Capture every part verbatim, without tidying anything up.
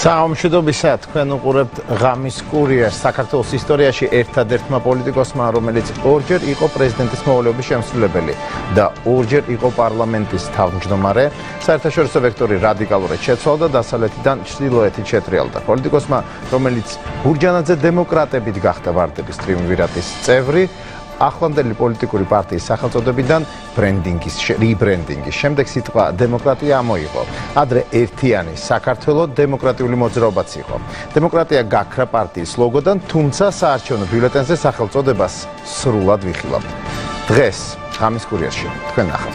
Საამშვიდობისა, თქვენ უყურებთ ღამის კურიერს. საქართველოს ისტორიაში ერთადერთმა პოლიტიკოსმა, რომელიც ორჯერ იყო პრეზიდენტის მოვალეობის შემსრულებელი და ორჯერ იყო პარლამენტის თავმჯდომარე, საერთაშორისო ვექტორი რადიკალურად შეცვალა და დასავლეთიდან ჩრდილოეთით შეტრიალდა. პოლიტიკოსმა, რომელიც ბურჯანაძე დემოკრატებით გახდა ვარდების ტრიუმვირატის წევრი, ახლანდელი პოლიტიკური პარტიის სახელწოდებიდან ბრენდინგის, ριბრენდინგის შემდეგ სიტყვა დემოკრატია ამოიღო. ადრე ერთიანი საქართველოს დემოკრატიული მოძრაობაც იყო. დემოკრატია გაქრა პარტიის ლოგოდან, თუმცა საარჩევნო ბიულეტენზე სახელწოდებას სრულად ვიხილავთ. დღეს ღამის კურიერში თქვენ ნახავთ.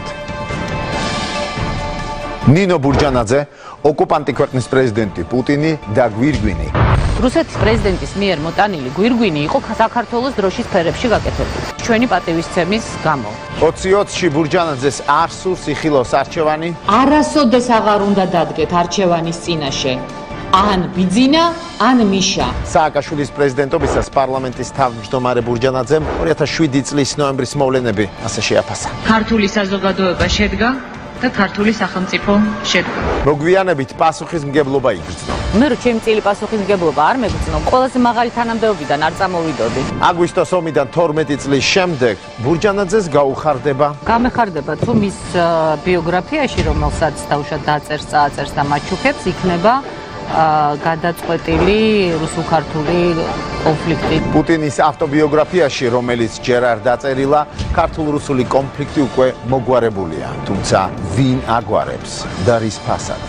ნინო ბურჯანაძე, ოკუპანტი ქვეყნის პრეზიდენტი პუტინი და გვირგვინი. რუსეთის პრეზიდენტის მიერ მოტანილი გვირგვინი იყო საქართველოს დროშის ფერებში გაკეთებული. ჩვენი პატივისცემის გამო. ოცი ოცში ბურჯანაძეს არ სურს იხილოს არჩევანი? არასოდეს აღარ უნდა დადგეთ არჩევანის წინაშე. ან ბიძინა, ან მიშა. სააკაშვილის პრეზიდენტობისას პარლამენტის თავმჯდომარე ბურჯანაძემ ორი ათას შვიდი წლის ნოემბრის მოვლენები ასე შეაფასა. ქართული საზოგადოება შედგა და ქართული სახელმწიფო შედგა. მოგვიანებით პასუხისმგებლობა იგრძნო. მე რო ჩემი წილი პასუხისმგებლობა არ მეგრძნო, ყველაზე მაღალი თანამდებობიდან არ წამოვიდოდი. აგვისტოს ომიდან თორმეტი წლის შემდეგ ბურჯანაძეს გაუხარდება. გამეხარდება თუ მის ბიოგრაფიაში, რომელსაც თავშად დაწერს, წააწერს და მაჩუქებს, იქნება გადაწყვეტილი რუსულ-ქართული კონფლიქტი. პუტინის ავტობიოგრაფიაში, რომელიც ჯერ არ დაწერილა, ქართულ-რუსული კონფლიქტი უკვე მოგვარებულია, თუმცა ვინ აგვარებს და რის ფასად?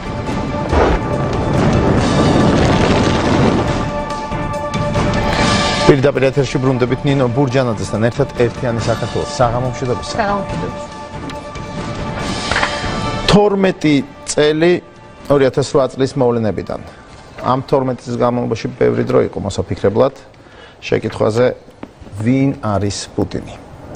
პირდაპირ ეთერში ბრუნდებით ნინო ბურჯანაძესთან ერთად ერთიანი საქართველოს. საღამომშვიდობისა. საღამომშვიდობისა. თორმეტი წელი ორი ათას რვა წლის მოვლენებიდან. ამ თორმეტი წლის განმავლობაში ბევრი დრო იყო მოსაფიქრებლად შეკითხვაზე ვინ არის პუტინი.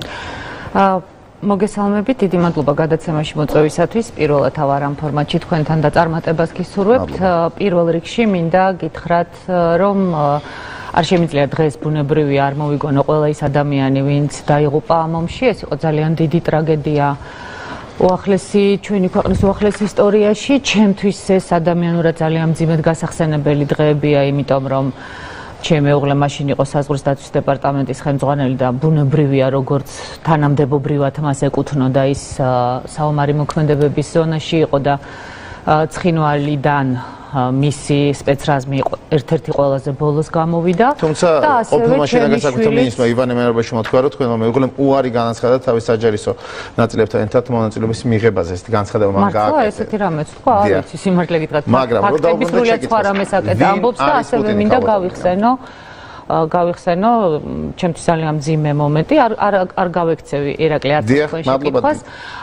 მოგესალმებით, დიდი მადლობა გადაცემაში მოწვევისათვის. პირველად თავარ ამ ფორმატში თქვენთან დაწარმოებას გისურვებთ. პირველ რიგში მინდა გითხრათ, რომ არ შემიძლია დღეს ბუნებრივია არ მოვიგონო ყველა ის ადამიანი, ვინც დაიღუპა ამ ომში. ეს იყო ძალიან დიდი ტრაგედია უახლესი ჩვენი ქვეყნის უახლეს ისტორიაში. ჩემთვის ეს ადამიანურად ძალიან მძიმედ გასახსენებელი დღეებია, იმიტომ რომ ჩემი მეუღლე მაშინ იყო საზღვრის დაცვის დეპარტამენტის ხელმძღვანელი და ბუნებრივია როგორც თანამდებობრივად მას ეკუთვნოდა ის საომარი მოქმედებების ზონაში იყო და ცხინვალიდან მისი სპეცრაზმი ერთ-ერთი ყველაზე ბოლოს გამოვიდა. თუმცა ყოფილმა შედაგასაკვირთა მინისტრმა ივანე მერაბაშვილმა თქვა, რომ თქვენმა მეუღლემ უარი განაცხადა თავის საჯარისო ნაწილებთან ერთად მონაწილეობის მიღებაზე. ეს განცხადება მან გააკეთა. მართლა ესეთი რამეც თქვა, არ ვიცი, სიმართლე გითხრათ. მაგრამ რო დაუბრუნდეთ სხვა რამეს აკეთა ამბობს და ასევე მინდა გავიხსენო გავიხსენო ჩემთვის ძალიან მძიმე მომენტი. არ არ არ გავექცევი ირაკლი არც თქვენ შეკითხვას.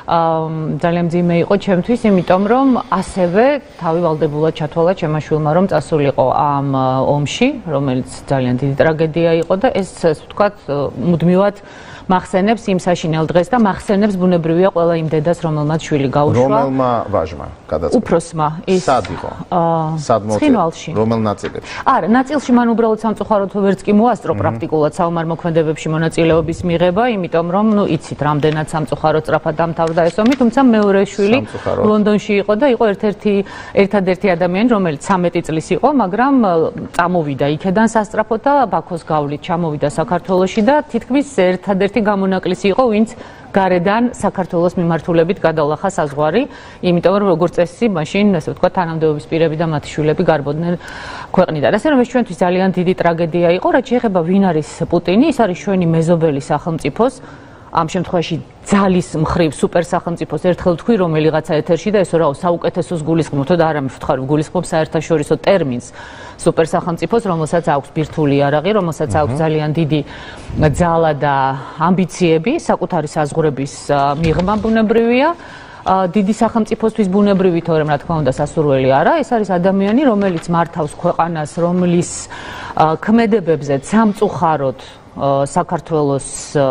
ძალიან მძიმე იყო ჩემთვის, იმიტომ რომ ასევე თავი ვალდებულად ჩათვალა ჩემმა შვილმა, რომ წასულიყო ამ ომში, რომელიც ძალიან დიდი ტრაგედია იყო და ეს ასე ვთქვათ, მუდმივად მახსენებს იმ საშინელ დღეს და მახსენებს ბუნებრივია ყველა იმ დედას, რომელმაც შვილი გაუშვა. რომელმა ვაჟმა გადაწყვიტა. უფროსმა ის სად იყო? სად ცხინვალში. რომელ ნაწილებში? არა, ნაწილში მან უბრალოდ სამწუხაროდ ვერც კი მოასწრო პრაქტიკულად საომარ მოქმედებებში მონაწილეობის მიღება, იმიტომ რომ, ნუ იცით, რამდენად სამწუხაროდ სწრაფად დამთავრდა ეს ომი, თუმცა მეორე შვილი ლონდონში იყო და იყო ერთ-ერთი ერთადერთი ადამიანი, რომელიც ცამეტი წლის იყო, მაგრამ წამოვიდა იქედან სასწრაფოდ და ბაქოს გავლით ჩამოვიდა საქართველოში და თითქმის ერთადერთი გამონაკლისი იყო, ვინც გარედან საქართველოს მიმართულებით გადავლახა საზღვარი, იმიტომ რომ როგორც წესი, მაშინ ასე ვთქვათ, თანამდებობის პირები და მათი შვილები გარბოდნენ ქვეყნიდან. ასე რომ ეს ჩვენთვის ძალიან დიდი ტრაგედია იყო. რაც შეეხება ვინ არის პუტინი, ის არის ჩვენი მეზობელი სახელმწიფოს, ამ შემთხვევაში ძალის მხრივ სუპერ სახელმწიფოს ერთხელ თქვი რომელიღაცა ეთერში და ესო რაო საუკეთესოს გულისხმობ და არა მიფთხარ გულისხმობ საერთაშორისო ტერმინს სუპერ სახელმწიფოს, რომელსაც აქვს ბირთვული იარაღი, რომელსაც აქვს ძალიან დიდი ძალა და ამბიციები, საკუთარი საზღვრების მიღმა ბუნებრივია. დიდი სახელმწიფოსთვის ბუნებრივი თორემ რა თქმა უნდა სასურველი არა, ეს არის ადამიანი, რომელიც მართავს ქვეყანას, რომლის ქმედებებზე სამწუხაროდ საქართველოს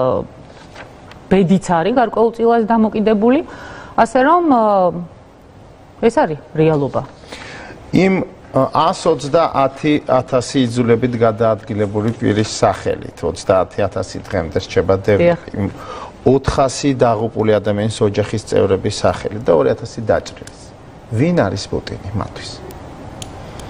ბედიც არის გარკვეულწილად დამოკიდებული, ასე რომ ეს არის რეალობა. იმ ას ოცდაათი ათასი იძულებით გადაადგილებული პირის სახელით, ოცდაათი ათასი დღემდე რჩება დევი. ოთხასი დაღუპული ადამიანის ოჯახის წევრების სახელით და ორი ათასი დაჭრილის. ვინ არის პუტინი მათთვის?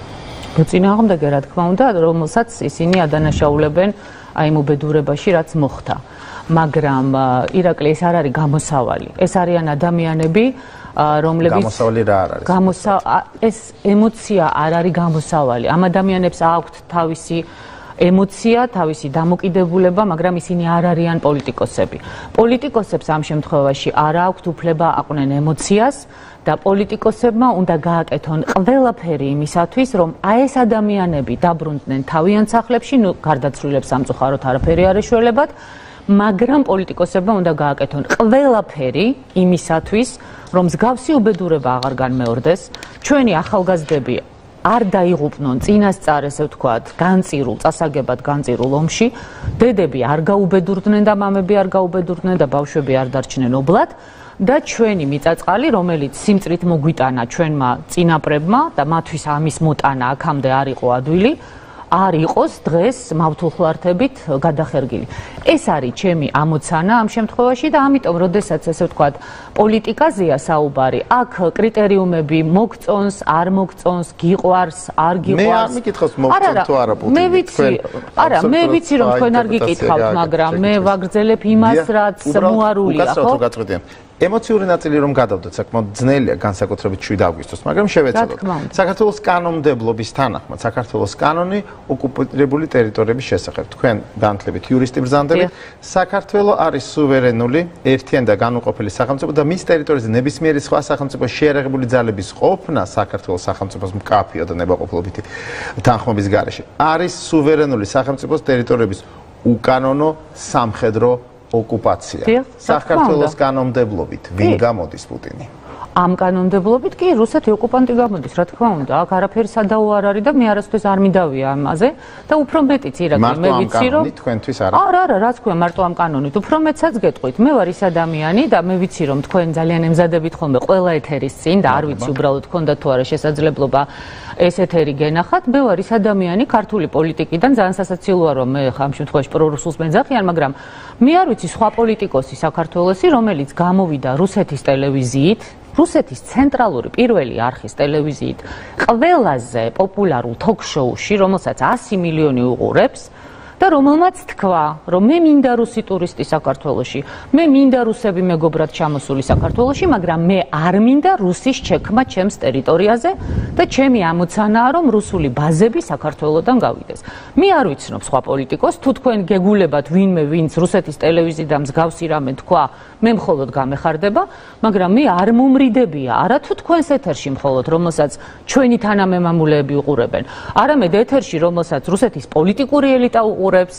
მოწინააღმდეგე, რა თქმა უნდა, რომელსაც ისინი ადანაშაულებენ აი იმ უბედურებაში, რაც მოხდა. მაგრამ ირაკლი, ეს არ არის გამოსავალი. ეს არიან ადამიანები, რომლებიც გამოსავალი რა არ არის? ეს ემოცია არ არის გამოსავალი. ამ ადამიანებს აქვთ თავისი ემოცია, თავისი დამოკიდებულება, მაგრამ ისინი არ არიან პოლიტიკოსები. პოლიტიკოსებს ამ შემთხვევაში არ აქვთ უფლება აყვნენ ემოციას და პოლიტიკოსებმა უნდა გააკეთონ ყველაფერი იმისათვის, რომ აი ეს ადამიანები დაბრუნდნენ თავიანთ სახლებში, ნუ გარდაცვლილებს სამწუხაროდ არაფერი არ ეშველებათ, მაგრამ პოლიტიკოსებმა უნდა გააკეთონ ყველაფერი იმისათვის, რომ მსგავსი უბედურება აღარ განმეორდეს, ჩვენი ახალგაზრდები არ დაიღუპნონ წინასწარ, ესე ვთქვათ, განწირულ, წასაგებად განწირულ ომში, დედები არ გაუბედურდნენ და მამები არ გაუბედურდნენ და ბავშვები არ დარჩნენ ობლად და ჩვენი მიწაწყალი, რომელიც სიმწრით მოგვიტანა ჩვენმა წინაპრებმა და მათთვის ამის მოტანა აქამდე არ იყო ადვილი, არ იყოს დღეს მავთულხლართებით გადახერგილი. ეს არის ჩემი ამოცანა ამ შემთხვევაში და ამიტომ, როდესაც ესე ვთქვათ, პოლიტიკაზეა საუბარი, აქ კრიტერიუმები მოგწონს, არ მოგწონს, გიყვარს, არ გიყვარს. მე არ მიკითხავს მოგწონს თუ არა პუტინი. მე ვიცი, არა, მე ვიცი რომ თქვენ არ გიკითხავთ, მაგრამ მე ვაგრძელებ იმას, რაც მოარულია, ხო? ემოციური ნაწილი რომ გადავდოთ, საკმაოდ ძნელია განსაკუთრებით შვიდ აგვისტოს, მაგრამ შევეცადოთ. საქართველოს კანონმდებლობის თანახმად, საქართველოს კანონი ოკუპირებული ტერიტორიების შესახებ. თქვენ განათლებით იურისტი ბრძანდებით, საქართველო არის სუვერენული, ერთიანი და განუყოფელი სახელმწიფო და მის ტერიტორიაზე ნებისმიერი სხვა სახელმწიფოს შეიარაღებული ძალების ყოფნა საქართველოს სახელმწიფოს მკაფიო და ნებაყოფლობითი თანხმობის გარეშე არის სუვერენული სახელმწიფოს ტერიტორიების უკანონო სამხედრო ოკუპაცია. საქართველოს კანონმდებლობით ვინ გამოდის პუტინი? ამ კანონმდებლობით კი რუსეთი ოკუპანტი გამოდის, რა თქმა უნდა. აქ არაფერი სადაო არ არის და მე არასდროს არ მიდავია ამაზე და უფრო მეტიც ირაკლი, მე ვიცი რომ თქვენთვის არა. არა, არა, რა თქვა, მარტო ამ კანონით. უფრო მეტსაც გეტყვით. მე ვარ ის ადამიანი და მე ვიცი რომ თქვენ ძალიან ემზადებით ხოლმე ყველა ეთერის წინ და არ ვიცი უბრალოდ ქონდა თუ არა შესაძლებლობა ეს ეთერი გენახათ. მე ვარ ის ადამიანი ქართული პოლიტიკიდან, ძალიან სასაცილოა რომ მე ამ შემთხვევაში პრორუსულს მეძახიან, მაგრამ მე არ ვიცი სხვა პოლიტიკოსი საქართველოსი, რომელიც გამოვიდა რუსეთის ტელევიზიით, რუსეთის ცენტრალური პირველი არხის ტელევიზიით ყველაზე პოპულარულ თოქ-შოუში, რომელსაც ასი მილიონი უყურებს და რომელმაც თქვა, რომ მე მინდა რუსი ტურისტი საქართველოში, მე მინდა რუსები მეგობრად ჩამოსული საქართველოში, მაგრამ მე არ მინდა რუსის ჩექმა ჩემს ტერიტორიაზე და ჩემი ამოცანაა, რომ რუსული ბაზები საქართველოდან გავიდეს. მე არ ვიცნობ სხვა პოლიტიკოს, თუ თქვენ გეგულებათ ვინმე ვინც რუსეთის ტელევიზიიდან მსგავსი რამე თქვა, მე მხოლოდ გამეხარდება, მაგრამ მე არ მომრიდებია, არა თუ თქვენს ეთერში მხოლოდ, რომელსაც ჩვენი თანამემამულეები უყურებენ, არამედ ეთერში, რომელსაც რუსეთის პოლიტიკური ელიტა უყურებს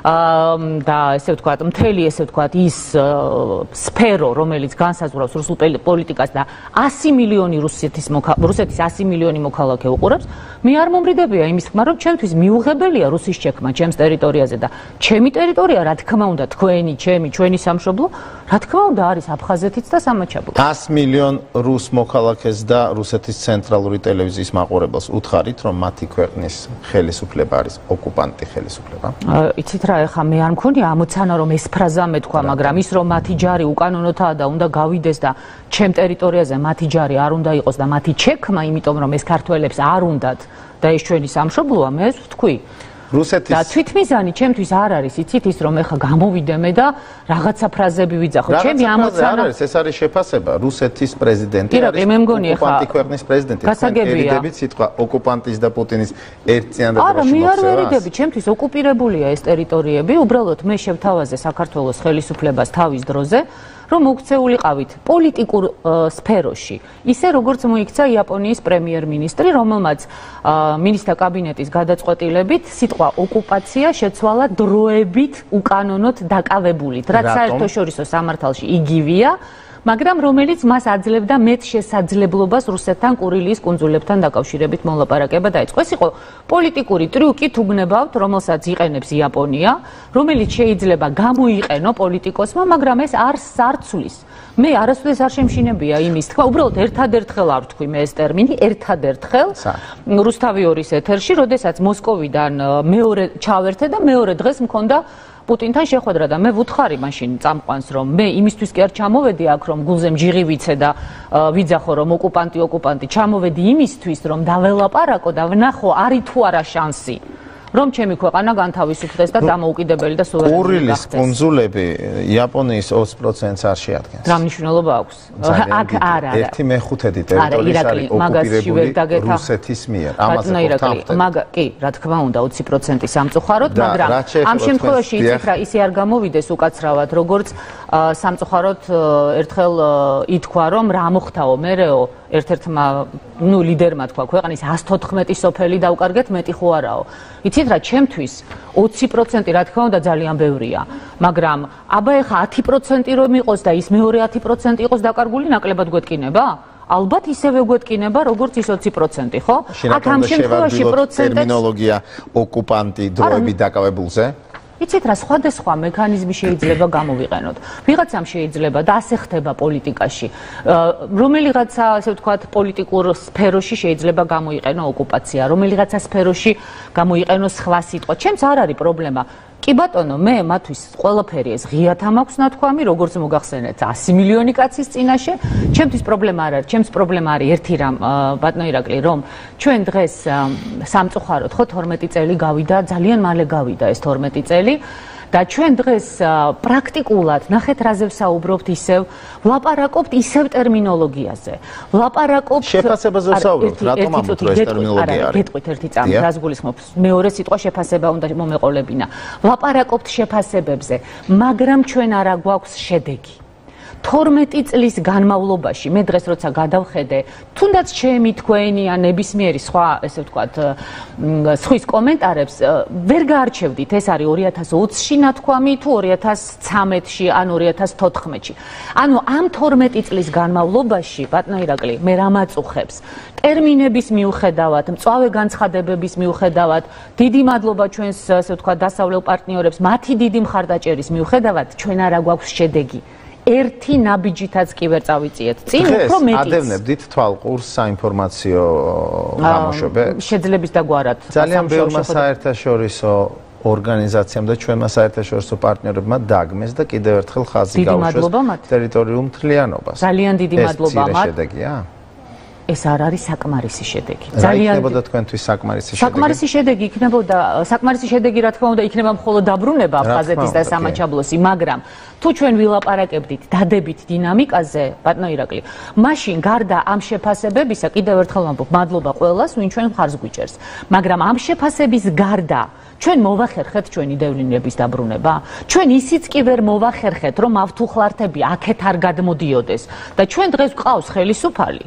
და ესე ვთქვათ, მთელი ესე ვთქვათ, ის სფერო, რომელიც განსაზღვრავს რუსულ პოლიტიკას და ასი მილიონი რუსეთის რუსეთის ასი მილიონი მოქალაქე უყურებს, მე არ მომრიდებია იმის ხმა, რომ ჩემთვის მიუღებელია რუსის ჩექმა ჩემს ტერიტორიაზე და ჩემი ტერიტორია, რა თქმა უნდა, თქვენი, ჩემი, ჩვენი სამშობლო, რა თქმა უნდა, არის აფხაზეთიც და სამაჩაბლო. ასი მილიონ რუს მოქალაქეს და რუსეთის ცენტრალური ტელევიზიის მაყურებელს უთხარით, რომ მათი ქვეყნის ხელისუფლება არის ოკუპანტი ხელისუფლება. იცით რა, ეხა მე არ მქონია ამოცანა რომ ეს ფრაზა მეთქვა, მაგრამ ის რომ მათი ჯარი უკანონოთაა და უნდა გავიდეს და ჩემ ტერიტორიაზე მათი ჯარი არ უნდა იყოს და მათი ჩექმა, იმიტომ რომ ეს ქართველებს არ უნდათ და ეს ჩვენი სამშობლოა, მე ვთქვი. რუსეთის და თვითმიზანი ჩემთვის არ არის, იცით ის რომ ეხა გამოვიდე მე და რაღაცა ფრაზები ვიძახო. ჩემი ამოცანა არის, ეს არის შეფასება. რუსეთის პრეზიდენტი არის ოკუპანტი ქვეყნის პრეზიდენტი. ერიდებით სიტყვა ოკუპანტის და პუტინის ერთიან და არა, მე არ ვერიდები, ჩემთვის ოკუპირებულია ეს ტერიტორიები, უბრალოდ მე შევთავაზე საქართველოს ხელისუფლებას თავის დროზე, რომ მოქცეულიყავით პოლიტიკურ სფეროში. ისე როგორც მოიქცა იაპონიის პრემიერ-მინისტრი, რომელმაც მინისტრთა კაბინეტის გადაწყვეტილებით სიტყვა ოკუპაცია შეცვალა დროებით უკანონოდ დაკავებულით, რაც საერთაშორისო სამართალში იგივეა, მაგრამ რომელიც მას აძლევდა მეტ შესაძლებლობას რუსეთთან კურილიის კუნძულებთან დაკავშირებით მოლაპარაკება დაიწყო. ეს იყო პოლიტიკური ტრიუკი, თუ გნებავთ, რომელსაც იყენებს იაპონია, რომელიც შეიძლება გამოიყენო პოლიტიკოსმა, მაგრამ ეს არ სარცulis. მე არასდროს არ შემშინებია იმის თქვა, უბრალოდ ერთადერთხელ არ ვთქვი მე ეს ტერმინი, ერთადერთხელ რუსთავი ორის ეთერში, როდესაც მოსკოვიდან მეორე ჩავერთე და მეორე დღეს მქონდა პუტინთან შეხვედრა და მე ვუთხარი მაშინ წამყვანს რომ მე იმისთვის კი არ ჩამოვედი აქ რომ გულზე მჯიღი ვიცე და ვიძახო რომ ოკუპანტი ოკუპანტი ჩამოვედი იმისთვის რომ დაველაპარაკო და ვნახო არის თუ არა შანსი რომ ჩემი ქვეყანა განთავისუფლდეს და დამოუკიდებელი და სუვერენი გახდეს. კურილის კუნძულები იაპონიის ოცი პროცენტს არ შეადგენს. რა მნიშვნელობა აქვს? აქ არ არა. ერთი მეხუთედი ტერიტორიის არის ოკუპირებული რუსეთის მიერ. ამაზე ვთანხმდებით. მაგა კი, რა თქმა უნდა, ოცი პროცენტი სამწუხაროდ, მაგრამ ამ შემთხვევაში იცით რა, ისე არ გამოვიდეს უკაცრავად, როგორც სამწუხაროდ ერთხელ ითქვა, რომ რა მოხდაო მერეო ერთ-ერთმა ნუ ლიდერმა თქვა ქვეყნის ას თოთხმეტი სოფელი დაუკარგეთ მეტი ხო არაო. იცით რა, ჩემთვის ოცი პროცენტი რა თქმა უნდა ძალიან ბევრია, მაგრამ აბა ეხა ათი პროცენტი რომ იყოს და ის მეორე ათი პროცენტი იყოს დაკარგული, ნაკლებად გვეთკინება? ალბათ ისევე გვეთკინება, როგორც ის ოცი პროცენტი, ხო? აქ ამ შემთხვევაში პროცენტი ტერმინოლოგია ოკუპანტი დროებით დაკავებულზე იცით რა, სხვადასხვა მექანიზმი შეიძლება გამოვიყენოთ. ვიღაცამ შეიძლება და ასე ხდება პოლიტიკაში. რომელიღაცა, ასე ვთქვათ, პოლიტიკურ სფეროში შეიძლება გამოიყენო ოკუპაცია, რომელიღაცა სფეროში გამოიყენო სხვა სიტყვა. ჩემს არ არის პრობლემა. კი ბატონო, მე მათთვის ყველაფერი ეს ღიათ მაქვს ნათქვამი, როგორც მოგახსენეთ, ასი მილიონი კაცის წინაშე. ჩემთვის პრობლემა არ არის, ჩემს პრობლემა არის ერთი რამ, ბატონო ირაკლი, რომ ჩვენ დღეს სამწუხაროდ ხო თორმეტი წელი გავიდა, ძალიან მალე გავიდა ეს თორმეტი წელი. და ჩვენ დღეს პრაქტიკულად ნახეთ რაზე ვსაუბრობთ ისევ ვლაპარაკობთ ისევ ტერმინოლოგიაზე ვლაპარაკობთ შეფასებაზე ვსაუბრობთ რატომ ამბობთ რომ ეს ტერმინოლოგია არის გეტყვით ერთი წამი რას გულისხმობს მეორე სიტყვა შეფასება უნდა მომეყოლებინა ვლაპარაკობთ შეფასებებზე მაგრამ ჩვენ არა გვაქვს შედეგი თორმეტი წლის განმავლობაში მე დღეს როცა გადავხედე თუნდაც ჩემი თქვენი ან ნებისმიერი სხვა ესე ვთქვათ სხვის კომენტარებს ვერ გაარჩევდით ეს არის ორი ათას ოცში ნათქვამი თუ ორი ათას ცხრამეტში ან ორი ათას თოთხმეტში ანუ ამ თორმეტი წლის განმავლობაში ბატონო ირაკლი მე რა მაწუხებს ტერმინების მიუხედავად მწვავე განცხადებების მიუხედავად დიდი მადლობა ჩვენს ესე ვთქვათ დასავლელ პარტნიორებს მათი დიდი მხარდაჭერის მიუხედავად ჩვენ არა გვაქვს შედეგი ერთი ნაბიჯითაც კი ვერ წავიწიეთ. წინ უფრო მეტიც. ადევნებდით თვალყურს საინფორმაციო გამოშვებებს. შეძლებს და გვარად. ძალიან ბევრმა საერთაშორისო ორგანიზაციამ და ჩვენმა საერთაშორისო პარტნიორებმა დაგმეს და კიდევ ერთხელ ხაზი გაუშვეს ტერიტორიულ მთლიანობას. ძალიან დიდი მადლობა მათ. ეს შედეგია? ეს არ არის საკმარისი შედეგი. ძალიან იქნებოდა თქვენთვის საკმარისი შედეგი. საკმარისი შედეგი იქნებოდა, საკმარისი შედეგი რა თქმა უნდა იქნება მხოლოდ დაბრუნება აფხაზეთის და სამაჩაბლოსი, მაგრამ თუ ჩვენ ვილაპარაკებდით დადებით დინამიკაზე, ბატონო ირაკლი, მაშინ გარდა ამ შეფასებებისა კიდევ ერთხელ ვამბობ, მადლობა ყველას, ვინ ჩვენ მხარს გვიჭერს, მაგრამ ამ შეფასების გარდა ჩვენ მოვახერხეთ ჩვენი დევნილების დაბრუნება? ჩვენ ისიც კი ვერ მოვახერხეთ, რომ ავთუხლართები აქეთ არ გადმოდიოდეს და ჩვენ დღეს გვყავს ხელისუფალი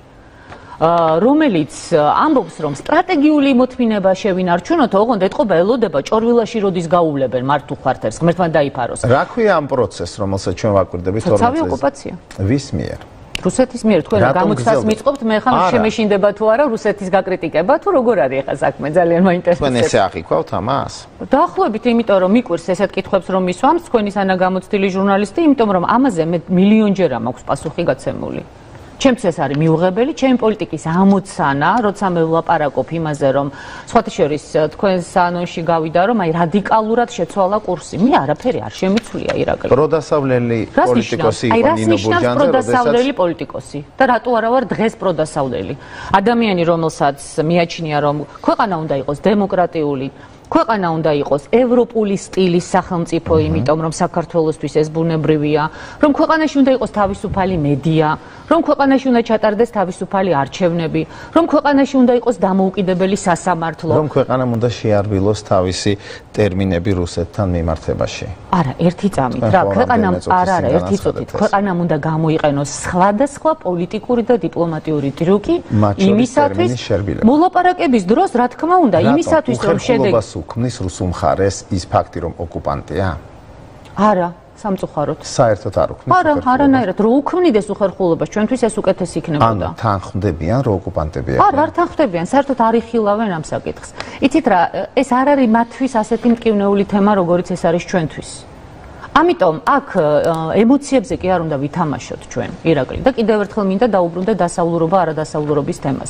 რომელიც ამბობს რომ სტრატეგიული მოთმინება შევინარჩუნოთ, ოღონდ ეთყობა ელოდება ჭორვილაში როდის გაუვლებენ მართუ ხარტებს, ღმერთმა დაიფაროს. რა ქვია ამ პროცესს, რომელსაც ჩვენ ვაკვირდებით თორმეტ წელს? სოციალური ოკუპაცია. ვის მიერ? რუსეთის მიერ. თქვენ გამოცდას მიწყობთ, მე ხომ შემეშინდება თუ არა რუსეთის გაკრიტიკება, თუ როგორ არის ახლა საქმე, ძალიან მაინტერესებს. თქვენ ესე აღიქვავთ ამას? დაახლოებით, იმიტომ რომ მიკვირს ესეთ კითხვებს რომ მისვამს თქვენი სანა გამოცდილი ჟურნალისტი, იმიტომ რომ ამაზე მე მილიონჯერა მაქვს პასუხი გაცემული. ჩემთვის ეს არის მიუღებელი, ჩემი პოლიტიკის ამოცანა, როცა მე ვლაპარაკობ იმაზე, რომ სხვათა შორის თქვენს ანონში გავიდა, რომ აი რადიკალურად შეცვალა კურსი. მე არაფერი არ შემიცვლია ირაკლი. პროდასავლელი პოლიტიკოსი იყო ნინო ბურჯანაძე, პროდასავლელი პოლიტიკოსი და რატო არა ვარ დღეს პროდასავლელი. ადამიანი, რომელსაც მიაჩნია, რომ ქვეყანა უნდა იყოს დემოკრატიული, ქვეყანა უნდა იყოს ევროპული სტილის სახელმწიფო, იმიტომ რომ საქართველოსთვის ეს ბუნებრივია, რომ ქვეყანაში უნდა იყოს თავისუფალი მედია, რომ ქვეყანაში უნდა ჩატარდეს თავისუფალი არჩევნები, რომ ქვეყანაში უნდა იყოს დამოუკიდებელი სასამართლო, რომ ქვეყანამ უნდა შეარბილოს თავისი ტერმინები რუსეთთან მიმართებაში. არა, ერთი წამით რა, ქვეყანამ არა, არა, ერთი წუთით, ქვეყანამ უნდა გამოიყენოს სხვადასხვა პოლიტიკური და დიპლომატიური ტრიუკი იმისათვის, მოლაპარაკების დროს, რა თქმა უნდა, იმისათვის, რომ შედეგი უქმნის რუსულ მხარეს ის ფაქტი, რომ ოკუპანტია? არა, სამწუხაროდ. საერთოდ არ უქმნის. არა, არანაირად. რო უქმნიდეს უხერხულობას, ჩვენთვის ეს უკეთესი იქნებოდა. ანუ თანხმდებიან, რომ ოკუპანტები არიან? არა, არ თანხმდებიან, საერთოდ არ იხილავენ ამ საკითხს. იცით რა, ეს არ არის მათთვის ასეთი მტკივნეული თემა, როგორიც ეს არის ჩვენთვის. ამიტომ აქ ემოციებზე კი არ უნდა ვითამაშოთ ჩვენ, ირაკლი. და კიდევ ერთხელ მინდა დაუბრუნდე დასავლურობა, არადასავლურობის თემას.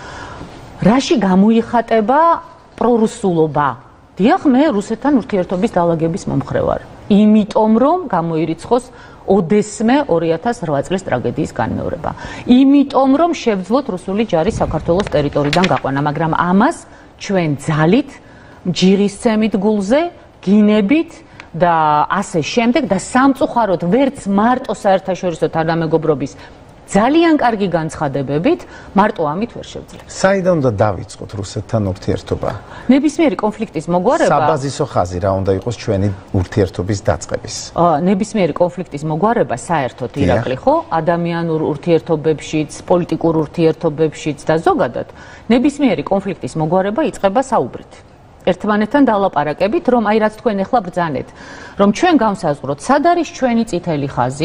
რაში გამოიხატება პრორუსულობა? დიახ, მე რუსეთთან ურთიერთობის დალაგების მომხრე ვარ. იმიტომ რომ გამოირიცხოს ოდესმე ორი ათას ოთხ წლის ტრაგედიის განმეორება. იმიტომ რომ შევძლოთ რუსული ჯარის საქართველოს ტერიტორიიდან გაყვანა, მაგრამ ამას ჩვენ ძალით, ჯიღისცემით გულზე, გინებით და ასე შემდეგ და სამწუხაროდ ვერც მარტო საერთაშორისო თანამეგობრობის ძალიან კარგი განცხადებებით მარტო ამით ვერ შევძლებს. საიდან უნდა დავიწყოთ რუსეთთან ურთიერთობა? ნებისმიერი კონფლიქტის მოგვარება საბაზისო ხაზი რა უნდა იყოს ჩვენი ურთიერთობის დაწყების? ნებისმიერი კონფლიქტის მოგვარება საერთოდ ირაკლი ხო ადამიანურ ურთიერთობებშიც, პოლიტიკურ ურთიერთობებშიც და ზოგადად ნებისმიერი კონფლიქტის მოგვარება იწყება საუბრით. ერთმანეთთან დალაპარაკებით, რომ აი რაც თქვენ ახლა ბრძანეთ, რომ ჩვენ გავსაზღვროთ, სად არის ჩვენი წითელი ხაზი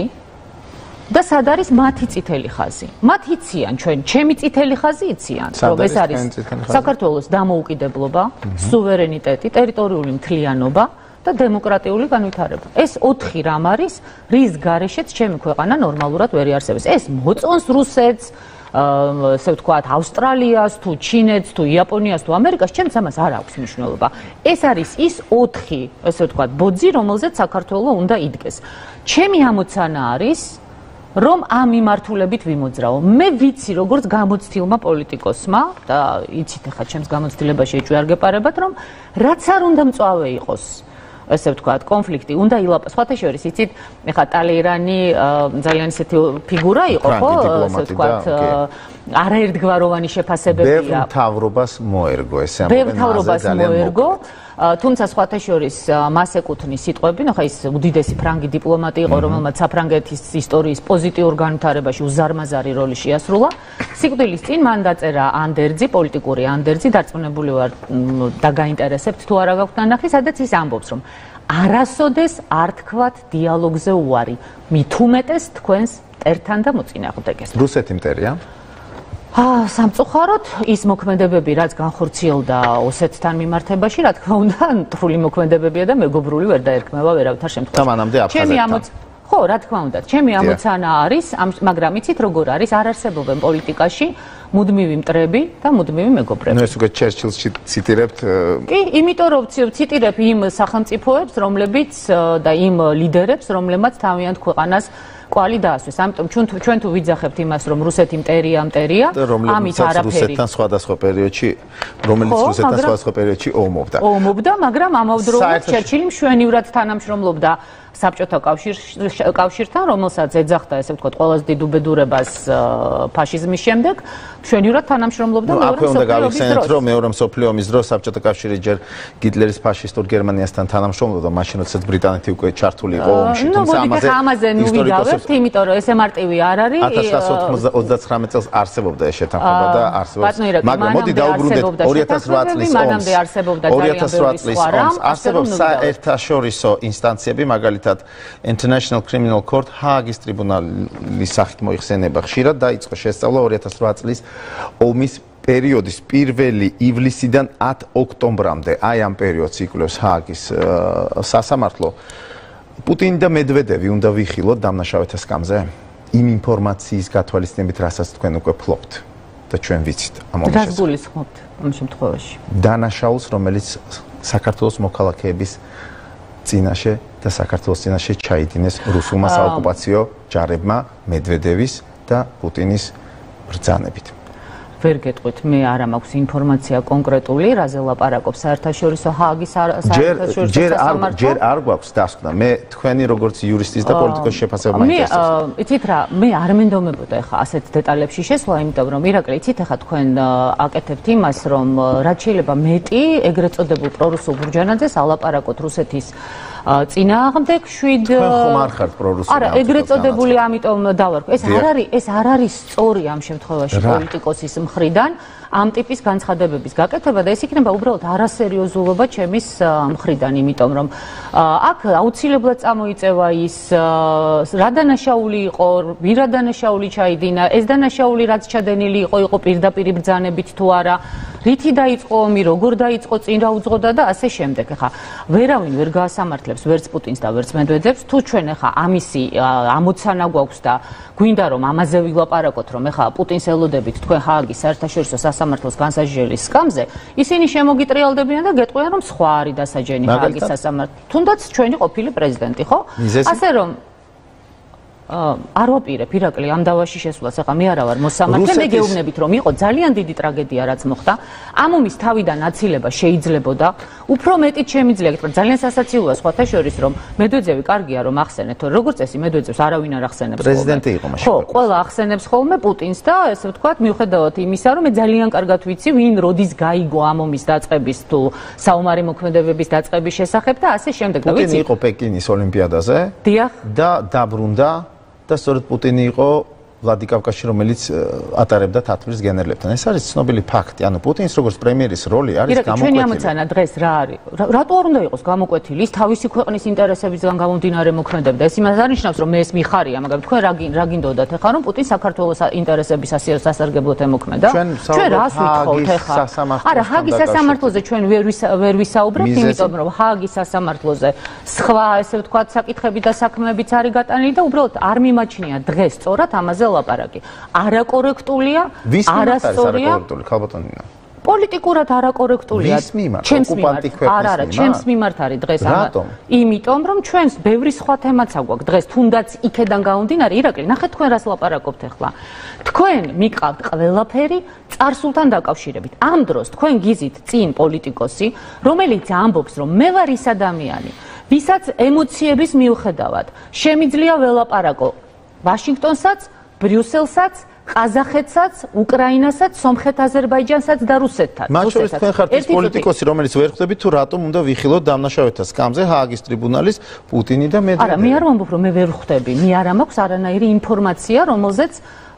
და სად არის მათი წითელი ხაზი. მათ იციან ჩვენ, ჩემი წითელი ხაზი იციან, რომ ეს არის საქართველოს დამოუკიდებლობა, სუვერენიტეტი, ტერიტორიული მთლიანობა და დემოკრატიული განვითარება. ეს ოთხი რამ არის, რის გარეშეც ჩემი ქვეყანა ნორმალურად ვერ იარსებებს. ეს მოწონს რუსეთს, ასე ვთქვათ, ავსტრალიას, თუ ჩინეთს, თუ იაპონიას, თუ ამერიკას, ჩემს ამას არ აქვს მნიშვნელობა. ეს არის ის ოთხი, ასე ვთქვათ, ბოძი, რომელზეც საქართველო უნდა იდგეს. ჩემი ამოცანა არის რომ ამ მიმართულებით ვიმოძრაო. მე ვიცი, როგორც გამოცდილმა პოლიტიკოსმა და იცით ახლა ჩემს გამოცდილებაში ეჭვი არ გეპარებათ, რომ რაც არ უნდა მწვავე იყოს, ასე ვთქვათ, კონფლიქტი უნდა ილაპარაკოს. სხვათა შორის იცით, ახლა ტალეირანი ძალიან ისეთი ფიგურა იყო, ხო, ასე ვთქვათ, არაერთგვაროვანი შეფასებებია. ბევრ მთავრობას მოერგო ესე ამბობენ. ბევრ მთავრობას მოერგო. თუმცა სხვათა შორის მას ეკუთვნის სიტყვები, ნუ ხა ის უდიდესი ფრანგი დიპლომატი იყო, რომელმაც საფრანგეთის ისტორიის პოზიტიურ განვითარებაში უზარმაზარი როლი შეასრულა. სიკვდილის წინ მან დაწერა ანდერძი, პოლიტიკური ანდერძი, დარწმუნებული ვარ და გაინტერესებთ თუ არა გაქვთ ნანახი, სადაც ის ამბობს, რომ არასოდეს არ თქვათ დიალოგზე უარი, მით უმეტეს თქვენს მტერთან და მოწინააღმდეგეს. რუსეთი მტერია? აა სამწუხაროდ ის მოქმედებები, რაც განხორციელდა ოსეთთან მიმართებაში, რა თქმა უნდა, მტრული მოქმედებებია და მეგობრული ვერ დაერქმევა ვერავითარ შემთხვევაში. და მანამდე აფხაზეთთან. ხო, რა თქმა უნდა, ჩემი ამოცანა არის, მაგრამ იცით როგორ არის, არ არსებობენ პოლიტიკაში მუდმივი მტრები და მუდმივი მეგობრები. ნუ ეს უკვე ჩერჩილს ციტირებთ? კი, იმიტომ რომ ციტირებ იმ სახელმწიფოებს, რომლებიც და იმ ლიდერებს, რომლებმაც თავიანთ ქვეყანას კვალი დაასვეს. ამიტომ ჩვენ ჩვენ თუ ვიძახებთ იმას, რომ რუსეთი მტერია, მტერია, ამით არაფერი. რუსეთთან სხვადასხვა პერიოდში, რომელიც რუსეთთან სხვადასხვა პერიოდში ომობდა. ომობდა, მაგრამ ამავდროულად ჩერჩილი მშვენივრად თანამშრომლობდა საბჭოთა კავშირთან, რომელსაც ეძახდა, ესე ვთქვათ, ყველაზე დიდ უბედურებას ფაშიზმის შემდეგ, მშვენივრად თანამშრომლობდა მეორე მსოფლიო ომის დროს. უნდა გავიხსენოთ, რომ მეორე მსოფლიო ომის დროს საბჭოთა კავშირი ჯერ გიტლერის ფაშისტურ გერმანიასთან თანამშრომლობდა, მაშინ როდესაც ბრიტანეთი უკვე ჩართული იყო ომში. თუმცა ამაზე ამაზე ნუ ვიგავებთ, იმიტომ რომ ესე მარტივი არ არის. ათას ცხრაასი ოცდაცხრამეტ წელს არსებობდა ეს შეთანხმება და არსებობს. მაგრამ მოდი დავუბრუნდეთ ორი ათას რვა წლის ომს. მანამდე არსებობდა ორი ათას რვა წლის ომს. არსებობს საერთაშორისო ინსტანციები, მაგალითად International Criminal Court ჰააგის ტრიბუნალის სახით მოიხსენება. ხშირად დაიწყო შესწავლა ორი ათას რვა წლის ომის პერიოდის პირველი ივლისიდან ათ ოქტომბრამდე. აი ამ პერიოდს იკვლევს ჰააგის სასამართლო. პუტინი და მედვედევი უნდა ვიხილოთ დამნაშავეთა სკამზე? იმ ინფორმაციის გათვალისწინებით, რასაც თქვენ უკვე ფლობთ და ჩვენ ვიცით ამ ომის შესახებ. რას გულისხმობთ ამ შემთხვევაში? დანაშაულს, რომელიც საქართველოს მოქალაქეების წინაშე და საქართველოს წინაშე ჩაიდინეს რუსულმა საოკუპაციო ჯარებმა მედვედევის და პუტინის ბრძანებით. ვერ გეტყვით, მე არა მაქვს ინფორმაცია კონკრეტული, რაზე ლაპარაკობს საერთაშორისო ჰააგის საერთაშორისო სასამართლო. ჯერ არ გვაქვს დასკვნა. მე თქვენი როგორც იურისტის და პოლიტიკოსის შეფასება მაინტერესებს. მე იცით რა, მე არ მენდომებოდა ახლა ასეთ დეტალებში შესვლა, იმიტომ რომ ირაკლი, იცით ახლა თქვენ აკეთებთ იმას, რომ რაც შეიძლება მეტი ეგრეთ წოდებულ პრორუსულ ბურჯანაძეს ალაპარაკოთ რუსეთის წინააღმდეგ შვიდ ხომ არ ხართ პრორუსული. არა, ეგრეთ წოდებული, ამიტომ დავარქვა. ეს არ არის, ეს არ არის სწორი ამ შემთხვევაში პოლიტიკოსის მხრიდან ამ ტიპის განცხადებების გაკეთება და ეს იქნება უბრალოდ არასერიოზულობა ჩემის მხრიდან, იმიტომ რომ აქ აუცილებლად წამოიწევა ის რა დანაშაული იყო, ვირა დანაშაული ჩაიდინა, ეს დანაშაული რაც ჩადენილი იყო, იყო პირდაპირ ბრძანებით თუ არა, რითი დაიწყო ომი, როგორ დაიწყო, წინ რა უძღოდა და ასე შემდეგ. ეხლა ვერავინ ვერ გაასამართლებს ვერც პუტინს და ვერც მედვედევს, თუ ჩვენ ეხლა ამისი ამოცანა გვაქვს და გვინდა რომ ამაზე ვილაპარაკოთ, რომ ეხლა პუტინს ელოდებით თქვენ ჰააგის საერთაშორისო სასამართლოს განსაჯერის სკამზე, ისინი შემოგიტრიალდებიან და გეტყვიან რომ სხვა არის დასაჯენი ჰააგის სასამართლოს. თუნდაც ჩვენი ყოფილი პრეზიდენტი, ხო? ასე რომ არ ვაპირებ ირაკლი ამ დავაში შესვლას, ახლა მე არა ვარ მოსამართლე, მე გეუბნებით რომ იყო ძალიან დიდი ტრაგედია რაც მოხდა. ამ ომის თავიდან აცილება შეიძლებოდა, უფრო მეტიც შემიძლია გითხრათ, ძალიან სასაცილოა სხვათა შორის რომ მედვედევი კარგია რომ ახსენეთ, თორე როგორც წესი მედვედევს არავინ არ ახსენებს. პრეზიდენტი იყო მაშინ. ხო, ყველა ახსენებს ხოლმე პუტინს და ესე ვთქვათ, მიუხედავად იმისა, რომ მე ძალიან კარგად ვიცი, ვინ როდის გაიგო ამ ომის დაწყების თუ საომარი მოქმედებების დაწყების შესახებ და ასე შემდეგ. და ვიცი, პუტინი იყო პეკინის ოლიმპიადაზე. დიახ. და დაბრუნდა და სწორედ პუტინი იყო ვლადიკავკაზში, რომელიც ატარებდა თათმის გენერლებთან. ეს არის ცნობილი ფაქტი. ანუ პუტინის როგორც პრემიერის როლი არის გამოკვეთილი. ჩვენი ამოცანა დღეს რა არის? რატო არ უნდა იყოს გამოკვეთილი? ის თავისი ქვეყნის ინტერესებისგან გამომდინარე მოქმედებდა. ეს იმას არ ნიშნავს, რომ მე ეს მიხარია, მაგრამ თქვენ რა რა გინდოდათ ახლა, რომ პუტინს საქართველოს ინტერესების სასარგებლოდ ემოქმედა? ჩვენ რას ვითხოვთ ახლა? არა, ჰააგის სასამართლოზე ჩვენ ვერ ვერ ვისაუბრებთ, იმიტომ რომ ჰააგის სასამართლოზე სხვა, ესე ვთქვათ, საკითხები და საქმეებიც არის გატანილი და უბრალოდ არ მიმაჩნია დღეს სწორად ამაზე ლაპარაკი. არაკორექტულია, არასწორია. პოლიტიკურად არაკორექტულია. ჩემს მიმართ. არა, არა, ჩემს მიმართ არის დღეს ამա. იმიტომ რომ ჩვენს ბევრი სხვა თემაცა გვაქვს დღეს, თუნდაც იქედან გამომდინარე, ირაკლი, ნახეთ თქვენ რას ლაპარაკობთ ახლა. თქვენ მიყავთ ყველაფერი წარსულთან დაკავშირებით. ამ დროს თქვენ გიზით წინ პოლიტიკოსი, რომელიც ამბობს, რომ მე ვარ ის ადამიანი, ვისაც ემოციების მიუხედავად შემიძლია ველაპარაკო ვაშინგტონსაც, ბრიუსელსაც, ყაზახეთსაც, უკრაინასაც, სომხეთ-აზერბაიჯანსაც და რუსეთთან. მათ შორის თქვენ ხართ ის პოლიტიკოსი, რომელიც ვერ ხვდებით თუ რატომ უნდა ვიხილოთ დამნაშავეთა სკამზე ჰააგის ტრიბუნალის პუტინი და მედვედევი. არა, მე არ ვამბობ, რომ მე ვერ ხვდები. მე არ მაქვს არანაირი ინფორმაცია, რომელზეც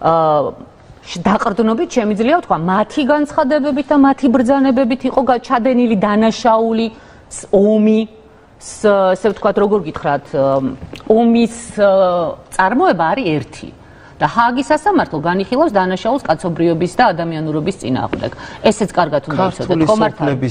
დაყრდნობით შემიძლია ვთქვა, მათი განცხადებებით და მათი ბრძანებებით იყო ჩადენილი დანაშაული ომი. ესე ვთქვათ, როგორ გითხრათ, ომის წარმოება არის ერთი. და ჰააგის სასამართლო განიხილავს დანაშაულს კაცობრიობის და ადამიანურობის წინააღმდეგ. ესეც კარგად უნდა იცოდეთ, ხომ არ ქართული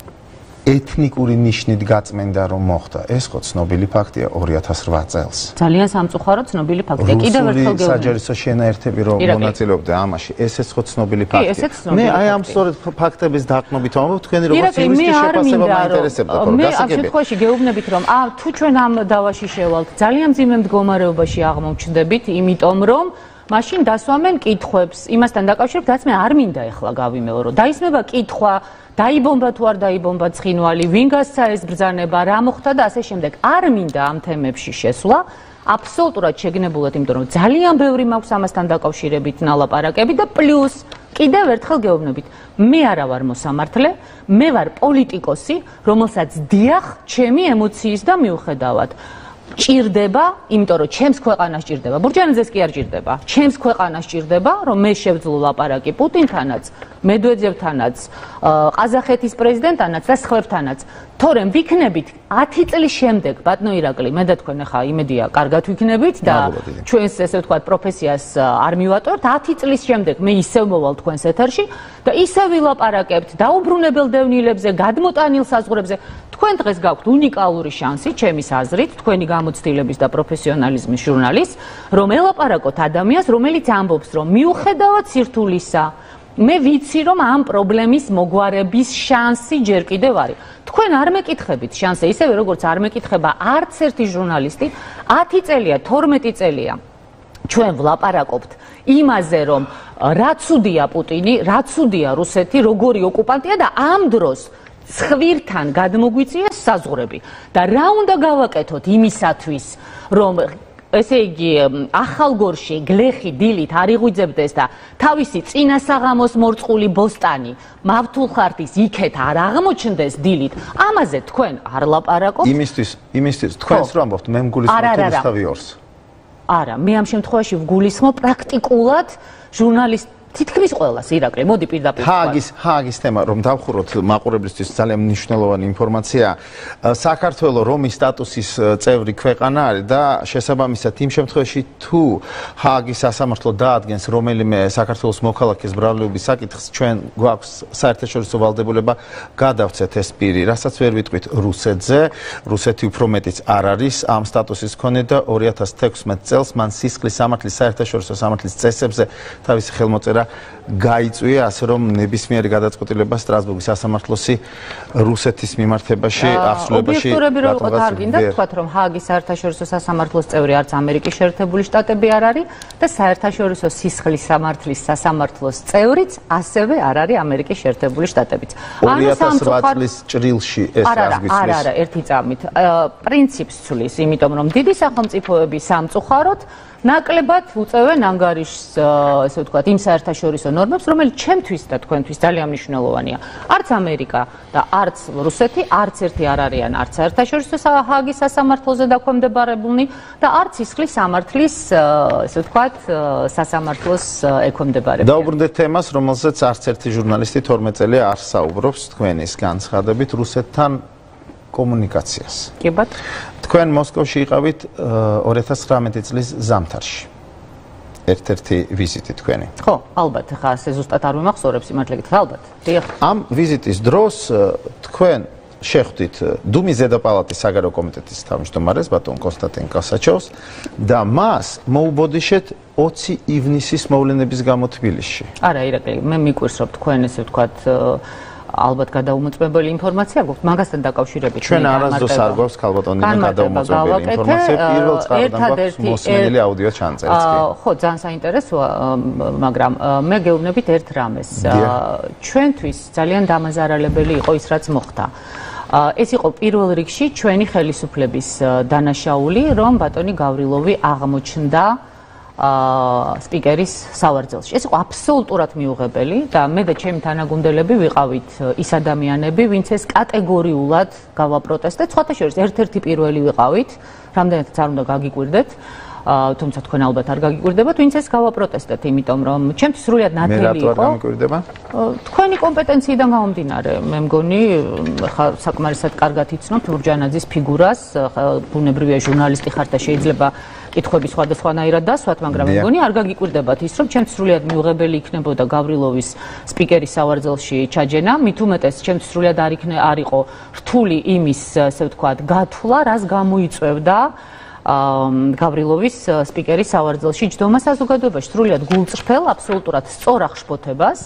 ეთნიკური ნიშნით გაწმენდა რომ მოხდა. ეს ხო ცნობილი ფაქტია ორი ათას რვა წელს. ძალიან სამწუხარო ცნობილი ფაქტია. კიდევ ერთხელ გეუბნები. საჯარისო შენაერთები რომ მონაწილეობდა ამაში, ესეც ხო ცნობილი ფაქტია. მე აი ამ სწორედ ფაქტების დაყრდნობით ვამბობ, თქვენი როგორც იურისტი შეფასება მაინტერესებდა, ხო, მე ამ შემთხვევაში გეუბნებით რომ ა თუ ჩვენ ამ დავაში შევალთ, ძალიან მძიმე მდგომარეობაში აღმოჩნდებით, იმიტომ რომ მაშინ დასვამენ კითხვებს, იმასთან დაკავშირებით, რაც მე არ მინდა ახლა გავიმეორო. დაისმება კითხვა, დაიბომბა თუ არ დაიბომბა ცხინვალი, ვინ გასცა ეს ბრძანება, რა მოხდა და ასე შემდეგ. არ მინდა ამ თემებში შესვლა, აბსოლუტურად შეგნებულად, იმიტომ რომ ძალიან ბევრი მაქვს ამასთან დაკავშირებით ნალაპარაკები და პლუს კიდევ ერთხელ გეუბნებით, მე არა ვარ მოსამართლე, მე ვარ პოლიტიკოსი, რომელსაც დიახ, ჩემი ემოციის და მიუხედავად ჭირდება, იმიტომ რომ ჩემს ქვეყანას ჭირდება. ბურჯანაძეს კი არ ჭირდება. ჩემს ქვეყანას ჭირდება, რომ მე შევძლო ლაპარაკი პუტინთანაც, მედვედევთანაც, ყაზახეთის პრეზიდენტთანაც და სხვებთანაც. თორემ ვიქნებით ათი წლის შემდეგ, ბატონო ირაკლი, მე და თქვენ ახლა იმედია, კარგად ვიქნებით და ჩვენს ესე ვთქვათ პროფესიას არ მივატოვებთ. ათი წლის შემდეგ მე ისევ მოვალ თქვენს ეთერში და ისევ ვილაპარაკებთ დაუბრუნებელ დევნილებზე, გადმოტანილ საზღვრებზე. თქვენ დღეს გაქვთ უნიკალური შანსი, ჩემის აზრით, თქვენი გამოცდილების და პროფესიონალიზმის ჟურნალის, რომ ელაპარაკოთ ადამიანს, რომელიც ამბობს, რომ მიუხედავად სირთულისა, მე ვიცი, რომ ამ პრობლემის მოგვარების შანსი ჯერ კიდევ არის. თქვენ არ მეკითხებით შანსზე, ისევე როგორც არ მეკითხება არც ერთი ჟურნალისტი, ათი წელია, თორმეტი წელია. ჩვენ ვლაპარაკობთ იმაზე, რომ რა ცუდია პუტინი, რა ცუდია რუსეთი, როგორი ოკუპანტია და ამ დროს ცხვირთან გადმოგვიწიეს საზღვრები და რა უნდა გავაკეთოთ იმისათვის, რომ ესე იგი ახალგორში გლეხი დილით არ იღვიძებდეს და თავისი წინა საღამოს მორწყული ბოსტანი მავთულხარდის იქეთ არ აღმოჩნდეს დილით. ამაზე თქვენ არ ლაპარაკობთ. იმისთვის, იმისთვის თქვენს რო ამბობთ, მე მგულისხმობ რუსთავი ორს. არა, მე ამ შემთხვევაში ვგულისხმობ პრაქტიკულად ჟურნალისტ თითქმის ყველას ირაკლი, მოდი პირდაპირ ვთქვა. ჰააგის ჰააგის თემა რომ დავხუროთ მაყურებლისთვის ძალიან მნიშვნელოვანი ინფორმაცია. საქართველოს რომის სტატუსის წევრი ქვეყანა არის და შესაბამისად იმ შემთხვევაში თუ ჰააგის სასამართლო დაადგენს რომელიმე საქართველოს მოქალაქის ბრალეობის საკითხს, ჩვენ გვაქვს საერთაშორისო ვალდებულება გადავცეთ ეს პირი, რასაც ვერ ვიტყვით რუსეთზე. რუსეთი უფრო მეტიც არ არის ამ სტატუსის მქონე და ორი ათას თექვსმეტ წელს მან სისხლის სამართლის საერთაშორისო სამართლის წესებზე თავისი ხელმოწერა გაიწვია, ასე რომ ნებისმიერი გადაწყვეტილება სტრასბურგის სასამართლოსი რუსეთის მიმართებაში აღსრულებაში ობიექტურები რო იყო თარგმნა, თქვათ რომ ჰააგის საერთაშორისო სასამართლოს წევრი არც ამერიკის შეერთებული შტატები არ არის და საერთაშორისო სისხლის სამართლის სასამართლოს წევრიც ასევე არ არის ამერიკის შეერთებული შტატებიც. ორი ათას რვა წლის ჭრილში ეს რას გვიცვის? არა, არა, ერთი წამით. პრინციპს ცვლის, იმიტომ რომ დიდი სახელმწიფოები სამწუხაროდ ნაკლებად უწევენ ანგარიშს, ესე ვთქვათ, იმ საერთაშორისო ნორმებს, რომელიც ჩემთვის და თქვენთვის ძალიან მნიშვნელოვანია. არც ამერიკა და არც რუსეთი, არც ერთი არ არიან არც საერთაშორისო ჰააგის სასამართლოზე დაქვემდებარებულნი და არც სისხლის სამართლის, ესე ვთქვათ, სასამართლოს ექვემდებარებიან. დაუბრუნდეთ თემას, რომელზეც არც ერთი ჟურნალისტი თორმეტ წელი არ საუბრობს თქვენის განცხადებით რუსეთთან კომუნიკაციას. კი ბატონო. თქვენ მოსკოვში იყავით ორი ათას ცხრამეტი წლის ზამთარში. ერთ-ერთი ვიზიტი თქვენი. ხო, ალბათ, ხა ასე ზუსტად არ მიმახსოვრებს იმართლე გითხრათ, ალბათ. დიახ. ამ ვიზიტის დროს თქვენ შეხვდით დუმის ზედაპალატის საგარეო კომიტეტის თავმჯდომარეს ბატონ კონსტანტინ კოსაჩოვს და მას მოუბოდიშეთ ოცი ივნისის მოვლენების გამო თბილისში. არა, ირაკლი, მე მიკვირს რომ თქვენ ესე ვთქვათ ალბათ გადაუმოწმებელი ინფორმაცია გვაქვს მაგასთან დაკავშირებით. ჩვენ არასდროს არ გვაქვს ქალბატონი გადაუმოწმებელი ინფორმაცია, პირველ წყაროდან გვაქვს მოსმენილი აუდიო ჩანწერიც კი. ხო, ძალიან საინტერესოა, მაგრამ მე გეუბნებით ერთ რამეს. ჩვენთვის ძალიან დამაზარალებელი იყო ის, რაც მოხდა. ეს იყო პირველ რიგში ჩვენი ხელისუფლების დანაშაული, რომ ბატონი გავრილოვი აღმოჩნდა სპიკერის სავარძელში. ეს იყო აბსოლუტურად მიუღებელი და მე და ჩემი თანაგუნდელები ვიყავით ის ადამიანები, ვინც ეს კატეგორიულად გავაპროტესტეთ. სხვათა შორის ერთ-ერთი პირველი ვიყავით, რამდენადაც არ უნდა გაგიკვირდეთ, თუმცა თქვენ ალბათ არ გაგიკვირდებათ, ვინც ეს გავაპროტესტეთ, იმიტომ რომ ჩემთვის სრულიად ნათელი იყო. მე რატო არ გამიკვირდება? თქვენი კომპეტენციიდან გამომდინარე, მე მგონი, ხა საკმარისად კარგად იცნობთ ბურჯანაძის ფიგურას, ბუნებრივია ჟურნალისტი ხართ და შეიძლება კითხვები სხვადასხვანაირად დასვათ, მაგრამ მე მგონი არ გაგიკვირდებათ ის, რომ ჩემს სრულიად მიუღებელი იქნებოდა გავრილოვის სპიკერის სავარძელში ჩაჯენა, მით უმეტეს ჩემს სრულიად არ იქნა არ იყო რთული იმის, ასე ვთქვათ, გათვლა, რას გამოიწვევდა გავრილოვის სპიკერის სავარძელში ჯდომა საზოგადოებაში, სრულიად გულწრფელ, აბსოლუტურად სწორ აღშფოთებას,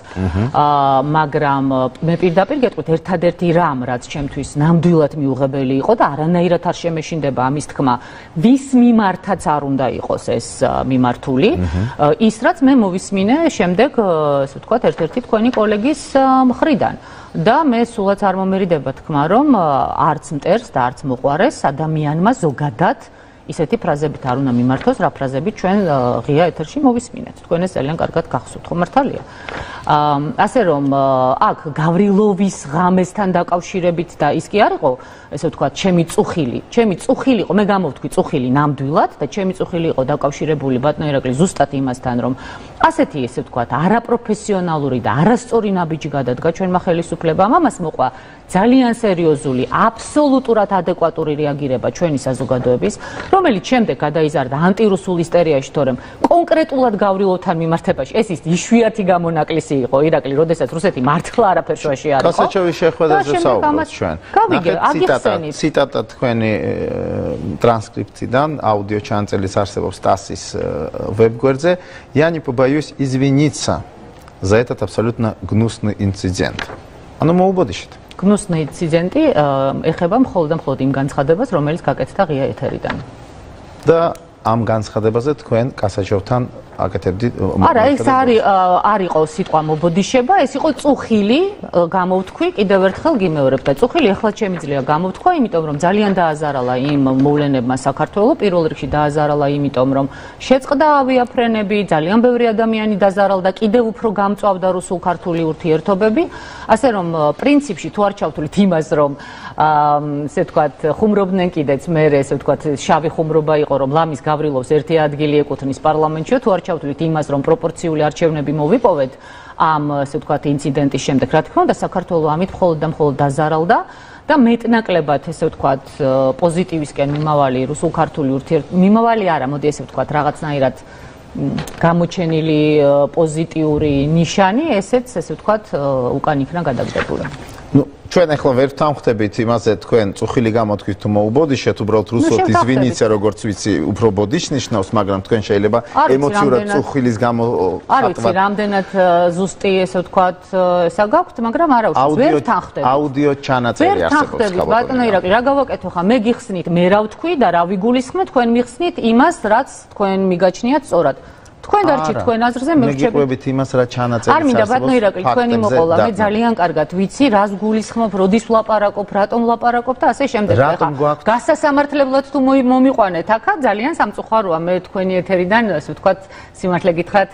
მაგრამ მე პირდაპირ გეტყვით, ერთადერთი რამ, რაც ჩემთვის ნამდვილად მიუღებელი იყო და არანაირად არ შემეშინდება ამის თქმა, ვის მიმართაც არ უნდა იყოს ეს მიმართული, ის რაც მე მოვისმინე შემდეგ, ასე ვთქვათ, ერთ-ერთი თქვენი კოლეგის მხრიდან. და მე სულაც არ მომერიდება თქმა, რომ არც მტერს და არც მოყვარეს ადამიანმა ზოგადად ისეთი ფრაზებით არ უნდა მიმართოს, რა ფრაზებით ჩვენ ღია ეთერში მოვისმინეთ. თქვენ ეს ძალიან კარგად გახსოვთ, ხო მართალია? ასე რომ აქ გავრილოვის ღამესთან დაკავშირებით და ის კი არ იყო, ესე ვთქვათ, ჩემი წუხილი, ჩემი წუხილი იყო, მე გამოვთქვი წუხილი ნამდვილად და ჩემი წუხილი იყო დაკავშირებული ბატონო ირაკლი ზუსტად იმასთან, რომ ასეთი, ესე ვთქვათ, არაპროფესიონალური და არასწორი ნაბიჯი გადადგა ჩვენმა ხელისუფლებამ, ამას მოყვა ძალიან სერიოზული, აბსოლუტურად ადეკვატური რეაგირება ჩვენი საზოგადოების, რომელიც შემდეგ გადაიზარდა ანტირუსულ ისტერიაში, თორემ კონკრეტულად გავრილოვთან მიმართებაში ეს ის იშვიათი გამონაკლისი იყო, ირაკლი, როდესაც რუსეთი მართლა არაფერშუაში არ იყო. კოსაჩოვის შეხვედრაზე საუბრობთ ჩვენ. გავიგე, აგიხსენით. ციტატა თქვენი ტრანსკრიფციიდან, აუდიო ჩანწერის არსებობს ტასის ვებგვერდზე. Я не побоюсь извиниться за этот абсолютно гнусный инцидент. ანუ მოუბოდიშით. გნუსნი ინციდენტი ეხება მხოლოდ და მხოლოდ იმ განცხადებას, რომელიც გაკეთდა ღია ეთერიდან. და ამ განცხადებაზე თქვენ კასაჩოვთან აკეთებდით? არა, ეს არის არ იყო სიტყვა მობოდიშება, ეს იყო წუხილი, გამოვთქვი, კიდევ ერთხელ გიმეორებ და წუხილი ეხლა შემიძლია გამოვთქვა, იმიტომ რომ ძალიან დააზარალა იმ მოვლენებმა საქართველოს, პირველ რიგში დააზარალა იმიტომ რომ შეწყდა ავიაფრენები, ძალიან ბევრი ადამიანი დაზარალდა, კიდევ უფრო გამწვავდა რუსულ-ქართული ურთიერთობები, ასე რომ პრინციპში თუ არ ჩავთვლით იმას, რომ ესე ვთქვათ, ხუმრობდნენ კიდეც მე, ესე ვთქვათ, შავი ხუმრობა იყო, რომ ლამის გავრილოვს ერთი ადგილი ეკუთვნის პარლამენტში, თუ არ ჩავთვლით იმას, რომ პროპორციული არჩევნები მოვიპოვეთ ამ, ასე ვთქვათ, ინციდენტის შემდეგ. Რა თქმა უნდა, საქართველოს ამით მხოლოდ და მხოლოდ დაზარალდა და მეტნაკლებად, ესე ვთქვათ, პოზიტივისკენ მიმავალი რუსულ-ქართული ურთიერთობა, მიმავალი არა, მოდი ესე ვთქვათ, რაღაცნაირად გამოჩენილი პოზიტიური ნიშანი, ესეც, ესე ვთქვათ, უკან იქნა გადაგდებული. Ну, ჩვენ ახლა ვერ ვთანხმდებით იმაზე, თქვენ წუხილი გამოთქვით თუ მოუბოდიშეთ, უბრალოდ რუსეთის ვინიცე როგორც ვიცი, უფრო ბოდიშ ნიშნავს, მაგრამ თქვენ შეიძლება ემოციურად წუხილის გამო არ ვიცი, რამდენად ზუსტი, ესე ვთქვათ, ესა გაქვთ, მაგრამ არა უშავს, ვერ ვთანხმდებით. აუდიო ჩანაწერი არსებობს. ბატონო ირაკლი, რა გავაკეთო ხა, მე გიხსნით, მე რა ვთქვი და რა ვიგულისხმე, თქვენ მიხსნით იმას, რაც თქვენ მიგაჩნიათ სწორად. თქვენ დარჩით თქვენ აზრზე მე ვჩები. მე გიყვებით იმას რა ჩანაწერი. არ მინდა ბატონო ირაკლი, თქვენი მოყოლა, მე ძალიან კარგად ვიცი, რას გულისხმობ, როდის ვლაპარაკობ, რატომ ვლაპარაკობ და ასე შემდეგ. ხა გასასამართლებლად თუ მომიყვანეთ აქა, ძალიან სამწუხაროა, მე თქვენი ეთერიდან, ასე ვთქვათ, სიმართლე გითხრათ,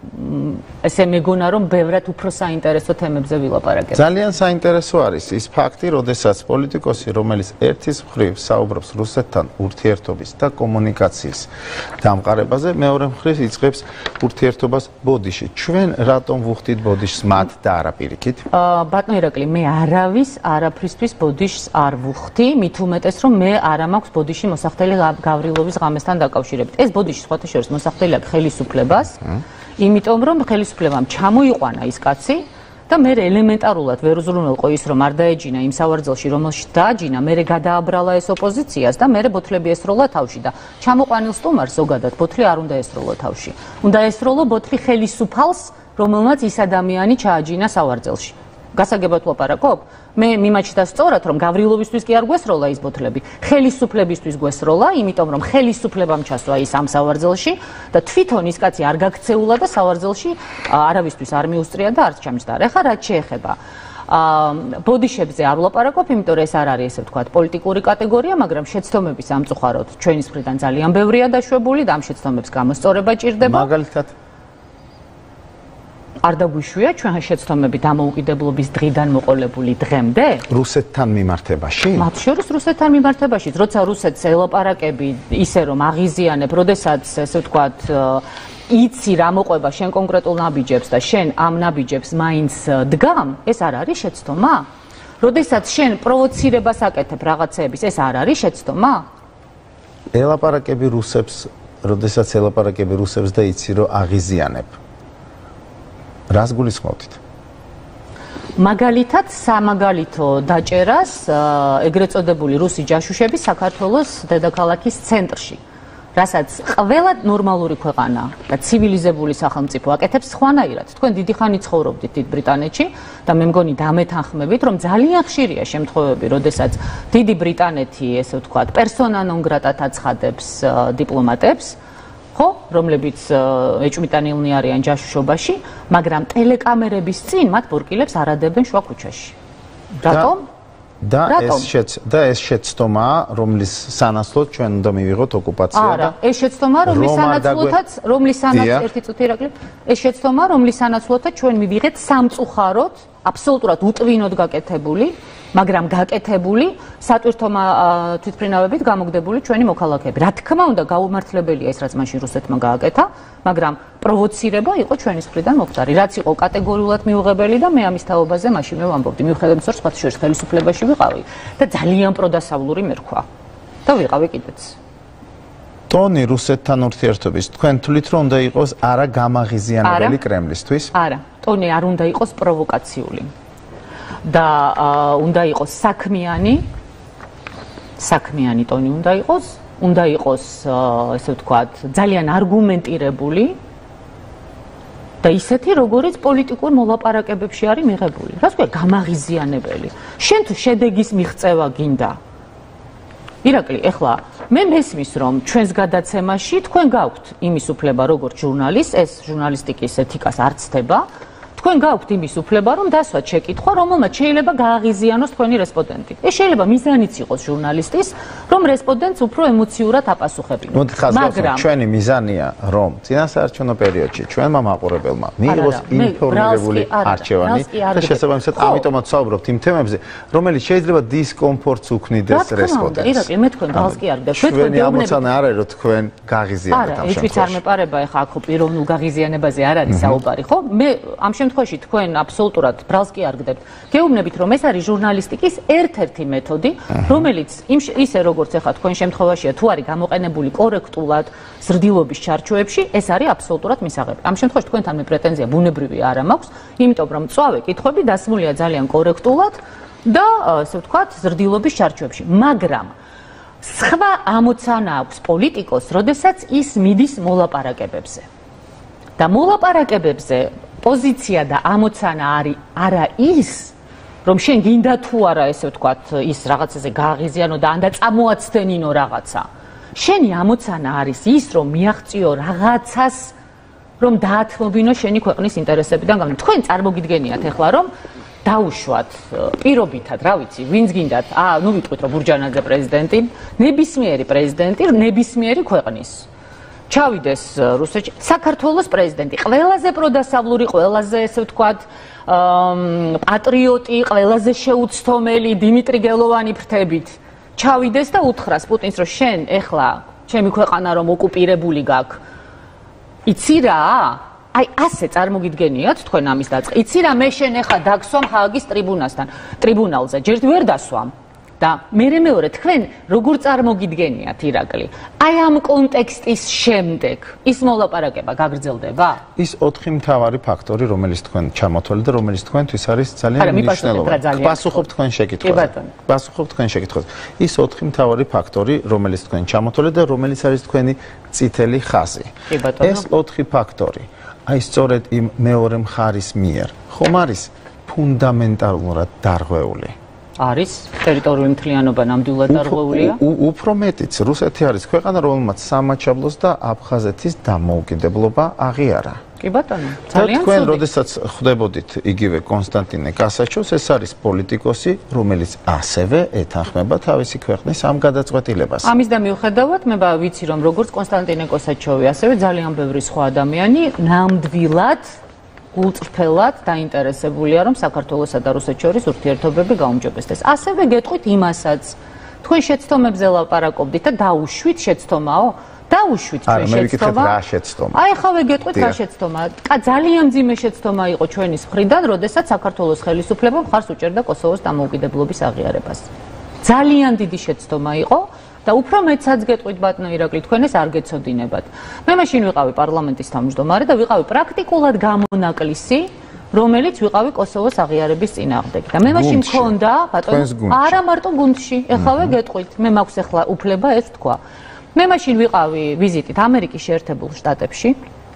ესე მეგონა რომ ბევრად უფრო საინტერესო თემებზე ვილაპარაკებ. ძალიან საინტერესო არის ის ფაქტი, როდესაც პოლიტიკოსი, რომელიც ერთის მხრივ საუბრობს რუსეთთან ურთიერთობის და კომუნიკაციის დამყარებაზე, მეორე მხრივ იწყებს ურთიერთობას ბოდიში. ჩვენ რატომ ვუხდით ბოდიშს მათ და არა პირიქით? ბატონო ირაკლი, მე არავის არაფრისთვის ბოდიშს არ ვუხდი, მით უმეტეს რომ მე არა მაქვს ბოდიში მოსახდელი გავრილობის ღამესთან დაკავშირებით. ეს ბოდიში სხვათა შორის მოსახდელი აქვს ხელისუფლებას, იმიტომ რომ ხელისუფლებამ ჩამოიყვანა ის კაცი და მე ელემენტარულად ვერ უზრუნველყო ის რომ არ დაეჯინა იმ სავარძელში რომელშიც დააჯინა, მე გადააბრალა ეს ოპოზიციას და მე ბოთლები ესროლა თავში და ჩამოყვანილ სტუმარს ზოგადად ბოთლი არ უნდა ესროლო თავში. უნდა ესროლო ბოთლი ხელისუფალს, რომელმაც ის ადამიანი ჩააჯინა სავარძელში. გასაგებად ვლაპარაკობ? მე მიმაჩნდა სწორად რომ გავრილოვისთვის კი არ გვესროლა ის ბოთლები, ხელისუფლებისთვის გვესროლა, იმიტომ რომ ხელისუფლებამ ჩასვა ის ამ სავარძელში და თვითონ ის კაცი არ გაქცეულა და სავარძელში არავისთვის არ მიუსწრია და არც ჩამისდა. ეხლა რაც შეეხება ბოდიშებზე არ ვლაპარაკობ, იმიტომ რომ ეს არ არის, ესე ვთქვათ, პოლიტიკური კატეგორია, მაგრამ შეცდომები სამწუხაროდ ჩვენის მხრიდან ძალიან ბევრია დაშვებული და ამ შეცდომებს გამოსწორება ჭირდება. მაგალითად არ დაგვიშვია ჩვენ შეცდომები დამოუკიდებლობის დღიდან მოყოლებული დღემდე? რუსეთთან მიმართებაში? მათ შორის რუსეთთან მიმართებაში, როცა რუსეთს ელაპარაკები ისე რომ აღიზიანებ, როდესაც ესე ვთქვათ, იცი რა მოყვება შენ კონკრეტულ ნაბიჯებს და შენ ამ ნაბიჯებს მაინც დგამ, ეს არ არის შეცდომა? როდესაც შენ პროვოცირებას აკეთებ რაღაცეების, ეს არ არის შეცდომა? ელაპარაკები რუსებს, როდესაც ელაპარაკები რუსებს და იცი რომ აღიზიანებ. რას გულისხმობთ? მაგალითად, სამაგალითო დაჭერას ეგრეთ წოდებული რუსი ჯაშუშები საქართველოს დედაქალაქის ცენტრში, რასაც ყველა ნორმალური ქვეყანა და ცივილიზებული სახელმწიფო აკეთებს სხვანაირად. თქვენ დიდი ხანი ცხოვრობდით დიდ ბრიტანეთში და მე მგონი დამეთანხმებით, რომ ძალიან ხშირია შემთხვევები, როდესაც დიდი ბრიტანეთი, ესე ვთქვათ, პერსონა ნონ გრატად აცხადებს დიპლომატებს, ხო, რომლებიც ეჭვმიტანილნი არიან ჯაშუშობაში, მაგრამ ტელეკამერების წინ მათ ბორკილებს არ ადებენ შუა ქუჩაში. რატომ? და ეს შეც და ეს შეცდომაა, რომლის სანაცვლოდ ჩვენ უნდა მივიღოთ ოკუპაცია და არა, ეს შეცდომაა, რომლის სანაცვლოდაც, რომლის სანაცვლოდ ერთი წუთი ირაკლი, ეს შეცდომაა, რომლის სანაცვლოდაც ჩვენ მივიღეთ სამწუხაროდ, აბსოლუტურად უტვინოდ გაკეთებული, მაგრამ გაკეთებული სატვირთო თვითმფრინავებით გამოგდებული ჩვენი მოქალაქეები. რა თქმა უნდა, გაუმართლებელია ეს, რაც მაშინ რუსეთმა გააკეთა, მაგრამ პროვოცირება იყო ჩვენის მხრიდან მოხდარი, რაც იყო კატეგორიულად მიუღებელი და მე ამის თაობაზე მაშინვე ვამბობდი. მიუხედავად იმისა, რომ სხვათა შორის ხელისუფლებაში ვიყავი და ძალიან პროდასავლური მერქვა და ვიყავი კიდეც. ტონი რუსეთთან ურთიერთობის, თქვენ თვლით რომ უნდა იყოს არა გამაღიზიანებელი კრემლისთვის? არა, ტონი არ უნდა იყოს პროვოკაციული. და უნდა იყოს საქმიანი, საქმიანი ტონი უნდა იყოს, უნდა იყოს, ესე ვთქვათ, ძალიან არგუმენტირებული და ისეთი, როგორც პოლიტიკურ მოლაპარაკებებში არის მიღებული. რა თქვა, გამაღიზიანებელი. შენ თუ შედეგის მიღწევა გინდა? ირაკლი, ეხლა მე მესმის, რომ ჩვენს გადაცემაში თქვენ გაქვთ იმის უფლება, როგორც ჟურნალისტს, ეს ჟურნალისტიკის ეთიკას არ ცდება. თქვენ გაქვთ იმის უფლება, რომ დასვათ შეკითხვა, რომელმაც შეიძლება გააღიზიანოს თქვენი რესპონდენტი. ეს შეიძლება მიზანიც იყოს ჟურნალისტის, რომ რესპონდენტს უფრო ემოციურად აპასუხებინოთ. მაგრამ ჩვენი მიზანია, რომ წინასაარჩევნო პერიოდში ჩვენმა მაყურებელმა მიიღოს ინფორმირებული არჩევანი და შესაბამისად ამიტომაც ვსაუბრობთ იმ თემებზე, რომელიც შეიძლება დისკომფორტს უქმნიდეს რესპონდენტს. ირაკლი, მე თქვენ ბრალს კი არ გდებ. ჩვენი ამოცანა არ არის, რომ თქვენ გაღიზიანებთ ამ შემთხვევაში. არა, ეჭვიც არ მეპარება, ეხლა აქ პიროვნულ გაღიზიანებაზე არ არის საუბარი, ხო? მე ამ შემთხვევაში თქვენ აბსოლუტურად ბრალს კი არ გდებთ. გეუბნებით, რომ ეს არის ჟურნალისტიკის ერთ-ერთი მეთოდი, რომელიც ისე როგორც ეხლა თქვენ შემთხვევაშია თუ არის გამოყენებული კორექტულად ზრდილობის ჩარჩოებში, ეს არის აბსოლუტურად მისაღები. ამ შემთხვევაში თქვენთან მე პრეტენზია ბუნებრივი არ მაქვს, იმიტომ რომ მწვავე კითხვები დასმულია ძალიან კორექტულად და ასე ვთქვათ, ზრდილობის ჩარჩოებში. მაგრამ სხვა ამოცანა აქვს პოლიტიკოს, როდესაც ის მიდის მოლაპარაკებებზე. და მოლაპარაკებებზე პოზიცია და ამოცანა არის არა ის, რომ შენ გინდა თუ არა ესე ვთქვათ ის რაღაცაზე გააღიზიანო და ანდა წამოაცდენინო რაღაცა. შენი ამოცანა არის ის, რომ მიაღწიო რაღაცას, რომ დაათმობინო შენი ქვეყნის ინტერესებიდან გამო. თქვენ წარმოგიდგენიათ ეხლა რომ დაუშვათ პირობითად, რა ვიცი, ვინც გინდათ, აა, ნუ ვიტყვით რომ ბურჯანაძე პრეზიდენტი, ნებისმიერი პრეზიდენტი, ნებისმიერი ქვეყნის. ჩავიდეს რუსეთში, საქართველოს პრეზიდენტი, ყველაზე პროდასავლური, ყველაზე ესე ვთქვათ, პატრიოტი, ყველაზე შეუცდომელი დიმიტრი გელოვანი ფრთებით. ჩავიდეს და უთხრას პუტინს, რომ შენ ეხლა ჩემი ქვეყანა რომ ოკუპირებული გაქვს. იცი რა? აი ასე წარმოგიდგენიათ თქვენ ამის დაწყება. იცი რა, მე შენ ეხლა დაგსვამ ჰააგის ტრიბუნასთან, ტრიბუნალზე. ჯერ ვერ დასვამ. და მერე მეორე თქვენ როგორ წარმოგიდგენიათ ირაკლი? აი ამ კონტექსტის შემდეგ ის მოლაპარაკება გაგრძელდება? ის ოთხი მთავარი ფაქტორი, რომელიც თქვენ ჩამოთვალეთ და რომელიც თქვენთვის არის ძალიან მნიშვნელოვანი. პასუხობ თქვენ შეკითხვაზე. პასუხობ თქვენ შეკითხვაზე. ის ოთხი მთავარი ფაქტორი, რომელიც თქვენ ჩამოთვალეთ და რომელიც არის თქვენი წითელი ხაზი. ეს ოთხი ფაქტორი, აი სწორედ იმ მეორე მხარის მიერ, ხომ არის ფუნდამენტალურად დარღვეული? არის ტერიტორიული მთლიანობა ნამდვილად დარღვეულია? უფრო მეტიც, რუსეთი არის ქვეყანა, რომელმაც სამაჩაბლოს და აფხაზეთის დამოუკიდებლობა აღიარა. კი ბატონო, ძალიან თქვენ როდესაც ხვდებოდით იგივე კონსტანტინე კასაჩოვს, ეს არის პოლიტიკოსი, რომელიც ასევე ეთანხმება თავისი ქვეყნის ამ გადაწყვეტილებას. ამის და მიუხედავად, მე ვიცი რომ როგორც კონსტანტინე კასაჩოვი, ასევე ძალიან ბევრი სხვა ადამიანი ნამდვილად გულწრფელად დაინტერესებულია, რომ საქართველოსა და რუსეთს შორის ურთიერთობები გაუმჯობესდეს. ასევე გეტყვით იმასაც, თქვენ შეცდომებზე ლაპარაკობდით და დაუშვით შეცდომაო? დაუშვით თქვენ შეცდომა? რა შეცდომა? აი ახლა ვეგეტყვით რა შეცდომა. კა ძალიან მძიმე შეცდომა იყო ჩვენის მხრიდან, როდესაც საქართველოს ხელისუფლება მხარს უჭერდა კოსოვოს დამოუკიდებლობის აღიარებას. ძალიან დიდი შეცდომა იყო. და უფრო მეცაც გეტყვით ბატონო ირაკლი, თქვენ ეს არ გეცოდინებათ. მე მაშინ ვიყავი პარლამენტის თავმჯდომარე და ვიყავი პრაქტიკულად გამონაკლისი, რომელიც ვიყავი კოსოვოს აღიარების წინააღმდეგ. და მე მაშინ მქონდა ბატონო, არა მარტო გუნდში, ეხლა გეტყვით, მე მაქვს ეხლა უფლება ეს თქვა. მე მაშინ ვიყავი ვიზიტით ამერიკის შეერთებულ შტატებში.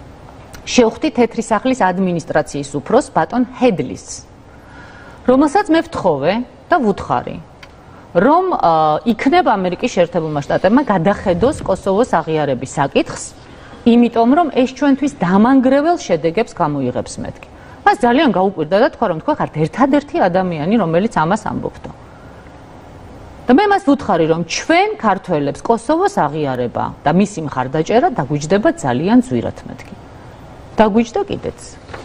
შევხვდი თეთრი სახლის ადმინისტრაციის უფროს ბატონ ჰედლის, რომელსაც მე ვთხოვე და ვუთხარი. რომ იქნებ ამერიკის შეერთებულმა შტატებმა გადახედოს კოსოვოს აღიარების საკითხს, იმიტომ რომ ეს ჩვენთვის დამანგრეველ შედეგებს გამოიღებს მეთქი. მას ძალიან გაუკვირდა და თქვა რომ თქვენ ხართ ერთადერთი ადამიანი, რომელიც ამას ამბობდო. და მე მას ვუთხარი რომ ჩვენ ქართველებს კოსოვოს აღიარება და მისი მხარდაჭერა დაგვიჯდება ძალიან ძვირად მეთქი. დაგვიჯდა კიდეც.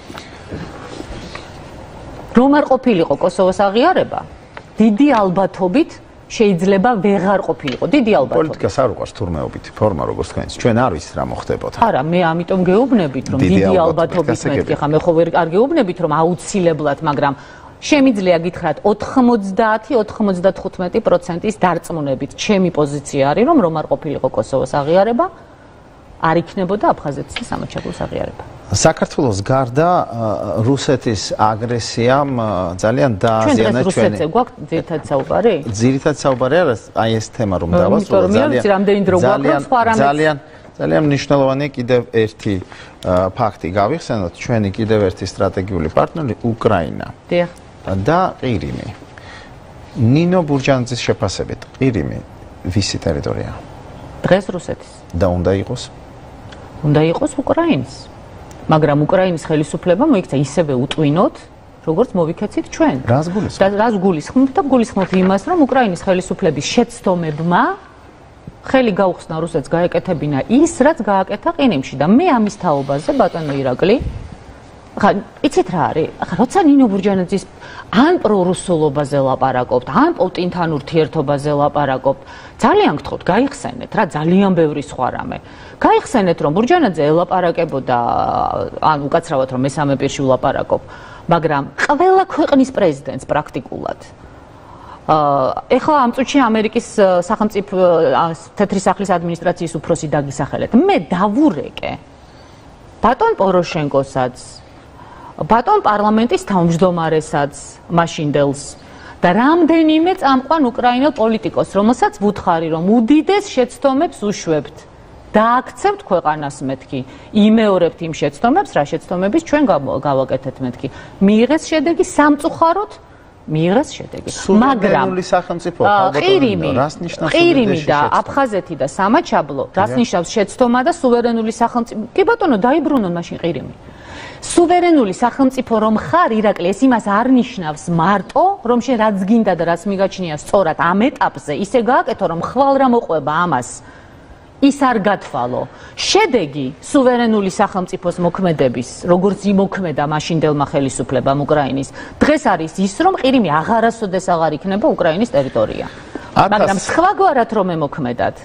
რომ არ ყოფილიყო კოსოვოს აღიარება, დიდი ალბათობით შეიძლება ვეღარ ყოფილიყო. დიდი ალბათობით. პოლიტიკას არ უყვარს თურმეობითი ფორმა, როგორც თქვენს. ჩვენ არ ვიცით რა მოხდებოდა. არა, მე ამიტომ გეუბნებით, რომ დიდი ალბათობით მეთქი. ხა მე ხო ვერ არ გეუბნებით, რომ აუცილებლად, მაგრამ შემიძლია გითხრათ ოთხმოცდაათი ოთხმოცდათხუთმეტი პროცენტის დარწმუნებით ჩემი პოზიცია არის, რომ რომ არ ყოფილიყო კოსოვოს აღიარება, არ იქნებოდა აფხაზეთის და სამაჩაბლოს აღიარება. საქართველოს გარდა რუსეთის აგრესიამ ძალიან დააზიანა ჩვენი. ჩვენ რუსეთზე გვაქვს ძირითად საუბარი? ძირითად საუბარი არა, აი ეს თემა რომ დავასრულოთ ძალიან ძალიან ძალიან მნიშვნელოვანია კიდევ ერთი ფაქტი გავიხსენოთ, ჩვენი კიდევ ერთი სტრატეგიული პარტნიორი უკრაინა. დიახ. და ყირიმი. ნინო ბურჯანაძის შეფასებით, ყირიმი ვისი ტერიტორია? დღეს რუსეთის. და უნდა იყოს? უნდა იყოს უკრაინის. მაგრამ უკრაინის ხელისუფლება მოიქცა ისევე უტვინოთ, როგორც მოვიქეცით ჩვენ. რას გულისხმობთ? და რას გულისხმობთ? და გულისხმობთ იმას, რომ უკრაინის ხელისუფლების შეცდომებმა ხელი გაუხსნა რუსეთს გაეკეთებინა ის, რაც გააკეთა ყირიმში და მე ამის თაობაზე ბატონო ირაკლი ხა იცით რა არის? ხა როცა ნინო ბურჯანაძის ან პრორუსულობაზე ლაპარაკობთ, ან პუტინთან ურთიერთობაზე ლაპარაკობთ, ძალიან გთხოვთ, გაიხსენეთ რა, ძალიან ბევრი სხვა რამე. გაიხსენეთ, რომ ბურჯანაძე ელაპარაკებოდა, ან უკაცრავად რომ მესამე პირში ვლაპარაკობ, მაგრამ ყველა ქვეყნის პრეზიდენტს პრაქტიკულად ეხლა ამ წუთში ამერიკის სახელმწიფო თეთრი სახლის ადმინისტრაციის უფროსი დაგისახელეთ. მე დავურეკე ბატონ პოროშენკოსაც, ბატონ პარლამენტის თავმჯდომარესაც, მაშინდელს და რამდენიმე წამყვან უკრაინელ პოლიტიკოს, რომელსაც ვუთხარი, რომ უდიდეს შეცდომებს უშვებთ. დააქცევთ ქვეყანას მეთქი, იმეორებთ იმ შეცდომებს, რა შეცდომების ჩვენ გავაკეთეთ მეთქი. მიიღეს შედეგი სამწუხაროდ, მიიღეს შედეგი. მაგრამ სახელმწიფო ყირიმი, ყირიმი და აფხაზეთი და სამაჩაბლო, რას ნიშნავს შეცდომა და სუვერენული სახელმწიფო? კი ბატონო, დაიბრუნონ მაშინ ყირიმი. სუვერენული სახელმწიფო რომ ხარ ირაკლი, ეს იმას არ ნიშნავს მარტო, რომ შენ რაც გინდა და რაც მიგაჩნია სწორად ამ ეტაპზე, ისე გააკეთო, რომ ხვალ რა მოყვება ამას. ის არ გათვალო. შედეგი სუვერენული სახელმწიფოს მოქმედების, როგორც იმოქმედა მაშინდელმა ხელისუფლებამ უკრაინის, დღეს არის ის, რომ ყირიმი აღარასოდეს აღარ იქნება უკრაინის ტერიტორია. მაგრამ სხვაგვარად რომ ემოქმედათ,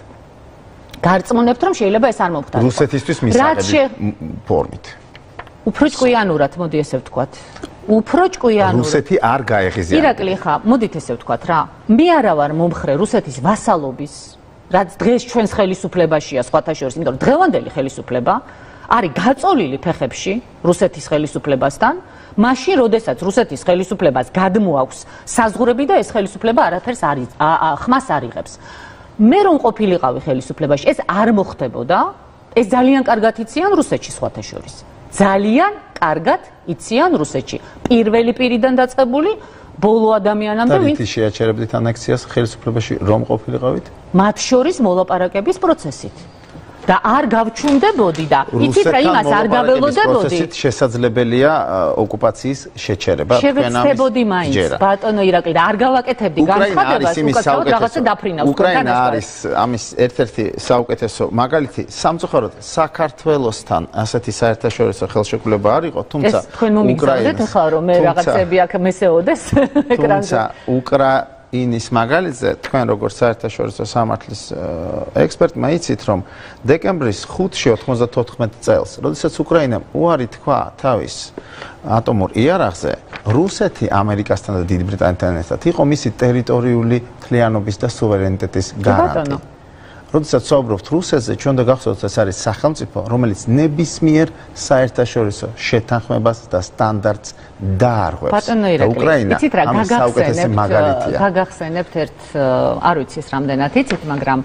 გარწმუნებთ, რომ შეიძლება ეს არ მომხდარიყო. რუსეთისთვის მისაღები ფორმით. უფრო ჭკვიანურად, მოდი ესე ვთქვათ. უფრო ჭკვიანურად. რუსეთი არ გაეღიზიანებია. ირაკლი ხა, მოდით ესე ვთქვათ რა. მე არა ვარ მომხრე რუსეთის ვასალობის, რაც დღეს ჩვენს ხელისუფლებაშია სხვათა შორის, იმიტომ რომ დღევანდელი ხელისუფლება არის გაწოლილი ფეხებში რუსეთის ხელისუფლებასთან, მაშინ, როდესაც რუსეთის ხელისუფლებას გადმოაქვს საზღვრები და ეს ხელისუფლება არაფერს არ ხმას არ იღებს. მე რომ ყოფილიყავი ხელისუფლებაში, ეს არ მოხდებოდა, ეს ძალიან კარგად იციან რუსეთში სხვათა შორის. ძალიან კარგად იციან რუსეთში. პირველი პირიდან დაწყებული ბოლო ადამიანამდე ვინ შეაჩერებდით ანექსიას ხელისუფლებაში რომ ყოფილიყავით? მათ შორის მოლაპარაკების პროცესით. და არ გავჩუნდებოდი და იცით რა იმას არ გაველოდებოდი. პროცესით შესაძლებელია ოკუპაციის შეჩერება. შევეცდებოდი მაინც ბატონო ირაკლი და არ გავაკეთებდი განცხადებას, უკაცრავად რაღაცა დაფრინავს. უკრაინა არის ამის ერთ-ერთი საუკეთესო მაგალითი. სამწუხაროდ საქართველოსთან ასეთი საერთაშორისო ხელშეკრულება არ იყო, თუმცა თქვენ მომიგზავნეთ ახლა რომ მე რაღაცები აქ მესეოდეს ეკრანზე. თუმცა უკრა ინის მაგალითზე თქვენ როგორც საერთაშორისო სამართლის ექსპერტმა იცით, რომ დეკემბრის ხუთში ოთხმოცდათოთხმეტ წელს, როდესაც უკრაინამ უარი თქვა თავის ატომურ იარაღზე, რუსეთი ამერიკასთან და დიდი ბრიტანეთთან ერთად იყო მისი ტერიტორიული მთლიანობის და სუვერენიტეტის გარანტი. როდესაც ვსაუბრობთ რუსეთზე, ჩვენ და გახსოვთ, ეს არის სახელმწიფო, რომელიც ნებისმიერ საერთაშორისო შეთანხმებას და სტანდარტს დაარღვევს. ბატონო ირაკლი, იცით რა, გაგახსენებთ, გაგახსენებთ ერთ, არ ვიცი ეს რამდენად იცით, მაგრამ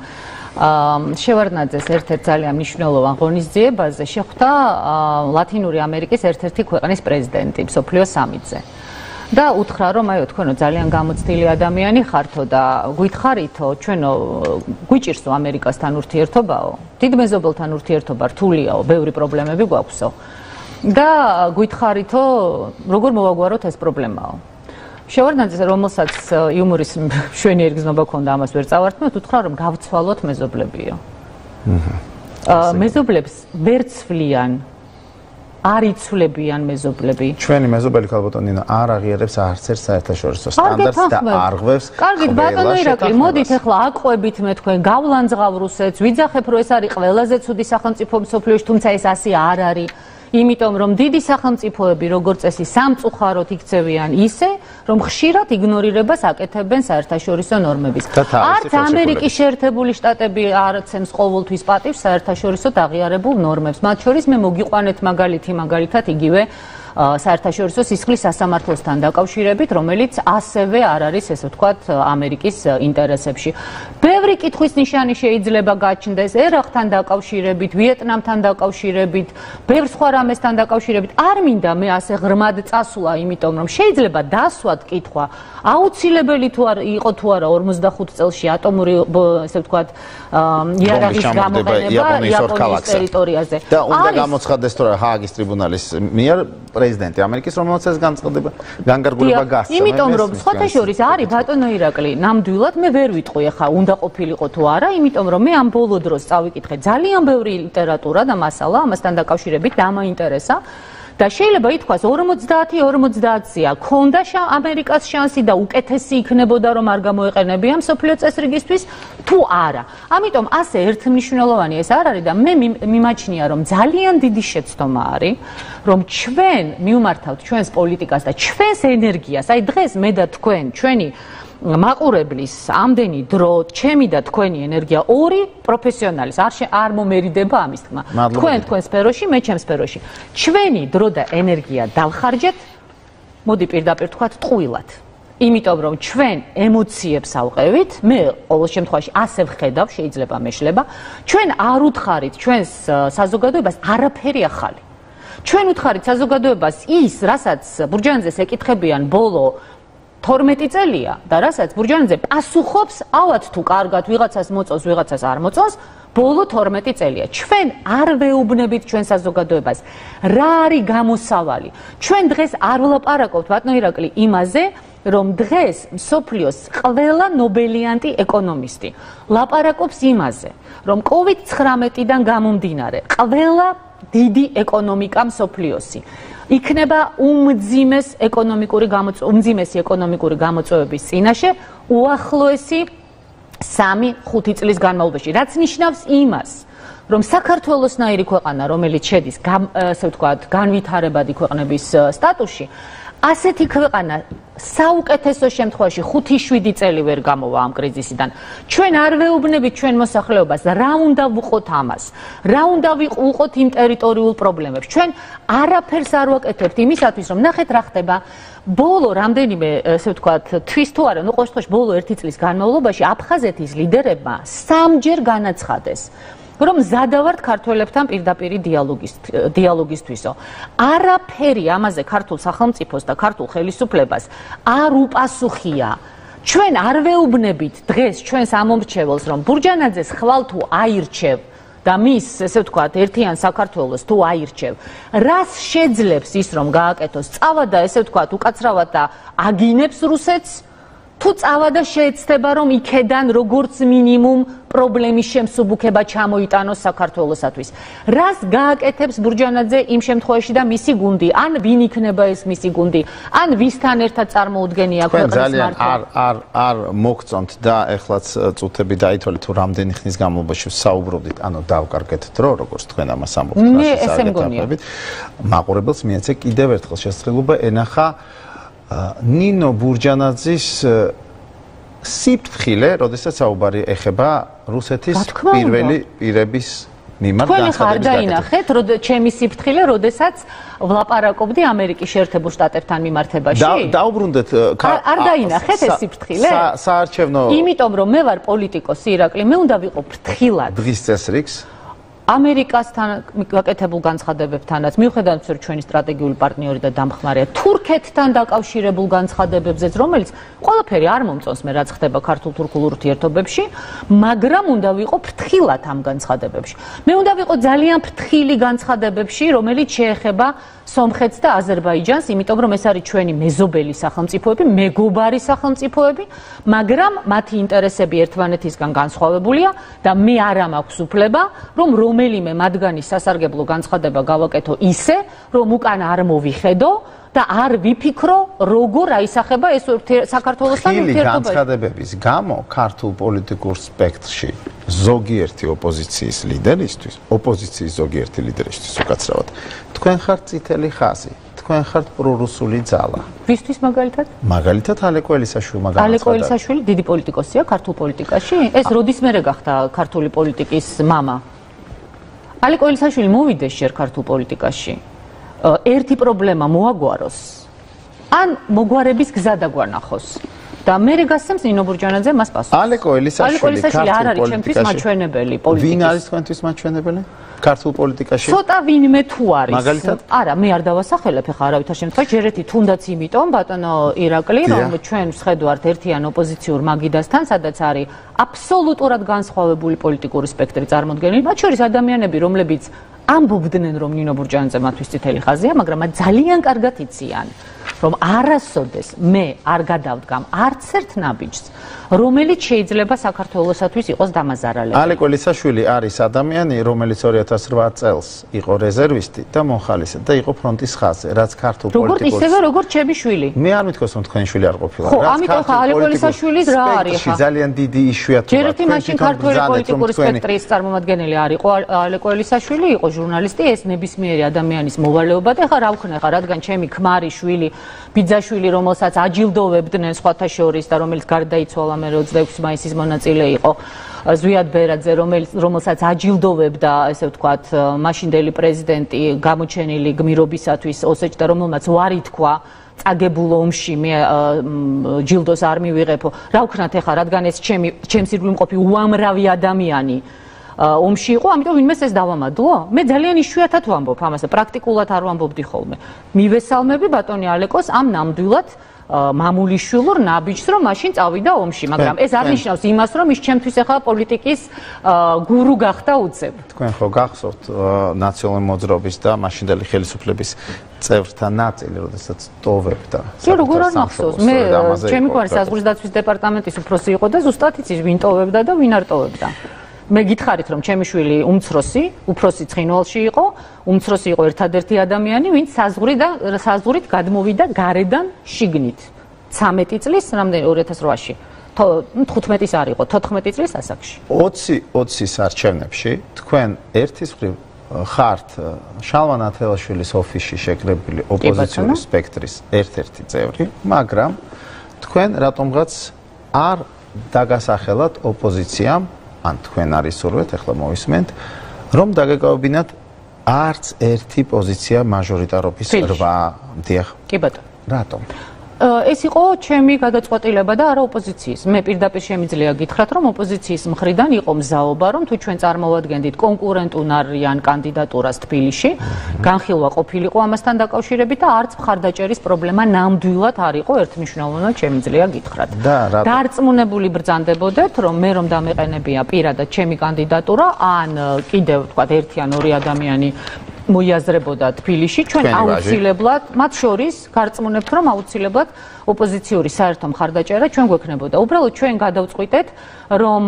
შევარდნაძეს ერთ-ერთ ძალიან მნიშვნელოვან ღონისძიებაზე შეხვდა ლათინური ამერიკის ერთ-ერთი ქვეყნის პრეზიდენტი, მსოფლიო სამიტზე. და უთხრა, რომ აიო თქვენო ძალიან გამოცდილი ადამიანი ხართო და გითხარითო, ჩვენო გვიჭირსო ამერიკასთან ურთიერთობაო, დიდ მეზობელთან ურთიერთობა რთულიაო, ბევრი პრობლემები გვაქვსო. და გითხარითო, როგორ მოვაგვაროთ ეს პრობლემაო. შევარდნაძე, რომელსაც იუმორის მშვენიერი გზნობა ქონდა, ამას ვერ წავართმევთ, უთხრა, რომ გავცვალოთ მეზობლებიო. მეზობლებს ვერ ცვლიან არ იცვლებიან მეზობლები. ჩვენი მეზობელი ქალბატონი ნინო არ აღიარებს არც ერთ საერთაშორისო სტანდარტს და არღვევს. კარგით, ბატონო ირაკლი, მოდით ახლა აყვებით მე თქვენ გავლანძღავ რუსეთს, ვიძახებ, რომ ეს არის ყველაზე ცუდი სახელმწიფო მსოფლიოში, თუმცა ეს ასე არ არის. იმიტომ რომ დიდი სახელმწიფოები როგორც წესი სამწუხაროდ იქცევიან ისე, რომ ხშირად იგნორირებას აკეთებენ საერთაშორისო ნორმების. არც ამერიკის შეერთებული შტატები არ აცემს ყოველთვის პატივს საერთაშორისო აღიარებულ ნორმებს. მათ შორის მე მოგიყვანეთ მაგალითი, მაგალითად იგივე საერთაშორისო სისხლის სასამართლოსთან დაკავშირებით, რომელიც ასევე არ არის, ესე ვთქვათ, ამერიკის ინტერესებში. ბევრი კითხვის ნიშანი შეიძლება გაჩნდეს ერაყთან დაკავშირებით, ვიეტნამთან დაკავშირებით, ბევრ სხვა რამესთან დაკავშირებით. არ მინდა მე ასე ღრმად წასვლა, იმიტომ რომ შეიძლება დასვათ კითხვა, აუცილებელი თუ არ იყო თუ არა ორმოცდახუთ წელში ატომური, ესე ვთქვათ, იარაღის გამოყენება იაპონიის ტერიტორიაზე. და უნდა გამოცხადდეს თუ რა ჰააგის ტრიბუნალის მიერ პრეზიდენტი ამერიკის, რომელსაც ეს განწყდება, განკარგულება გასცა. იმიტომ რომ სხვათა შორის არის ბატონო ირაკლი, ნამდვილად მე ვერ ვიტყვი ახლა უნდა ყოფილიყო თუ არა, იმიტომ რომ მე ამ ბოლო დროს წავიკითხე ძალიან ბევრი ლიტერატურა და მასალა ამასთან დაკავშირებით დამაინტერესა. და შეიძლება ითქვას ორმოცდაათი ორმოცდაათია ქონდა ამერიკას შანსი და უკეთესი იქნებოდა რომ არ გამოეყენებია მსოფლიო წესრიგისთვის თუ არა. ამიტომ ასე ერთმნიშვნელოვანი ეს არ არის და მე მიმაჩნია რომ ძალიან დიდი შეცდომა არის რომ ჩვენ მივმართავთ ჩვენს პოლიტიკას და ჩვენს ენერგიას. აი დღეს მე და თქვენ ჩვენი მაყურებლის ამდენი დრო, ჩემი და თქვენი ენერგია ორი პროფესიონალის არ არ მომერიდება ამის თქმა. თქვენ თქვენ სფეროში, მე ჩემ სფეროში. ჩვენი დრო და ენერგია დავხარჯეთ, მოდი პირდაპირ თქვათ, ტყუილად. იმიტომ რომ ჩვენ ემოციებს ავყევით, მე ყოველ შემთხვევაში ასე ვხედავ, შეიძლება მეშლება, ჩვენ არ უთხარით ჩვენს საზოგადოებას არაფერი ახალი. ჩვენ უთხარით საზოგადოებას ის, რასაც ბურჯანაძეს ეკითხებიან ბოლო თორმეტი წელია და რასაც ბურჯანაძე პასუხობს, ავად თუ კარგად ვიღაცას მოწონს, ვიღაცას არ მოწონს, ბოლო თორმეტი წელია. ჩვენ არ ვეუბნებით ჩვენ საზოგადოებას, რა არის გამოსავალი. ჩვენ დღეს არ ვლაპარაკობთ, ბატონო ირაკლი, იმაზე, რომ დღეს მსოფლიოს ყველა ნობელიანტი ეკონომისტი ლაპარაკობს იმაზე, რომ კოვიდ ცხრამეტიდან გამომდინარე, ყველა დიდი ეკონომიკა მსოფლიოსი იქნება უმძიმეს ეკონომიკური უმძიმესი ეკონომიკური გამოწვევების წინაშე უახლოესი სამი ხუთი წლის განმავლობაში, რაც ნიშნავს იმას, რომ საქართველოსნაირი ქვეყანა, რომელიც შედის ასე ვთქვათ, განვითარებადი ქვეყნების სტატუსში, ასეთი ქვეყანა საუკეთესო შემთხვევაში ხუთი შვიდი წელი ვერ გამოვა ამ კრიზისიდან. ჩვენ არ ვეუბნებით ჩვენ მოსახლეობას, რა უნდა ვუყოთ ამას, რა უნდა ვუყოთ იმ ტერიტორიულ პრობლემებს. ჩვენ არაფერს არ ვაკეთებთ იმისათვის, რომ ნახეთ რა ხდება. ბოლო რამდენიმე, ასე ვთქვათ, თვის თუ არა, ნუ ყოველ შემთხვევაში ბოლო ერთი წლის განმავლობაში აფხაზეთის ლიდერებმა სამჯერ განაცხადეს, რომ ზადავართ ქართველებთან პირდაპირი დიალოგისთვისო. არაფერი ამაზე ქართულ სახელმწიფოს და ქართულ ხელისუფლებას არ უპასუხია. ჩვენ არ ვეუბნებით დღეს ჩვენს ამომრჩეველს, რომ ბურჯანაძეს ხვალ თუ აირჩევ და მის, ესე ვთქვათ, ერთიან საქართველოს თუ აირჩევ, რას შეძლებს ის რომ გააკეთოს, წავა და ესე ვთქვათ, უკაცრავად და აგინებს რუსეთს, თუ წავა და შეეცდება რომ იქედან როგორც მინიმუმ პრობლემის შემსუბუქება ჩამოიტანოს საქართველოსათვის. რას გააკეთებს ბურჯანაძე იმ შემთხვევაში და მისი გუნდი, ან ვინ იქნება ეს მისი გუნდი, ან ვისთან ერთად წარმოუდგენია ქვეყნის მართვა? არ არ არ მოგწონთ და ეხლაც წუთები დაითვალეთ თუ რამდენი ხნის განმავლობაში საუბრობდით, ანუ დავკარგეთ დრო, როგორც თქვენ ამას ამბობთ. მე ესე მგონია. მაყურებელს მიეცე კიდევ ერთხელ შესაძლებლობა ენახა ნინო ბურჯანაძის სიფრთხილე, როდესაც საუბარი ეხება რუსეთის პირველი პირების მიმართ განცხადების გაკეთებას. თქვენ ხარ დაინახეთ, ჩემი სიფრთხილე, როდესაც ვლაპარაკობდი ამერიკის შეერთებულ შტატებთან მიმართებაში? დაუბრუნდეთ არ დაინახეთ ეს სიფრთხილე? საარჩევნო. იმიტომ რომ მე ვარ პოლიტიკოსი ირაკლი, მე უნდა ვიყო ფრთხილად. დღის წესრიგს ამერიკასთან გაკეთებულ განცხადებებთანაც, მიუხედავად რომ ჩვენი სტრატეგიული პარტნიორი და დამხმარეა, თურქეთთან დაკავშირებულ განცხადებებზეც, რომელიც ყველაფერი არ მომწონს მე რაც ხდება ქართულ-თურქულ ურთიერთობებში, მაგრამ უნდა ვიყო ფრთხილად ამ განცხადებებში. მე უნდა ვიყო ძალიან ფრთხილი განცხადებებში, რომელიც შეეხება სომხეთს და აზერბაიჯანს, იმიტომ რომ ეს არის ჩვენი მეზობელი სახელმწიფოები, მეგობარი სახელმწიფოები, მაგრამ მათი ინტერესები ერთმანეთისგან განსხვავებულია და მე არ მაქვს უფლება, რომ რომელიმე მათგანის სასარგებლო განცხადება გავაკეთო ისე, რომ უკან არ მოვიხედო და არ ვიფიქრო, როგორ აისახება ეს საქართველოსთან ურთიერთობები. განცხადებების გამო ქართულ პოლიტიკურ სპექტრში ზოგიერთი ოპოზიციის ლიდერისთვის, ოპოზიციის ზოგიერთი ლიდერისთვის უკაცრავად, თქვენ ხართ წითელი ხაზი, თქვენ ხართ პრორუსული ძალა. ვისთვის მაგალითად? მაგალითად ალეკო ელისაშვილმა განაცხადა. ალეკო ელისაშვილი დიდი პოლიტიკოსია ქართულ პოლიტიკაში? ეს როდის მერე გახდა ქართული პოლიტიკის მამა? ალეკო ელისაშვილი მოვიდეს შერ ქართულ პოლიტიკაში. ერთი პრობლემა მოაგვაროს, ან მოგვარების გზა დაგვანახოს. და მე გასცემს ნინო ბურჯანაძე მას პასუხს. ალეკო ელისაშვილი არ არის ჩემთვის მაჩვენებელი პოლიტიკის. ვინ არის თქვენთვის მაჩვენებელი? ქართულ პოლიტიკაში? ცოტა ვინმე თუ არის. მაგალითად? არა, მე არ დავასახელებ ახლა არავითარ შემთხვევაში, ჯერეთი თუნდაც იმიტომ, ბატონო ირაკლი, რომ ჩვენ ვხედავთ ერთიან ოპოზიციურ მაგიდასთან, სადაც არის აბსოლუტურად განსხვავებული პოლიტიკური სპექტრი წარმოდგენილი, მათ შორის ადამიანები, რომლებიც ამბობდნენ, რომ ნინო ბურჯანაძე მათთვის წითელი ხაზია, მაგრამ მათ ძალიან კარგად იციან, რომ არასოდეს მე არ გადავდგამ არც ერთ ნაბიჯს, რომელიც შეიძლება საქართველოსათვის იყოს დამაზარალებელი. ალე კველისაშვილი არის ადამიანი, რომელიც ორი ათას რვა წელს იყო რეზერვისტი და მომხალისე და იყო ფრონტის ხაზზე, რაც ქართულ პოლიტიკოს. როგორც ისევე როგორც ჩემი შვილი. მე არ მithქოს რომ თქვენი შვილი არ ყოფილა. ხო, ამიტომ ხა ალე კველისაშვილის რა არის ხა? ძალიან დიდი იშვიათობა. ჯერ ერთი მაშინ ქართული პოლიტიკური სპექტრის წარმომადგენელი არ იყო ალე კველისაშვილი, იყო ჟურნალისტი, ეს ნებისმიერი ადამიანის მოვალეობა და ხა რა ვქნა ხა, რადგან ჩემი ქმარი შვილი, ბიძაშვილი, რომელსაც აჯილდოვებდნენ სხვათა შორის და რომელიც გარდაიცვალა მე ოცდაექვსი მაისის მონაწილე იყო ზვიად ბერაძე, რომელსაც აჯილდოვებდა, ესე ვთქვათ, მაშინდელი პრეზიდენტი გამოჩენილი გმირობისათვის ოსეჭდა, რომელმაც ვარი თქვა წაგებულ ომში მე ჯილდოს არ მივიღებო. რა ვქნათ ეხა, რადგან ეს ჩემი ჩემს ირგვლივ მყოფი უამრავი ადამიანი ომში იყო, ამიტომ ვინმეს ეს დავამადლო? მე ძალიან იშვიათად ვამბობ ამას, პრაქტიკულად არ ვამბობდი ხოლმე. მივესალმები ბატონი ალეკოს ამ ნამდვილად მამულიშვილურ ნაბიჯს, რომ მაშინ წავიდა ომში, მაგრამ ეს არ ნიშნავს იმას, რომ ის ჩემთვის ახლა პოლიტიკის გურუ გახდა უცებ. თქვენ ხო გახსოვთ ნაციონალური მოძრაობის და მაშინდელი ხელისუფლების წევრთა ნაწილი, როდესაც ტოვებდა. კი, როგორ არ მახსოვს? მე ჩემი კვარი საზღვრის დაცვის დეპარტამენტის უფროსი იყო და ზუსტად იცის ვინ ტოვებდა და ვინ არ ტოვებდა. მე გითხარით რომ ჩემი შვილი უმცროსი, უფროსი ცხინვალში იყო, უმცროსი იყო ერთადერთი ადამიანი, ვინც საზღვრი და საზღვრით გადმოვიდა გარედან შიგნით. ცამეტი წლის, რამდენი ორი ათას რვაში. თხუთმეტის არ იყო, თოთხმეტი წლის ასაკში. ოცი ოცის არჩევნებში თქვენ ერთის მხრივ ხართ შალვა ნათელაშვილის ოფისში შეკრებილი ოპოზიციური სპექტრის ერთ-ერთი წევრი, მაგრამ თქვენ რატომღაც არ დაგასახელათ ოპოზიციამ, ან თქვენ არის სურვეთ, ახლა მოვისმენთ, რომ დაგეკავებინათ არც ერთი პოზიცია მაჟორიტარობის რვა. დიახ. კი ბატონო. რატომ? ეს იყო ჩემი გადაწყვეტილება და არა ოპოზიციის. მე პირდაპირ შემიძლია გითხრათ, რომ ოპოზიციის მხრიდან იყო მზაობა, რომ თუ ჩვენ წარმოვადგენდით კონკურენტუნარიან კანდიდატურას თბილისში, განხილვა ყოფილიყო ამასთან დაკავშირებით და არც მხარდაჭერის პრობლემა ნამდვილად არ იყო ერთმნიშვნელოვნად შემიძლია გითხრათ. დარწმუნებული ბრძანდებოდეთ, რომ მე რომ დამეყენებია პირადად ჩემი კანდიდატურა, ან კიდევ ვთქვათ ერთი ან ორი ადამიანი მოიაზრებოდა თბილისში, ჩვენ აუცილებლად, მათ შორის გარწმუნებთ, რომ აუცილებლად ოპოზიციური საერთო მხარდაჭერა ჩვენ გვექნებოდა. უბრალოდ ჩვენ გადავწყვიტეთ, რომ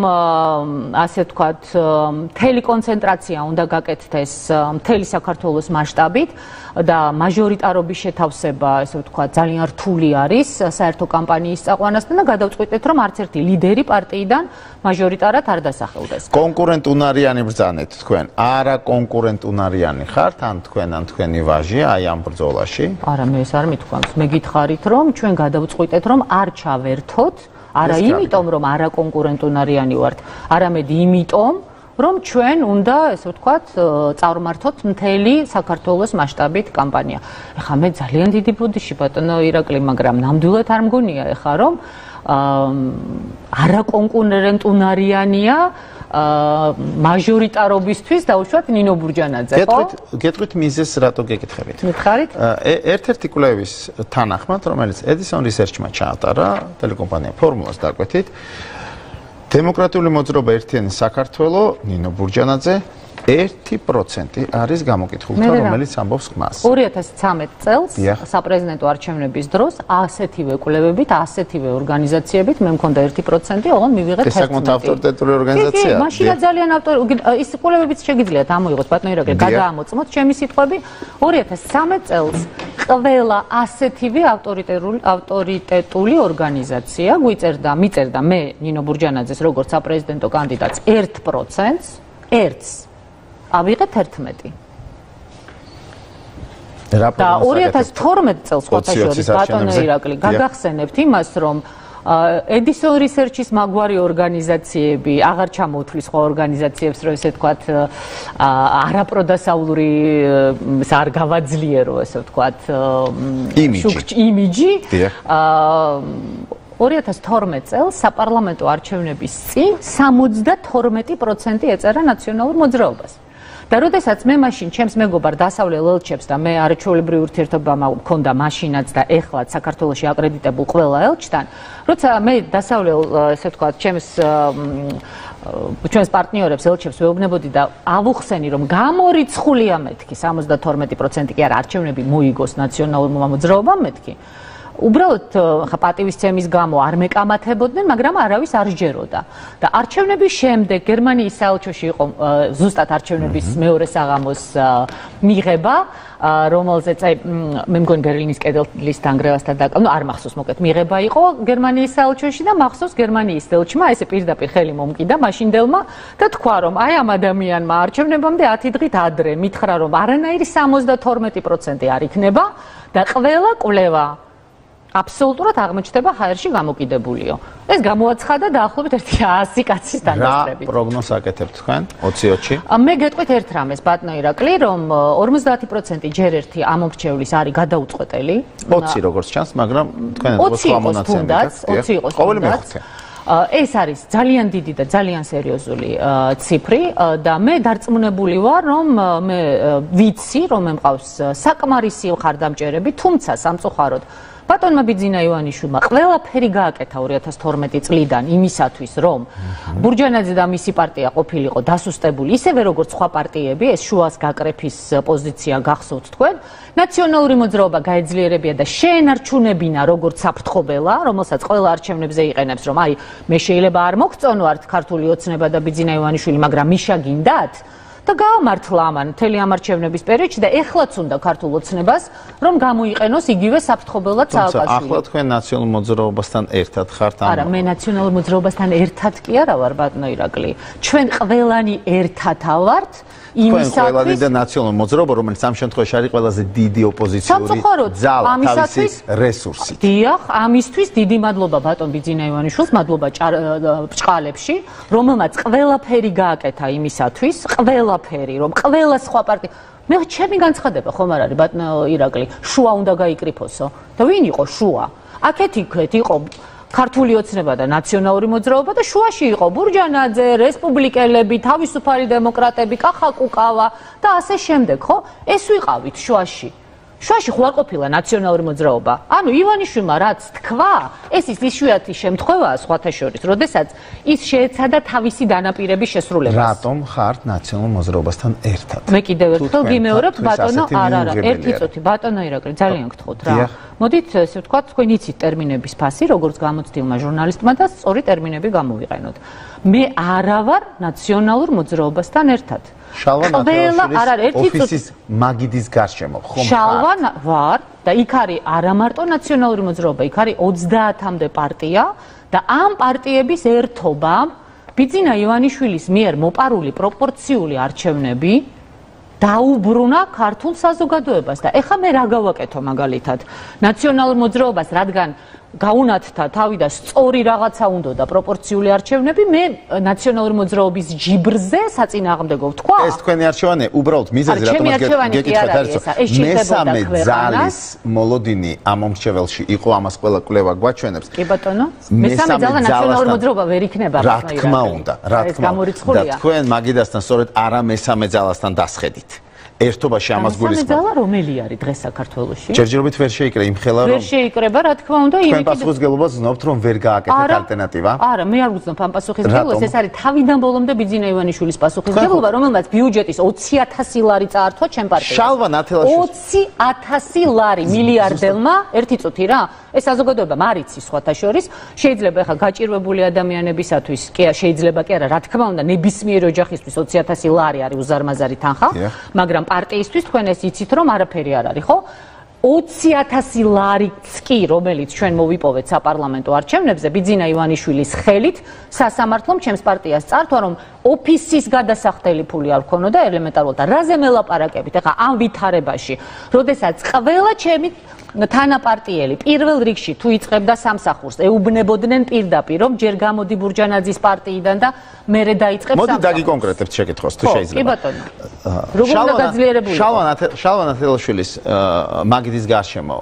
ასე ვთქვათ, მთელი კონცენტრაცია უნდა გაკეთდეს მთელი საქართველოს მასშტაბით და მაჟორიტარობის შეთავსება, ესე ვთქვათ, ძალიან რთული არის საერთო კამპანიის წაყვანასთან და გადავწყვიტეთ, რომ არც ერთი ლიდერი პარტიიდან მაჟორიტარად არ დასახელდეს. კონკურენტუნარიანი ბრძანეთ თქვენ, არა კონკურენტუნარიანი ხართ, ან თქვენ ან თქვენი ვაჟი აი ამ ბრძოლაში? არა, მე ეს არ მithქვამს. მე გითხარით, რომ ჩვენ გადავწყვიტეთ, რომ არ ჩავერთოთ, არა იმიტომ, რომ არა კონკურენტუნარიანი ვართ, არამედ იმიტომ, რომ ჩვენ უნდა, ესე ვთქვათ, წარმართოთ მთელი საქართველოს მასშტაბით კამპანია. ეხლა მე ძალიან დიდი ბუდიში ბატონო ირაკლი, მაგრამ ნამდვილად არ მგონია ეხლა, რომ არა კონკურენტუნარიანია მაჟორიტარობისთვის დაუშვათ ნინო ბურჯანაძე, ხო? გეტყვით მიზეზს რატო გეკითხებით? მითხარით? ერთ-ერთი კვლევის თანახმად, რომელიც Edison Research-მა ჩაატარა, ტელეკომპანია ფორმულას დაკვეთით, დემოკრატიული მოძრაობა ერთიანი საქართველო, ნინო ბურჯანაძე ერთი პროცენტი არის გამოკითხულთა, რომელიც ამბობს ხმას. ორი ათას ცამეტ წელს საპრეზიდენტო არჩევნების დროს ასეთივე კვლევებით, ასეთივე ორგანიზაციებით მე მქონდა ერთი პროცენტი, ოღონდ მივიღეთ ერთმეტი. ეს საკმაოდ ავტორიტეტული ორგანიზაციაა. კი, მაშინაც ძალიან ავტორიტეტული. ის კვლევებიც შეგიძლიათ ამოიღოთ ბატონო ირაკლი, გადაამოწმოთ ჩემი სიტყვები. ორი ათას ცამეტ წელს ყველა ასეთივე ავტორიტეტული ავტორიტეტული ორგანიზაცია გვიწერდა, მიწერდა მე ნინო ბურჯანაძეს როგორც საპრეზიდენტო კანდიდატს ერთ პროცენტს, ერთს ავიღეთ ერთმეტი. და ორი ათას თორმეტ წელს სხვათა შორის ბატონო ირაკლი გაგახსენებთ იმას, რომ Edison Research-ის მაგვარი ორგანიზაციები, აღარ ჩამოთვლის სხვა ორგანიზაციებს, რომ ესე ვთქვათ, არაპროდასავლური არ გავაძლიერო, ესე ვთქვათ, იმიჯი. ორი ათას თორმეტ წელს საპარლამენტო არჩევნების წინ სამოცდათორმეტი პროცენტი ეწერა ნაციონალურ მოძრაობას. და როდესაც მე მაშინ ჩემს მეგობარ დასავლელ ელჩებს და მე არაჩვეულებრივი ურთიერთობა მქონდა მაშინაც და ეხლაც საქართველოში აკრედიტებულ ყველა ელჩთან, როცა მე დასავლელ, ესე ვთქვათ, ჩემს ჩვენს პარტნიორებს ელჩებს ვეუბნებოდი და ავუხსენი რომ გამორიცხულია მეთქი სამოცდათორმეტი პროცენტი კი არა არჩევნები მოიგოს ნაციონალურმა მოძრაობამ მეთქი უბრალოდ ხა პატივისცემის გამო არ მეკამათებოდნენ, მაგრამ არავის არ სჯეროდა. და არჩევნების შემდეგ გერმანიის საელჩოში იყო ზუსტად არჩევნების მეორე საღამოს მიღება, რომელზეც აი მე მგონი ბერლინის კედლის დანგრევასთან დაკავ, ნუ არ მახსოვს მოკეთ, მიღება იყო გერმანიის საელჩოში და მახსოვს გერმანიის ელჩმა ესე პირდაპირ ხელი მომკიდა მაშინდელმა და თქვა რომ აი ამ ადამიანმა არჩევნებამდე ათი დღით ადრე მითხრა რომ არანაირი სამოცდათორმეტი პროცენტი არ იქნება და ყველა კვლევა აბსოლუტურად აღმოჩნდება ჰაერში გამოკიდებულიო. ეს გამოაცხადა დაახლოებით ერთი ათი კაცის დანაშაულებით. რა პროგნოზს აკეთებთ თქვენ ოცი ოცი? მე გეტყვით ერთ რამეს, ბატონო ირაკლი, რომ ორმოცდაათი პროცენტი ჯერ ერთი ამომრჩევლის არის გადაუწყვეტელი. ოცი როგორც ჩანს, მაგრამ თქვენ ეს სხვა მონაცემები აქვს. ოცი იყოს თუნდაც. ეს არის ძალიან დიდი და ძალიან სერიოზული ციფრი და მე დარწმუნებული ვარ, რომ მე ვიცი, რომ მე მყავს საკმარისი მხარდამჭერები, თუმცა სამწუხაროდ ბატონმა ბიძინა ივანიშვილმა ყველაფერი გააკეთა ორი ათას თორმეტი წლიდან იმისათვის, რომ ბურჯანაძე და მისი პარტია ყოფილიყო დასუსტებული, ისევე როგორც სხვა პარტიები, ეს შუას გაკრეფის პოზიცია გახსოვთ თქვენ, ნაციონალური მოძრაობა გაეძლიერებია და შეენარჩუნებინა როგორც საფრთხობელა, რომელსაც ყველა არჩევნებზე იყენებს, რომ აი მე შეიძლება არ მოგწონვართ ქართული ოცნება და ბიძინა ივანიშვილი, მაგრამ მიშა გინდათ და გაამართლა ამან მთელი ამარჩევნების პერიოდში და ეხლაც უნდა ქართულ ოცნებას რომ გამოიყენოს იგივე საფრთხობელად სააკაშვილი. ახლა თქვენ ნაციონალურ მოძრაობასთან ერთად ხართ ამ? არა, მე ნაციონალურ მოძრაობასთან ერთად კი არა ვარ, ბატონო ირაკლი. ჩვენ ყველანი ერთად ავართ იმისათვის. თქვენ ყველანი და ნაციონალურ მოძრაობა, რომელიც ამ შემთხვევაში არის ყველაზე დიდი ოპოზიციური ძალა, თავისი რესურსით. დიახ, ამისთვის დიდი მადლობა ბატონ ბიძინა ივანიშვილს, მადლობა ბრჭყალებში, რომელმაც ყველაფერი გააკეთა იმისათვის, ყველაფერი, რომ ყველა სხვა პარტია მე ჩემი განცხადება ხომ არ არის ბატონო ირაკლი, შუა უნდა გაიკრიფოსო და ვინ იყო შუა? აქეთ იქეთ იყო ქართული ოცნება და ნაციონალური მოძრაობა და შუაში იყო ბურჯანაძე, რესპუბლიკელები, თავისუფალი დემოკრატები, კახაკუკავა და ასე შემდეგ, ხო? ეს ვიყავით შუაში. შუაში ხო არ ყოფილა ნაციონალური მოძრაობა. ანუ ივანიშვილმა რაც თქვა, ეს ის იშვიათი შემთხვევაა სხვათა შორის, როდესაც ის შეეცადა თავისი დანაპირების შესრულებას. რატომ ხართ ნაციონალურ მოძრაობასთან ერთად? მე კიდევ ერთხელ გიმეორებთ, ბატონო, არა, არა, ერთი წუთი, ბატონო ირაკლი, ძალიან გთხოვთ რა. მოდით ესე ვთქვათ, თქვენ იცით ტერმინების ფასი, როგორც გამოცდილმა ჟურნალისტმა და სწორი ტერმინები გამოვიყენოთ. მე არა ვარ ნაციონალურ მოძრაობასთან ერთად. შალვა ნათელაშვილის ოფისის მაგიდის გარშემო ხომ ხარ? შალვა ვარ და იქ არის არა მარტო ნაციონალური მოძრაობა, იქ არის ოცდაათამდე პარტია და ამ პარტიების ერთობამ ბიძინა ივანიშვილის მიერ მოპარული პროპორციული არჩევნები დაუბრუნა ქართულ საზოგადოებას და ეხლა მე რა გავაკეთო მაგალითად ნაციონალურ მოძრაობას, რადგან გაუნათთა თავი და სწორი რაღაცა უნდა და პროპორციული არჩევნები, მე ნაციონალური მოძრაობის ჯიბრზე საწინააღმდეგო ვთქვა. ეს თქვენი არჩევანი უბრალოდ მიზეზი რატომ გეკითხეთ არის მესამე ძალის მოლოდინი ამ მომრჩეველში იყო, ამას ყველა კვლევა გვაჩვენებს. კი ბატონო, მესამე ძალა ნაციონალური მოძრაობა ვერ იქნება. რა თქმა უნდა, რა თქმა უნდა. და თქვენ მაგიდასთან სწორედ არა მესამე ძალასთან დასხედით. ერთობაში ამას გულისხმობ. მესამე ძალა რომელი არის დღეს საქართველოში? ჯერჯერობით ვერ შეიკრე იმ ხელა რომ ვერ შეიკრება, რა თქმა უნდა, იმით. თქვენ პასუხისმგებლობას გზნობთ რომ ვერ გააკეთეთ ალტერნატივა? არა, მე არ ვგზნობ ამ პასუხისმგებლობას, ეს არის თავიდან ბოლომდე ბიძინა ივანიშვილის პასუხისმგებლობა, რომელმაც ბიუჯეტის ოცი ათასი ლარი წაართვა ჩემ პარტიას. შალვა ნათელაშვილის ოცი ათასი ლარი მილიარდელმა, ერთი წუთი რა. ეს საზოგადოება მარიცის სხვათა შორის, შეიძლება ახლა გაჭირვებული ადამიანებისათვის, კი შეიძლება კი არა, რა თქმა უნდა, ნებისმიერ ოჯახისთვის ოცი ათასი ლარი არის უზარმაზარი თანხა, მაგრამ პარტიისთვის თქვენ ეს იცით რომ არაფერი არ არის, ხო? ოცი ათასი ლარიც კი, რომელიც ჩვენ მოვიპოვეთ საპარლამენტო არჩევნებზე, ბიძინა ივანიშვილის ხელით სასამართლომ ჩემს პარტიას წართვა, რომ ოფისის გადასახდელი ფული არ ქონოდა ელემენტარულად და რაზე მელაპარაკებით ახლა ამ ვითარებაში, როდესაც ყველა ჩემი თანაპარტიელი პირველ რიგში თუ იწყებდა სამსახურს, ეუბნებოდნენ პირდაპირ, რომ ჯერ გამოდი ბურჯანაძის პარტიიდან და მერე დაიწყებს სამსახურს. მოდი დაგიკონკრეტებთ შეკითხვას თუ შეიძლება. კი ბატონო. როგორ უნდა გაძლიერებული? შალვა ნათელაშვილის მაგიდის გარშემო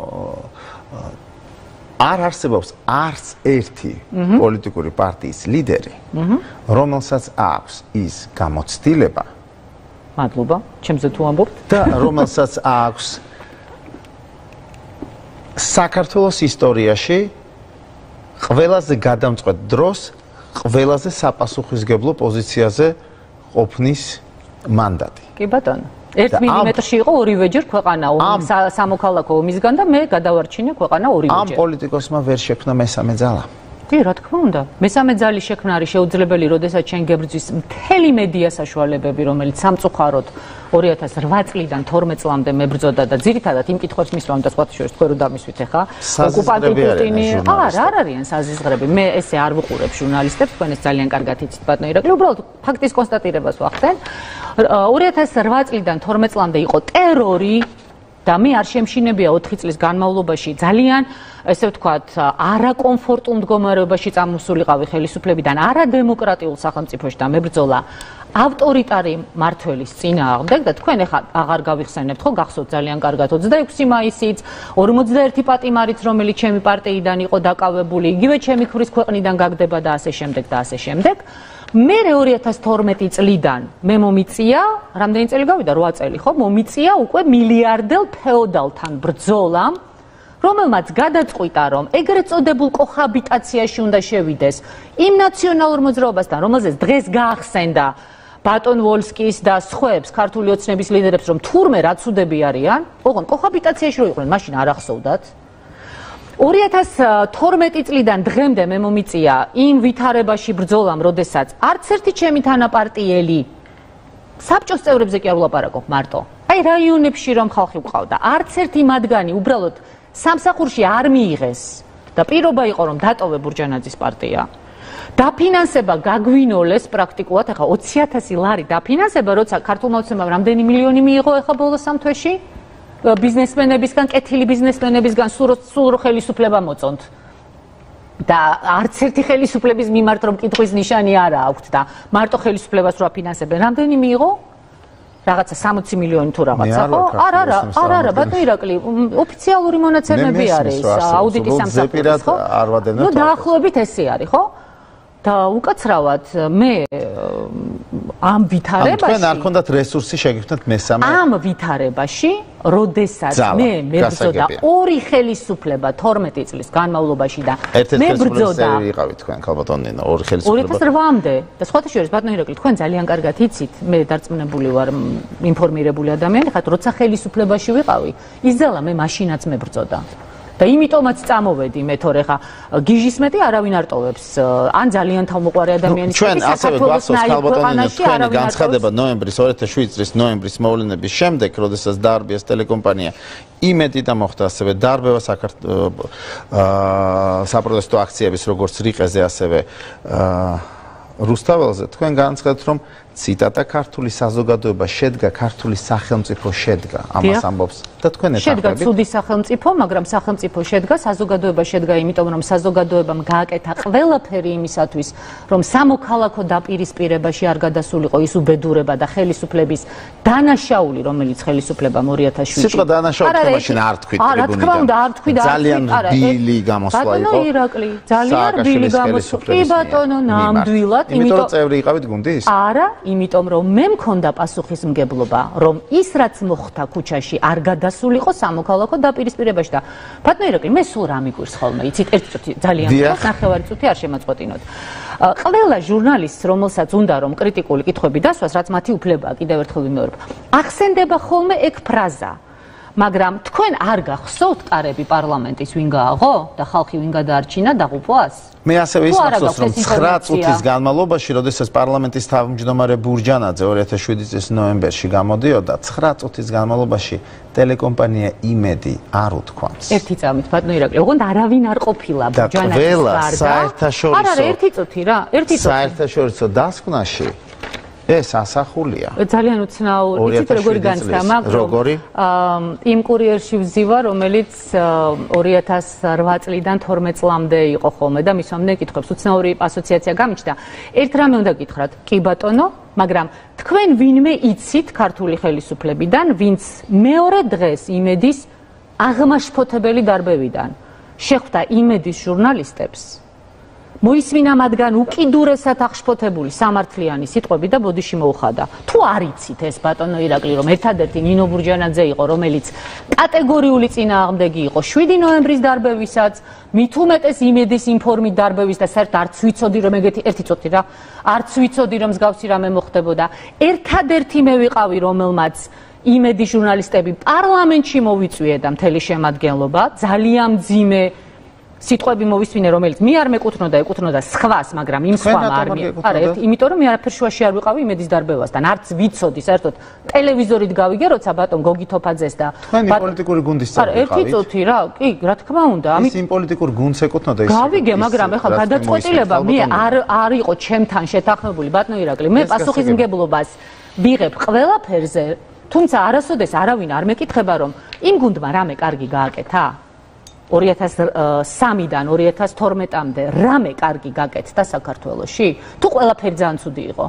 არ არსებობს არც ერთი პოლიტიკური პარტიის ლიდერი, რომელსაც აქვს ის გამოცდილება. მადლობა, ჩემზე თუ ამბობთ. და რომელსაც აქვს საქართველოს ისტორიაში ყველაზე გადამწყვეტ დროს ყველაზე საპასუხისმგებლო პოზიციაზე ყოფნის მანდატი. კი ბატონო. ერთ მილიმეტრში იყო ორივეჯერ ქვეყანა სამოქალაქო ომისგან და მე გადავარჩინე ქვეყანა ორივეჯერ. ამ პოლიტიკოსმა ვერ შექმნა მესამე ძალა. კი, რა თქმა უნდა. მესამე ძალის შექმნა არის შეუძლებელი, როდესაც შენ გებრძვის მთელი მედია საშუალებები, რომელიც სამწუხაროდ ორი ათას რვა წლიდან თორმეტ წლამდე მებრძოდა და ძირითადად იმ კითხვებს მისვამ და სხვათა შორის თქვენ რო დამისვით ახლა ოკუპანტი პუტინი არ არ არიან საზიზღრები. მე ესე არ ვუყურებ ჟურნალისტებს, თქვენ ეს ძალიან კარგად იცით ბატონო ირაკლი, უბრალოდ ფაქტის კონსტატირებას ვახდენ. ორი ათას რვა წლიდან თორმეტ წლამდე იყო ტერორი და მე არ შემშინებია ოთხი წლის განმავლობაში ძალიან ესე ვთქვათ არაკომფორტულ მდგომარეობაში წამოსულიყავი ხელისუფლებიდან არადემოკრატიულ სახელმწიფოში და მებრძოლა ავტორიტარი მმართველის წინააღმდეგ და თქვენ ახლა აღარ გავიხსენებთ ხო გახსოვთ ძალიან კარგად ოცდაექვსი მაისიც ორმოცდაერთი პატიმარიც რომელიც ჩემი პარტიიდან იყო დაკავებული იგივე ჩემი ქმრის ქვეყნიდან გაგდება და ასე შემდეგ და ასე შემდეგ მე ორი ათას თორმეტი წლიდან მე მომიწია, რამდენი წელი გავიდა? რვა წელი, ხო? მომიწია უკვე მილიარდელ ფეოდალთან ბრძოლამ, რომელმაც გადაწყვიტა, რომ ეგრეთ წოდებულ კოჰაბიტაციაში უნდა შევიდეს იმ ნაციონალურ მოძრაობასთან, რომელზეც დღეს გაახსენდა ბატონ ვოლსკის და სხვებს, ქართული ოცნების ლიდერებს, რომ თურმე რა ცუდები არიან, ოღონდ კოჰაბიტაციაში რო იყვნენ, მაშინ არ ახსოვდათ. ორი ათას თორმეტი წლიდან დღემდე მე მომიწია იმ ვითარებაში ბრძოლამ, როდესაც არც ერთი ჩემი თანაპარტიელი საბჭოს წევრებზე კი არ ვლაპარაკობ მარტო. აი რაიონებში რომ ხალხი ვყავდა, არც ერთი მათგანი უბრალოდ სამსახურში არ მიიღეს და პირობა იყო რომ დატოვე ბურჯანაძის პარტია. დაფინანსება გაგვინოლეს პრაქტიკულად, ახლა ოცი ათასი ლარი დაფინანსება, როცა ქართულმა ოცნებამ რამდენი მილიონი მიიღო ახლა ბოლოს სამ თვეში? ბიზნესმენებისგან, კეთილი ბიზნესმენებისგან სულ ხელისუფლება მოწონთ. და არც ერთი ხელისუფლების მიმართ რომ კითხვის ნიშანი არა აქვთ და მარტო ხელისუფლებას რო აფინანსებენ, რამდენი მიიღო? რაღაცა სამოცი მილიონი თუ რაღაცა, ხო? არა, არა, არა, არა, ბატონო ირაკლი, ოფიციალური მონაცემები არის აუდიტის სამსახურის, ხო? ნუ დაახლოებით ესე არის, ხო? და უკაცრავად მე ამ ვითარებაში თქვენ არ ქონდათ რესურსი შეგიხვდეთ მესამე ამ ვითარებაში როდესაც მე მებრძოდა ორი ხელისუფლება თორმეტი წლის განმავლობაში და მე ბრძოდა ვიყავით თქვენ ქალბატონ ნინო ორი ხელისუფლება ორი ათას რვამდე და სხვათა შორის ბატონო ირაკლი თქვენ ძალიან კარგად იცით მე დარწმუნებული ვარ ინფორმირებული ადამიანი ხართ როცა ხელისუფლებაში ვიყავი ის ძალა მე მაშინაც მებრძოდა და იმიტომაც წამოვედი მე თორე ხა გიჟის მეტი არავინ არ ტოვებს ან ძალიან თავმოყარი ადამიანის ჩვენ ასევე გვახსოვს ქალბატონინო თქვენი განცხადება ნოემბრის ორი ათას შვიდი წლის ნოემბრის მოვლენების შემდეგ როდესაც დაარბიეს ტელეკომპანია იმედი და მოხდა ასევე დარბევა საქართველოს საპროტესტო აქციების როგორც რიყეზე ასევე რუსთაველზე თქვენ განცხადეთ რომ ციტატა ქართული საზოგადოება შედგა ქართული სახელმწიფო შედგა ამას ამბობს და თქვენ ეთანხმებით შედგა ცუდი სახელმწიფო მაგრამ სახელმწიფო შედგა საზოგადოება შედგა იმიტომ რომ საზოგადოებამ გააკეთა ყველაფერი იმისათვის რომ სამოქალაქო დაპირისპირებაში არ გადასულიყო ის უბედურება და ხელისუფლების დანაშაული რომელიც ხელისუფლებამ ორი ათას შვიდში სიტყვა დანაშაული მაშინ არ თქვით რა თქმა უნდა არ თქვი და ძალიან რბილი გამოსვლა იყო ბატონო ირაკლი ძალიან რბილი გამოსვლა კი ბატონო ნამდვილად იმიტომ რომ წევრი იყავით გუნდის არა იმიტომ რომ მე მქონდა პასუხისმგებლობა რომ ის რაც მოხდა ქუჩაში არ გადასულიყო სამოქალაქო დაპირისპირებაში და ბატონო ირაკლი მე სულ რა მიგვირს ხოლმე იცით ერთი წუთი ძალიან ხოს ნახევარი წუთი არ შემაწყვეტინოთ ყველა ჟურნალისტს რომელსაც უნდა რომ კრიტიკული კითხვები დასვას რაც მათი უფლებაა კიდევ ერთხელ ვიმეორებ ახსენდება ხოლმე ეგ ფრაზა მაგრამ თქვენ არ გახსოვთ კარები პარლამენტის ვინ გააღო და ხალხი ვინ გადაარჩინა დაღუპვას მე ასევე ის მახსოვს რომ ცხრა წუთის განმავლობაში როდესაც პარლამენტის თავმჯდომარე ბურჯანაძე ორი ათას შვიდი წლის ნოემბერში გამოდიოდა ცხრა წუთის განმავლობაში ტელეკომპანია იმედი არ უთქვამს ერთი წამით ბატონო ირაკლი ოღონდ არავინ არ ყოფილა ბურჯანაძის გარდა საერთაშორისო არა არა ერთი წუთი რა ერთი წუთი საერთაშორისო დასკვნაში ეს ასახულია. ძალიან უცნაური, იცით როგორი განცდა, მაგრამ იმ კურიერში ვზივა, რომელიც ორი ათას რვა წლიდან თორმეტ წლამდე იყო ხოლმე და მისვამდნენ კითხვებს. უცნაური ასოციაცია გამიჩნდა. ერთ რამე უნდა გითხრათ, კი ბატონო, მაგრამ თქვენ ვინმე იცით ქართული ხელისუფლებიდან, ვინც მეორე დღეს იმედის აღმაშფოთებელი დარბევიდან შეხვდა იმედის ჟურნალისტებს მოისმინა მათგან უკიდურესად აღშფოთებული სამართლიანი სიტყვები და ბოდიში მოუხადა. თუ არ იცით ეს ბატონო ირაკლი, რომ ერთადერთი ნინო ბურჯანაძე იყო, რომელიც კატეგორიული წინააღმდეგი იყო შვიდი ნოემბრის დარბევისაც, მით უმეტეს იმედის ინფორმით დარბევის და საერთოდ არც ვიცოდი რომ ეგეთი ერთი წუთი რა, არც ვიცოდი რომ მსგავსი რამე მოხდებოდა. ერთადერთი მე ვიყავი, რომელმაც იმედი ჟურნალისტები პარლამენტში მოვიწვიე და მთელი შემადგენლობა, ძალიან მძიმე სიტყვები მოვისმინე, რომელიც მე არ მეკუთვნოდა, ეკუთვნოდა სხვას, მაგრამ იმ სხვამ არ მე. არა, იმიტომ რომ მე არაფერ შუაში არ ვიყავი იმედის დარბევასთან, არც ვიცოდი, საერთოდ ტელევიზორით გავიგე, როცა ბატონ გოგი თოფაძეს და თქვენი პოლიტიკური გუნდის წევრი ვიყავით. არა, ერთი წუთი რა, კი, რა თქმა უნდა, ამით ის იმ პოლიტიკურ გუნდს ეკუთვნოდა ის. გავიგე, მაგრამ ეხლა გადაწყვეტილება მე არ არ იყო ჩემთან შეთანხმებული, ბატონო ირაკლი. მე პასუხისმგებლობას ვიღებ ყველაფერზე, თუმცა არასოდეს არავინ არ მეკითხება, რომ იმ გუნდმა რამე კარგი გააკეთა. ორი ათას სამიდან ორი ათას თორმეტამდე რამე კარგი გაკეთდა საქართველოში? თუ ყველაფერი ძალიან ცუდი იყო.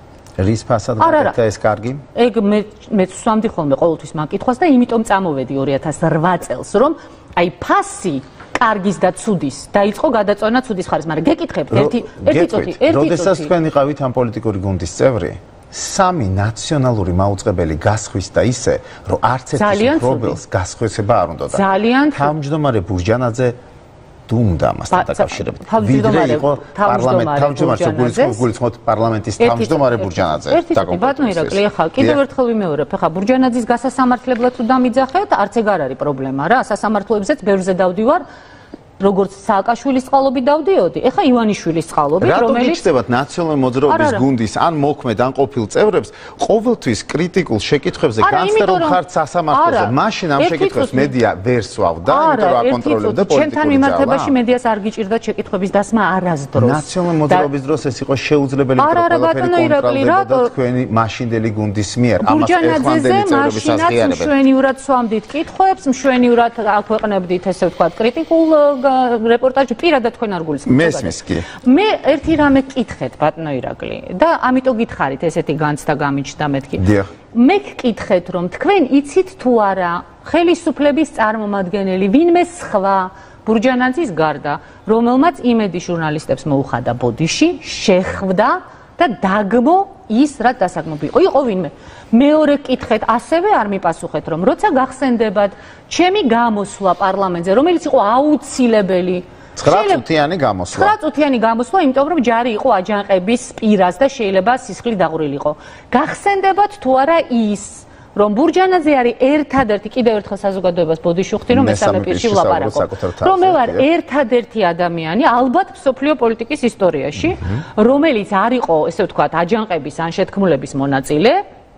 რის ფასად გაკეთდა ეს კარგი? ეგ მე მეც ვსვამდი ხოლმე ყოველთვის მაკითხვას და იმიტომ წამოვედი ორი ათას რვა წელს, რომ აი ფასი კარგის და ცუდის დაიწყო გადაწყვეტა ცუდის ხარეს, მაგრამ გეკითხებთ ერთი ერთი წუთი, ერთი წუთი. როდესაც თქვენ იყავით ამ პოლიტიკური გუნდის წევრი, სამი ნაციონალური მაუწყებელი გასხვის და ისე, რომ არც ერთი პრობლემს გასხვესება არ უნდა. ძალიან თავმჯდომარე ბურჯანაძე დუმდა ამასთან დაკავშირებით. ვიდრე იყო პარლამენტ თავმჯდომარე გულისხმობთ პარლამენტის თავმჯდომარე ბურჯანაძე. ბატონო ირაკლი, ახლა კიდევ ერთხელ ვიმეორებ, ახლა ბურჯანაძის გასასამართლებლად თუ დამიძახეთ, არც ეგ არ არის პრობლემა რა, სასამართლოებზეც ბევრზე დავდივარ. როგორც სააკაშვილის წყალობით დავდიოდი, ეხა ივანიშვილის წყალობით, რომელიც რატომ გიჩნდებათ ნაციონალური მოძრაობის გუნდის ან მოქმედ ან ყოფილ წევრებს ყოველთვის კრიტიკულ შეკითხვებზე განცდა რომ ხართ სასამართლოზე, მაშინ ამ შეკითხვებს მედია ვერ სვავდა, იმიტომ რომ აკონტროლებდა პოლიტიკური ჩემთან მიმართებაში მედიას არ გიჭირდა შეკითხვების დასმა არასდროს. ნაციონალური მოძრაობის დროს ეს იყო შეუძლებელი, რომ ყველაფერი კონტროლდებოდა თქვენი მაშინდელი გუნდის მიერ. ამას ეხლანდელი წევრების აღიარებენ. მშვენივრად სვამდით კითხვებს, მშვენივრად აქვეყნებდით ესე ვთქვათ კრიტიკულ რეპორტაჟი პირადად თქვენ არ გულისხმობთ. მესმის კი. მე ერთი რამე კითხეთ ბატონო ირაკლი და ამიტომ გითხარით ესეთი განცდა გამიჩნდა მეთქი. მე გკითხეთ რომ თქვენ იცით თუ არა ხელისუფლების წარმომადგენელი ვინმე სხვა ბურჯანაძის გარდა, რომელმაც იმედი ჟურნალისტებს მოუხადა ბოდიში, შეხვდა და დაგმო ის რაც დასაგმობი იყო. იყო ვინმე. მეორე კითხეთ, ასევე არ მიპასუხეთ, რომ როცა გახსენდებათ ჩემი გამოსვლა პარლამენტზე, რომელიც იყო აუცილებელი, ცხრა წუთიანი გამოსვლა. ცხრა წუთიანი გამოსვლა, იმიტომ რომ ჯარი იყო აჯანყების პირას და შეიძლება სისხლი დაღვრილიყო. გახსენდებათ თუ არა ის, რომ ბურჯანაძე არის ერთადერთი, კიდევ ერთხელ საზოგადოებას ბოდიში ვხდი, რომ მესამე პირში ვლაპარაკო. რომ მე ვარ ერთადერთი ადამიანი, ალბათ მსოფლიო პოლიტიკის ისტორიაში, რომელიც არ იყო, ესე ვთქვათ, აჯანყების ან შეთქმულების მონაწილე.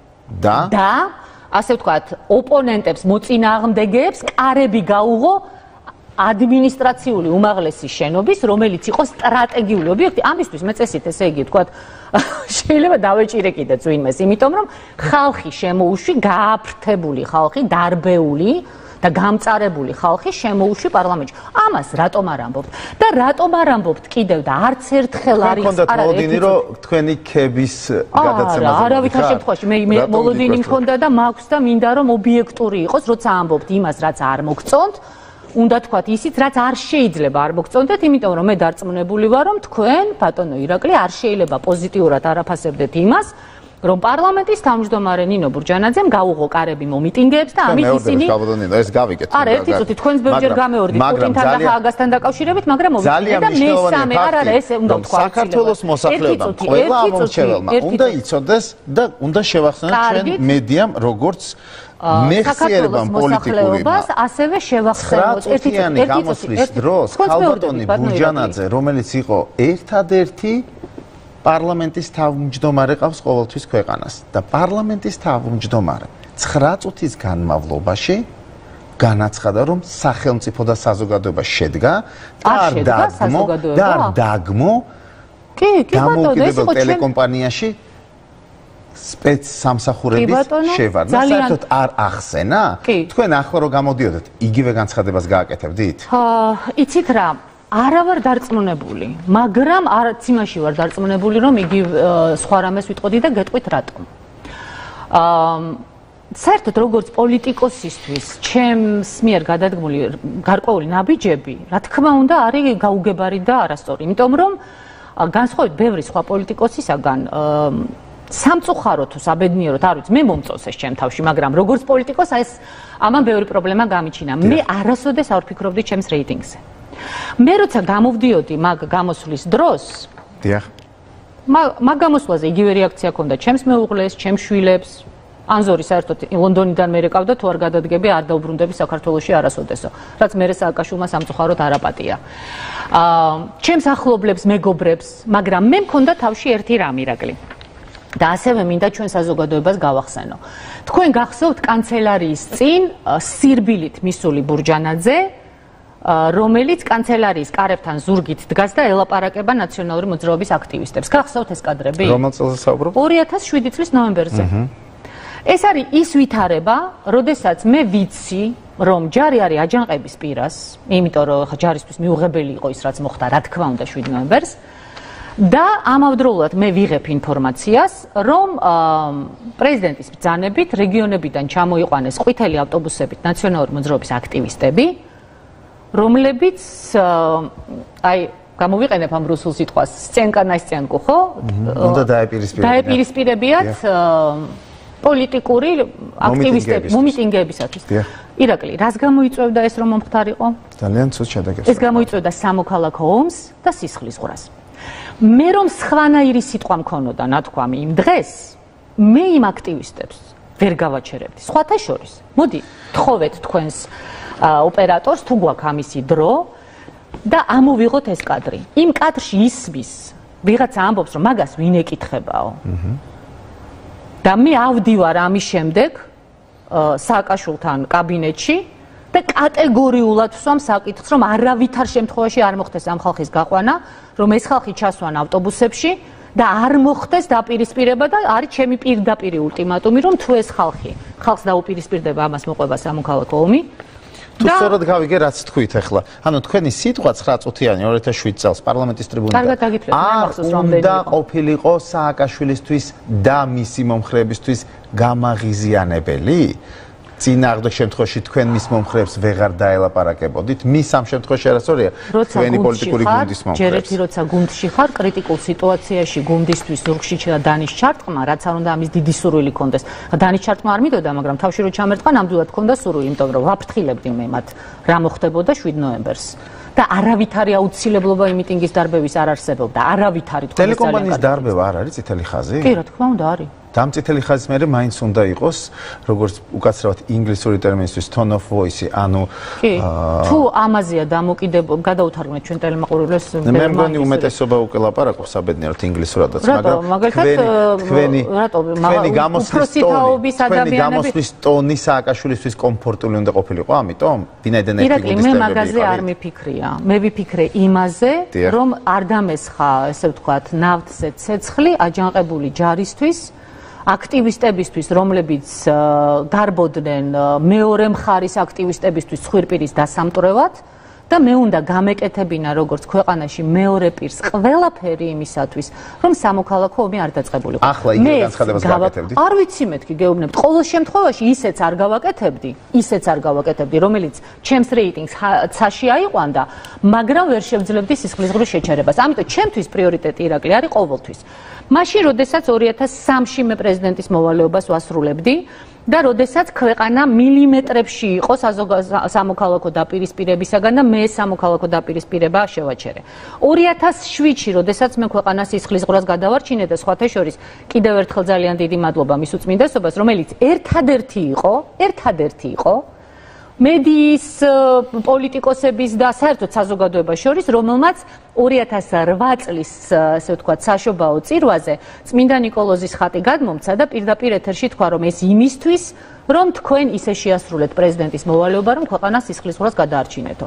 და და ასე ვთქვათ, ოპონენტებს, მოწინააღმდეგეებს კარები გაუღო ადმინისტრაციული უმაღლესი შენობის, რომელიც იყო სტრატეგიული ობიექტი. ამისთვის მე წესით ესე იგი ვთქვათ, შეიძლება დავეჭირე კიდეც ვინმეს, იმიტომ რომ ხალხი შემოუშვი, გააფრთებული ხალხი, დარბეული და გამწარებული ხალხი შემოუშვი პარლამენტში. ამას რატომ არ ამბობთ? და რატომ არ ამბობთ კიდევ და არც ერთხელ არის არა მოლოდინი რომ თქვენი ქების გადაცემაზე. არა, არავითარ შემთხვევაში მე მოლოდინი მქონდა და მაქვს და მინდა რომ ობიექტური იყოს, როცა ამბობთ იმას, რაც არ მოგწონთ. უნდა თქვათ ისიც, რაც არ შეიძლება არ მოგწონდეთ, იმიტომ რომ მე დარწმუნებული ვარ, რომ თქვენ, ბატონო ირაკლი, არ შეიძლება პოზიტიურად არაფასებდეთ იმას, რომ პარლამენტის თავმჯდომარე ნინო ბურჯანაძემ გაუღო კარები მომიტინგეებს და ამით ისინი ეს გავიგეთ. არა, ერთი წუთი თქვენს ბევრჯერ გამეორდით პუტინთან და ხააგასთან დაკავშირებით, მაგრამ მოვიწვიე და მესამე, არა, არა, ესე უნდა ვთქვა. საქართველოს მოსახლეობამ, ყველა ამორჩეველმა უნდა იცოდეს და უნდა შევახსენოთ ჩვენ მედიამ, როგორც მეხსიერებამ პოლიტიკურმა ასევე შევახსენოთ ერთი წუთი გამოსვლის დროს ქალბატონი ბურჯანაძე, რომელიც იყო ერთადერთი პარლამენტის თავმჯდომარე ყავს ყოველთვის ქვეყანას და პარლამენტის თავმჯდომარე ცხრა წუთის განმავლობაში განაცხადა, რომ სახელმწიფო და საზოგადოება შედგა და არ დაგმო და არ დაგმო დამოუკიდებელ ტელეკომპანიაში სპეც სამსახურების შევარდა. საერთოდ არ ახსენა? თქვენ ახლა რო გამოდიოდეთ, იგივე განცხადებას გააკეთებდით? იცით რა, არა ვარ დარწმუნებული, მაგრამ არც იმაში ვარ დარწმუნებული, რომ იგი სხვა რამეს ვიტყოდი და გეტყვით რატომ. საერთოდ როგორც პოლიტიკოსისთვის, ჩემს მიერ გადადგმული გარკვეული ნაბიჯები, რა თქმა უნდა, არის გაუგებარი და არასწორი. იმიტომ რომ განსხვავებით ბევრი სხვა პოლიტიკოსისაგან, სამწუხაროდ თუ საბედნიეროდ არ ვიცი, მე მომწონს ეს ჩემ თავში, მაგრამ როგორც პოლიტიკოს ეს ამან ბევრი პრობლემა გამიჩინა. მე არასოდეს არ ვფიქრობდი ჩემს რეიტინგზე. მე როცა გამოვდიოდი მაგ გამოსვლის დროს, დიახ. მაგ გამოსვლაზე იგივე რეაქცია ჰქონდა ჩემს მეუღლეს, ჩემს შვილებს. ანზორი საერთოდ ლონდონიდან მე რეკავდა თუ არ გადადგები არ დაუბრუნდები საქართველოში არასოდესო. რაც მე სააკაშვილმა სამწუხაროდ არაპატია. აა ჩემს ახლობლებს, მეგობრებს, მაგრამ მე მქონდა თავში ერთი რამ ირაკლი. და ასევე მინდა ჩვენ საზოგადოებას გავახსენო. თქვენ გახსოვთ კანცელარიის წინ სირბილით მისული ბურჯანაძე, რომელიც კანცელარიის კარებთან ზურგით დგას და ელაპარაკება ნაციონალური მოძრაობის აქტივისტებს. გახსოვთ ეს კადრები? რომელ წელს საუბრობთ? ორი ათას შვიდი წლის ნოემბერზე. ეს არის ის ვითარება, როდესაც მე ვიცი, რომ ჯარი არის აჯანყების პირას, იმიტომ რომ ხა ჯარისთვის მიუღებელი იყო ის, რაც მოხდა, რა თქმა უნდა, შვიდი ნოემბერს. და ამავდროულად მე ვიღებ ინფორმაციას, რომ პრეზიდენტის ბრძანებით რეგიონებიდან ჩამოიყვანეს ყვითელი ავტობუსებით ნაციონალური მოძრაობის აქტივისტები, რომლებიც აი გამოვიყენებ ამ რუსულ სიტყვას, სცენკა на сценку, ხო? უნდა დაეპირისპირებიათ. დაეპირისპირებიათ პოლიტიკური აქტივისტების მომიტინგეებისათვის. ირაკლი, რას გამოიწვევდა ეს რომ მომხდარიყო? ძალიან ცუდ შედეგებს. ეს გამოიწვევდა სამოქალაქო ომს და სისხლის ღვრას. მე რომ სხვანაირი სიტყვა მქონოდა ნათქვამი იმ დღეს, მე იმ აქტივისტებს ვერ გავაჩერებდი. სხვათა შორის, მოდი, თხოვეთ თქვენს ოპერატორს თუ გვაქვს ამისი დრო და ამოვიღოთ ეს კადრი. იმ კადრში ისმის ვიღაცა ამბობს, რომ მაგას ვინ ეკითხებაო. და მე ავდივარ ამის შემდეგ სააკაშვილთან კაბინეტში და კატეგორიულად ვსვამ საკითხს, რომ არავითარ შემთხვევაში არ მოხდეს ამ ხალხის გაყვანა, რომ ეს ხალხი ჩასვან ავტობუსებში და არ მოხდეს დაპირისპირება და არის ჩემი პირდაპირი ულტიმატუმი, რომ თუ ეს ხალხი ხალხს დაუპირისპირდება ამას მოყვება სამოქალაქო ომი. თუ სწორად გავიგე, რაც თქვით ახლა. ანუ თქვენი სიტყვა ცხრა წუთიანი ორი ათას შვიდი წელს პარლამენტის ტრიბუნიდან. კარგად დაგითხრეთ, მე მახსოვს რამდენი უნდა ყოფილიყო სააკაშვილისთვის და მისი მომხრეებისთვის გამაღიზიანებელი? წინააღმდეგ შემთხვევაში თქვენ მის მომხრეებს ვეღარ დაელაპარაკებოდით? მის ამ შემთხვევაში არასწორია თქვენი პოლიტიკური გუნდის მომხრეებს. ჯერ ერთი როცა გუნდში ხარ, კრიტიკულ სიტუაციაში გუნდისთვის ზურგში დანის ჩარტყმა, რაც არ უნდა ამის დიდი სურვილი კონდეს. დანის ჩარტყმა არ მიდოდა, მაგრამ თავში რო ჩამერტყა, ნამდვილად ჰქონდა სურვილი, იმიტომ რომ ვაფრთხილებდი მე მათ რა მოხდებოდა შვიდი ნოემბერს. და არავითარი აუცილებლობა იმ მიტინგის დარბევის არ არსებობდა. არავითარი თქვენ ტელეკომპანიის დარბევა არ არის წითელი ხაზი? კი, რა თქმა უნდა არის. და ამ წითელი ხაზის მერე მაინც უნდა იყოს, როგორც უკაცრავად ინგლისური ტერმინისთვის tone of voice, ანუ კი, თუ ამაზეა დამოკიდებულება, გადაუთარგმნეთ ჩვენ ტელემაყურებლებს. მე მგონი უმეტესობა უკვე ლაპარაკობს საბედნიეროდ ინგლისურადაც, მაგრამ თქვენი თქვენი გამოსვლის ტონი, თქვენი გამოსვლის ტონი სააკაშვილისთვის კომფორტული უნდა ყოფილიყო, ამიტომ ვინაიდან ერთი გუნდის მე მაგაზე არ მიფიქრია. მე ვიფიქრე იმაზე, რომ არ დამესხა, ესე ვთქვათ, ნავთზე ცეცხლი აჯანყებული ჯარისთვის. აქტივისტებისთვის, რომლებიც გარბოდნენ მეორე მხარის აქტივისტებისთვის ცხვირპირის დასამტვრევად და მე უნდა გამეკეთებინა როგორც ქვეყანაში მეორე პირს ყველაფერი იმისათვის, რომ სამოქალაქო ომი არ დაწყებულიყო. ახლა იგივე განცხადებას გაკეთებდით? არ ვიცი მეთქი გეუბნებთ. ყოველ შემთხვევაში ისეც არ გავაკეთებდი, ისეც არ გავაკეთებდი, რომელიც ჩემს რეიტინგს ცაში აიყვანდა, მაგრამ ვერ შევძლებდი სისხლის ღრუს შეჩერებას. ამიტომ ჩემთვის პრიორიტეტი ირაკლი არის ყოველთვის. მაშინ, როდესაც ორი ათას სამში მე პრეზიდენტის მოვალეობას ვასრულებდი და როდესაც ქვეყანა მილიმეტრებში იყო სამოქალაქო დაპირისპირებისაგან და მე სამოქალაქო დაპირისპირება შევაჩერე. ორი ათას შვიდში, როდესაც მე ქვეყანას სისხლის ღრას გადავარჩინე და სხვათა შორის კიდევ ერთხელ ძალიან დიდი მადლობა მის უწმინდესობას, რომელიც ერთადერთი იყო, ერთადერთი იყო მედიის, პოლიტიკოსების და საერთოდ საზოგადოებას შორის, რომელმაც ორი ათას რვა წლის, ასე ვთქვათ, საშობაო წირვაზე წმინდა ნიკოლოზის ხატი გადმომცა და პირდაპირ ეთერში თქვა, რომ ეს იმისთვის, რომ თქვენ ისე შეასრულეთ პრეზიდენტის მოვალეობა, რომ ქვეყანას სისხლის ღრას გადაარჩინეთო.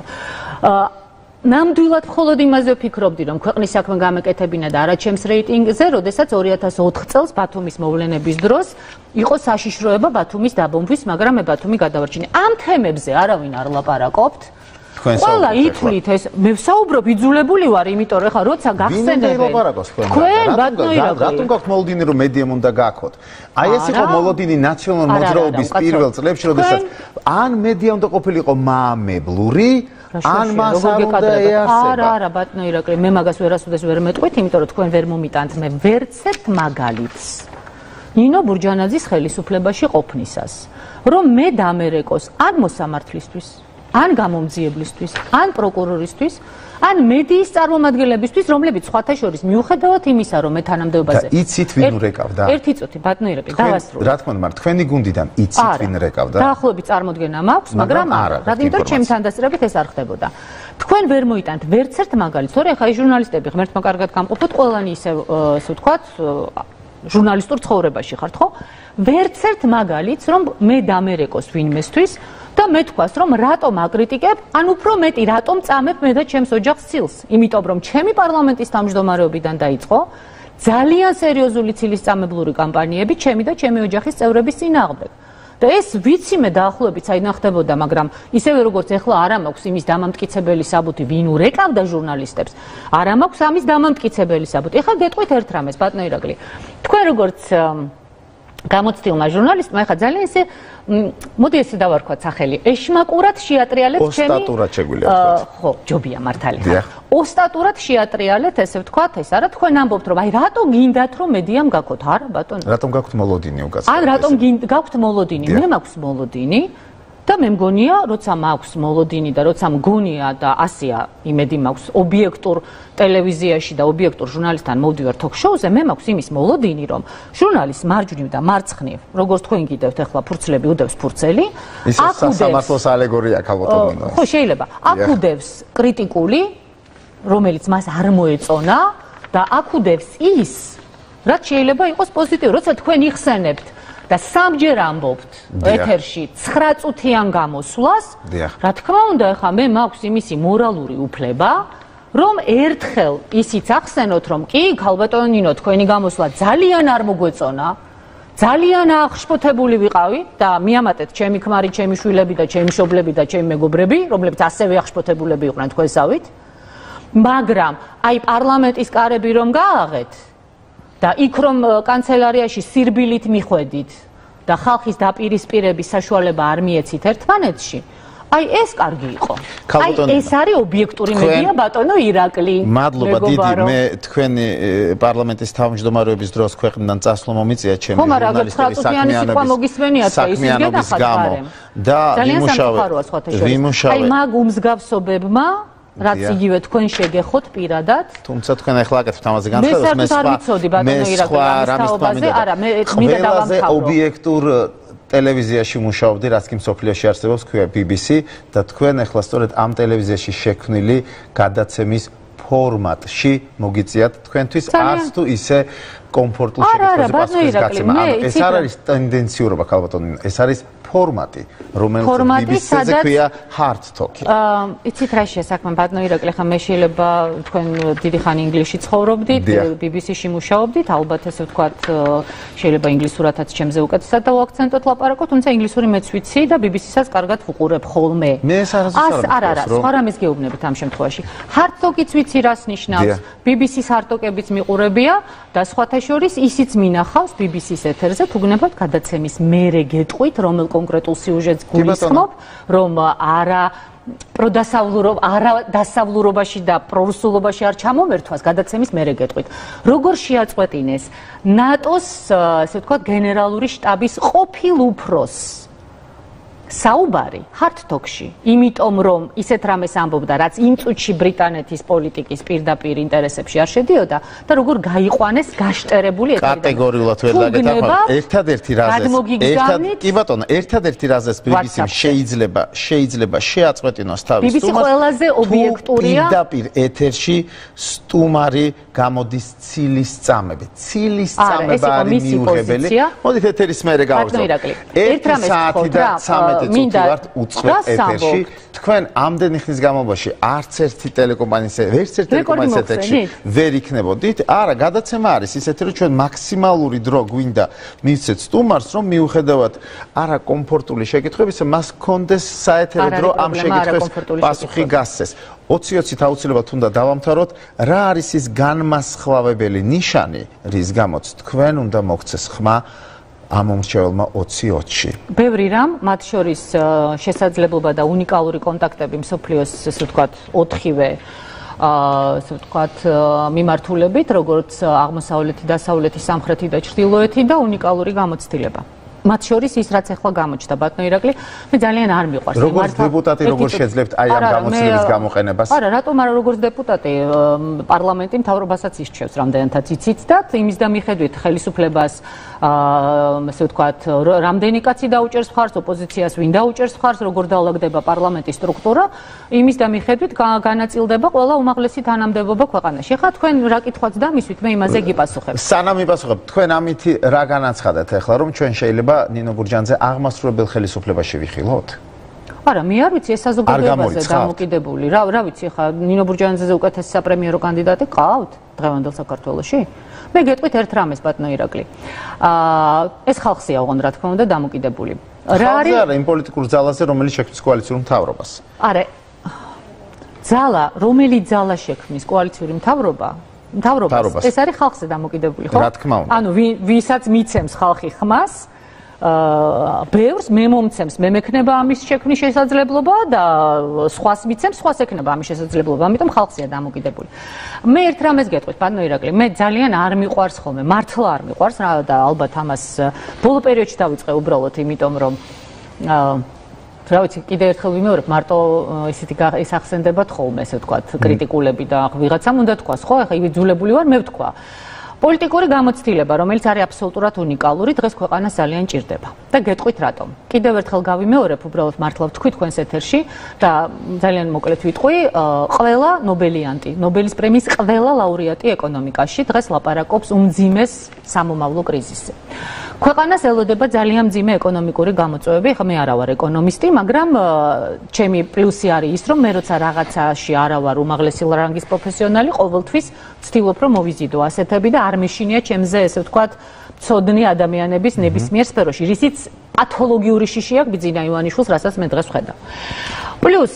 ნამდვილად მხოლოდ იმაზე ვფიქრობდი, რომ ქვეყნის საქმე გამეკეთებინა და არა ჩემს რეიტინგზე, როდესაც ორი ათას ოთხ წელს ბათუმის მოვლენების დროს იყო საშიშროება ბათუმის დაბომბვის, მაგრამ მე ბათუმი გადავარჩინე. ამ თემებზე არავინ არ ლაპარაკობთ. ყველა ითვლით ეს მე ვსაუბრობ იძულებული ვარ იმიტომ რომ ეხლა როცა გახსენებენ თქვენ ბატონო რატომ გაქვთ მოლოდინი რომ მედიამ უნდა გაქოთ აი ეს იყო მოლოდინი ნაციონალურ მოძრაობის პირველ წლებში როდესაც ან მედია უნდა ყოფილიყო მაამებლური ან მას არ უნდა ეარსება არა არა ბატონო ირაკლი მე მაგას ვერასოდეს ვერ მეტყვით იმიტომ რომ თქვენ ვერ მომიტანთ მე ვერც ერთ მაგალითს ნინო ბურჯანაძის ხელისუფლებაში ყოფნისას რომ მე დამერეკოს ან მოსამართლისთვის ან გამომძიებლისთვის, ან პროკურორისთვის, ან მედიის წარმომადგენლებისთვის, რომლებიც სხვათა შორის მიუხედავად იმისა, რომ მე თანამდებობაზე და იცით ვინ რეკავდა? ერთი წუთი ბატონო ირაკლი, დავასრულე. რა თქმა უნდა, მაგრამ თქვენი გუნდიდან იცით ვინ რეკავდა? დაახლოებით წარმოდგენა მაქვს, მაგრამ არა, რადგან ჩემი თანდასწრებით ეს არ ხდებოდა. თქვენ ვერ მოიტანთ ვერც ერთ მაგალითს, თორე ხა ის ჟურნალისტები ღმერთმა კარგად გამყოფოთ, ყველანი ისე ასე ვთქვათ, ჟურნალისტურ ცხოვრებაში ხართ, ხო? ვერც ერთ მაგალითს, რომ მე დამერეკოს ვინმესთვის და მე თქვას რომ რატომ აკრიტიკებ, ან უფრო მეტი რატომ წამებ მე და ჩემს ოჯახს ცილს, იმიტომ რომ ჩემი პარლამენტის თავმჯდომარეობიდან დაიწყო ძალიან სერიოზული ცილისწამებლური კამპანიები ჩემი და ჩემი ოჯახის წევრების წინააღმდეგ. და ეს ვიცი მე დაახლოებით საიდან ხდებოდა, მაგრამ ისევე როგორც ეხლა არ მაქვს იმის დამამტკიცებელი საბუთი, ვინ ურეკავდა ჟურნალისტებს, არ მაქვს ამის დამამტკიცებელი საბუთი. ეხლა გეტყვით ერთ რამეს, ბატონო ირაკლი. თქვენ როგორც გამოცდილმა ჟურნალისტმა ეხლა ძალიან ისე მოდი ესე დავარქვათ სახელი ეშმაკურად შეატრიალეთ ჩემი ოსტატურად შეგვიძლია ვთქვათ ხო ჯობია მართალია ოსტატურად შეატრიალეთ ესე ვთქვათ ეს არა თქვენ ამბობთ რომ აი რატო გინდათ რომ მედიამ გაქოთ არა ბატონო რატომ გაქვთ მოლოდინი უკაც ან რატომ გაქვთ მოლოდინი მე მაქვს მოლოდინი და მე მგონია როცა მაქვს მოლოდინი და როცა მგონია და ასეა იმედი მაქვს ობიექტურ ტელევიზიაში და ობიექტურ ჟურნალისტთან მოვდივარ თოქ-შოუზე მე მაქვს იმის მოლოდინი რომ ჟურნალისტ მარჯვნივ და მარცხნივ როგორც თქვენ გიდევთ ახლა ფურცლები უდევს ფურცელი აქ სასამართლოს ალეგორია ქალბატონო ხო შეიძლება აქ უდევს კრიტიკული რომელიც მას არ მოეწონა და აქ უდევს ის რაც შეიძლება იყოს პოზიტივი როცა თქვენ იხსენებთ და სამჯერ ამბობთ ეთერში ცხრა წუთიან გამოსვლას რა თქმა უნდა ახლა მე მაქვს იმისი მორალური უფლება რომ ერთხელ ისიც ახსენოთ რომ კი ქალბატონო ნინო თქვენი გამოსვლა ძალიან არ მოგვეწონა ძალიან აღშფოთებული ვიყავი და მიამატეთ ჩემი ქმარი ჩემი შვილები და ჩემი მშობლები და ჩემი მეგობრები რომლებიც ასევე აღშფოთებულები იყვნენ თქვენსავით მაგრამ აი პარლამენტის კარები რომ გააღეთ და იქ რომ კანცელარიაში სირბილით მიხვედით და ხალხის დაპირისპირების საშუალება არ მიეცით ერთმანეთში აი ეს კარგი იყო აი ეს არის ობიექტური მედია ბატონო ირაკლი მადლობა დიდი მე თქვენი პარლამენტის თავმჯდომარეობის დროს ქვეყნიდან წასვლა მომიწია ჩემი ჟურნალისტების საქმიანობის გამო და ვიმუშავე აი მაგ უმსგავსობებმა რაც იგივე თქვენ შეგეხოთ პირადად თუმცა თქვენ ახლა აკეთებთ ამაზე განცხადებას მე სხვა რამის თვამი არა მე მინდა დავამთავრო ობიექტურ ტელევიზიაში მუშაობდი რაც კი მსოფლიოში არსებობს ქვია ბი ბი სი და თქვენ ახლა სწორედ ამ ტელევიზიაში შექმნილი გადაცემის ფორმატში მოგიწიათ თქვენთვის არც თუ ისე კომფორტულ შეკითხვებზე პასუხის გაცემა ანუ ეს არ არის ტენდენციურობა ქალბატონო ეს არის ფორმატი რომელიც ბი ბი სი-ზე ქვია hard talk. იცით რა შესაქმე ბატონო ირაკლი ხა მე შეიძლება თქვენ დიდი ხანი ინგლისში ცხოვრობდით, ბი ბი სი-ში მუშაობდით, ალბათ ესე ვთქვათ შეიძლება ინგლისურათაც ჩემზე უკეთესად დავაქცენტოთ ლაპარაკოთ, თუმცა ინგლისური მეც ვიცი და ბი ბი სი-საც კარგად ვუყურებ ხოლმე. მე ეს არასდროს არ არა, სხვა რამეს გეუბნებით ამ შემთხვევაში. hard talk-იც ვიცი რას ნიშნავს, ბი ბი სი-ს hard talk-ებიც მიყურებია და სხვათა შორის ისიც მინახავს ბი ბი სი-ს ეთერზე, თუ გნებავთ გადაცემის მერე გეტყვით, რომელ კონკრეტულ სიუჟეტს გულისხმობ, რომ არა პროდასავლურობ, არა დასავლურობაში და პრორუსულობაში არ ჩამომერთვას გადაცემის მერე გეტყვით. როგორ შეაწყვეტინეს ნატოს, ასე ვთქვათ, გენერალური შტაბის ყოფილ უფროსს საუბარი hard talk-ში, იმიტომ რომ ისეთ რამეს ამბობდა, რაც იმ წუთში ბრიტანეთის პოლიტიკის პირდაპირ ინტერესებში არ შედიოდა და როგორ გაიყვანეს გაშტერებული ეთერიდან. კატეგორიულად ვერ დაგეთახმებით. ერთადერთი რაზეც, ერთად კი ბატონო, ერთადერთი რაზეც ბი ბი სი-მ შეიძლება, შეიძლება შეაწყვეტინოს თავის სტუმარს. ბი ბი სი ყველაზე ობიექტურია. პირდაპირ ეთერში სტუმარი გამოდის ცილის წამები. ცილის წამება არის მიუღებელი. მოდით ეთერის მერე გავაგზავნოთ. ერთი საათი და ცამეტი წუთი ვართ უწყლოდ ეთერში. თქვენ ამდენი ხნის განმავლობაში არც ერთი ტელეკომპანიის, ვერც ერთი ტელეკომპანიის ეთერში ვერ იქნებოდით. არა, გადაცემა არის ისეთი, რომ ჩვენ მაქსიმალური დრო გვინდა მივცეთ სტუმარს, რომ მიუხედავად არა კომფორტული შეკითხვებისა, მას ჰქონდეს საეთერო დრო ამ შეკითხვებს პასუხი გასცეს. ოცი ოცით აუცილებლად უნდა დავამთავროთ, რა არის ის განმასხვავებელი ნიშანი, რის გამოც თქვენ უნდა მოგცეს ხმა ამ მომრჩეველმა ოცი ოცში. ბევრი რამ, მათ შორის შესაძლებლობა და უნიკალური კონტაქტები მსოფლიოს, ესე ვთქვათ, ოთხივე ასე ვთქვათ, მიმართულებით, როგორც აღმოსავლეთი, დასავლეთი, სამხრეთი და ჩრდილოეთი და უნიკალური გამოცდილება. მათ შორის ის რაც ახლა გამოჩნდა ბატონო ირაკლი, მე ძალიან არ მიყვარს. როგორც დეპუტატი როგორ შეძლებთ აი ამ გამოცდილების გამოყენებას? არა, რატომ არა როგორც დეპუტატი პარლამენტი მთავრობასაც ირჩევს რამდენადაც იცით და იმის და მიხედვით ხელისუფლებას ასე ვთქვათ, რამდენი კაცი დაუჭერს მხარს, ოპოზიციას ვინ დაუჭერს მხარს, როგორ დაალაგდება პარლამენტის სტრუქტურა, იმის და მიხედვით განაწილდება ყველა უმაღლესი თანამდებობა ქვეყანაში. ხა თქვენ რა კითხვაც დამისვით, მე იმაზე გიპასუხებ. სანამ მიპასუხებ, თქვენ ამითი რა განაცხადეთ ახლა, რომ ჩვენ შეიძლება ნინო ბურჯანაძე აღმასრულებელ ხელისუფლებაში ვიხილოთ? არა, მე არ ვიცი, ეს საზოგადოებაზე დამოკიდებული. რა, რა ვიცი, ხა ნინო ბურჯანაძეზე უკეთესი საპრემიერო კანდიდატი ყავთ დღევანდელ საქართველოში? მე გეტყვით ერთ რამეს ბატონო ირაკლი. აა ეს ხალხია ოღონდ რა თქმა უნდა დამოკიდებული. რა არის? არა, იმ პოლიტიკურ ძალაზე, რომელიც შექმნის კოალიციურ მთავრობას. არა. ძალა, რომელიც ძალა შექმნის კოალიციური მთავრობა, მთავრობას, ეს არის ხალხზე დამოკიდებული, ხო? რა თქმა უნდა. ანუ ვისაც მიცემს ხალხი ხმას, აა ბევრს მე მომცემს, მე მექნება ამის შექმნის შესაძლებლობა და სხვას მიცემს, სხვას ექნება ამის შესაძლებლობა, ამიტომ ხალხზეა დამოკიდებული. მე ერთ რამეს გეტყვით, ბატონო ირაკლი, მე ძალიან არ მიყვარს ხოლმე, მართლა არ მიყვარს და ალბათ ამას ბოლო პერიოდში დავიწყე უბრალოდ, იმიტომ რომ აა რა ვიცი, კიდევ ერთხელ ვიმეორებ, მარტო ისეთი ის ახსენდებათ ხოლმე, ესე ვთქვათ, კრიტიკულები და ვიღაცამ უნდა თქვას, ხო, ახლა იბიძულებული ვარ, მე ვთქვა. პოლიტიკური გამოცდილება, რომელიც არის აბსოლუტურად უნიკალური, დღეს ქვეყანას ძალიან ჭირდება. და გეტყვით რატომ. კიდევ ერთხელ გავიმეორებ, უბრალოდ მართლა ვთქვი თქვენს ეთერში და ძალიან მოკლედ ვიტყვი, ყველა ნობელიანტი, ნობელის პრემიის ყველა ლაურეატი ეკონომიკაში დღეს ლაპარაკობს უმძიმეს სამომავლო კრიზისზე. ქვეყანას ელოდება ძალიან მძიმე ეკონომიკური გამოწვევები, ხა მე არა ვარ ეკონომისტი, მაგრამ ჩემი პლუსი არის ის, რომ მე როცა რაღაცაში არა ვარ უმაღლესი რანგის პროფესიონალი, ყოველთვის ვცდილობ რომ მოვიზიდო ასეთები და არ მეშინია ჩემზე, ესე ვთქვათ, ცოდნი ადამიანების ნებისმიერ სფეროში, რისიც პათოლოგიური შიში აქვს ბიძინა ივანიშვილს, რასაც მე დღეს ვხედავ. პლუს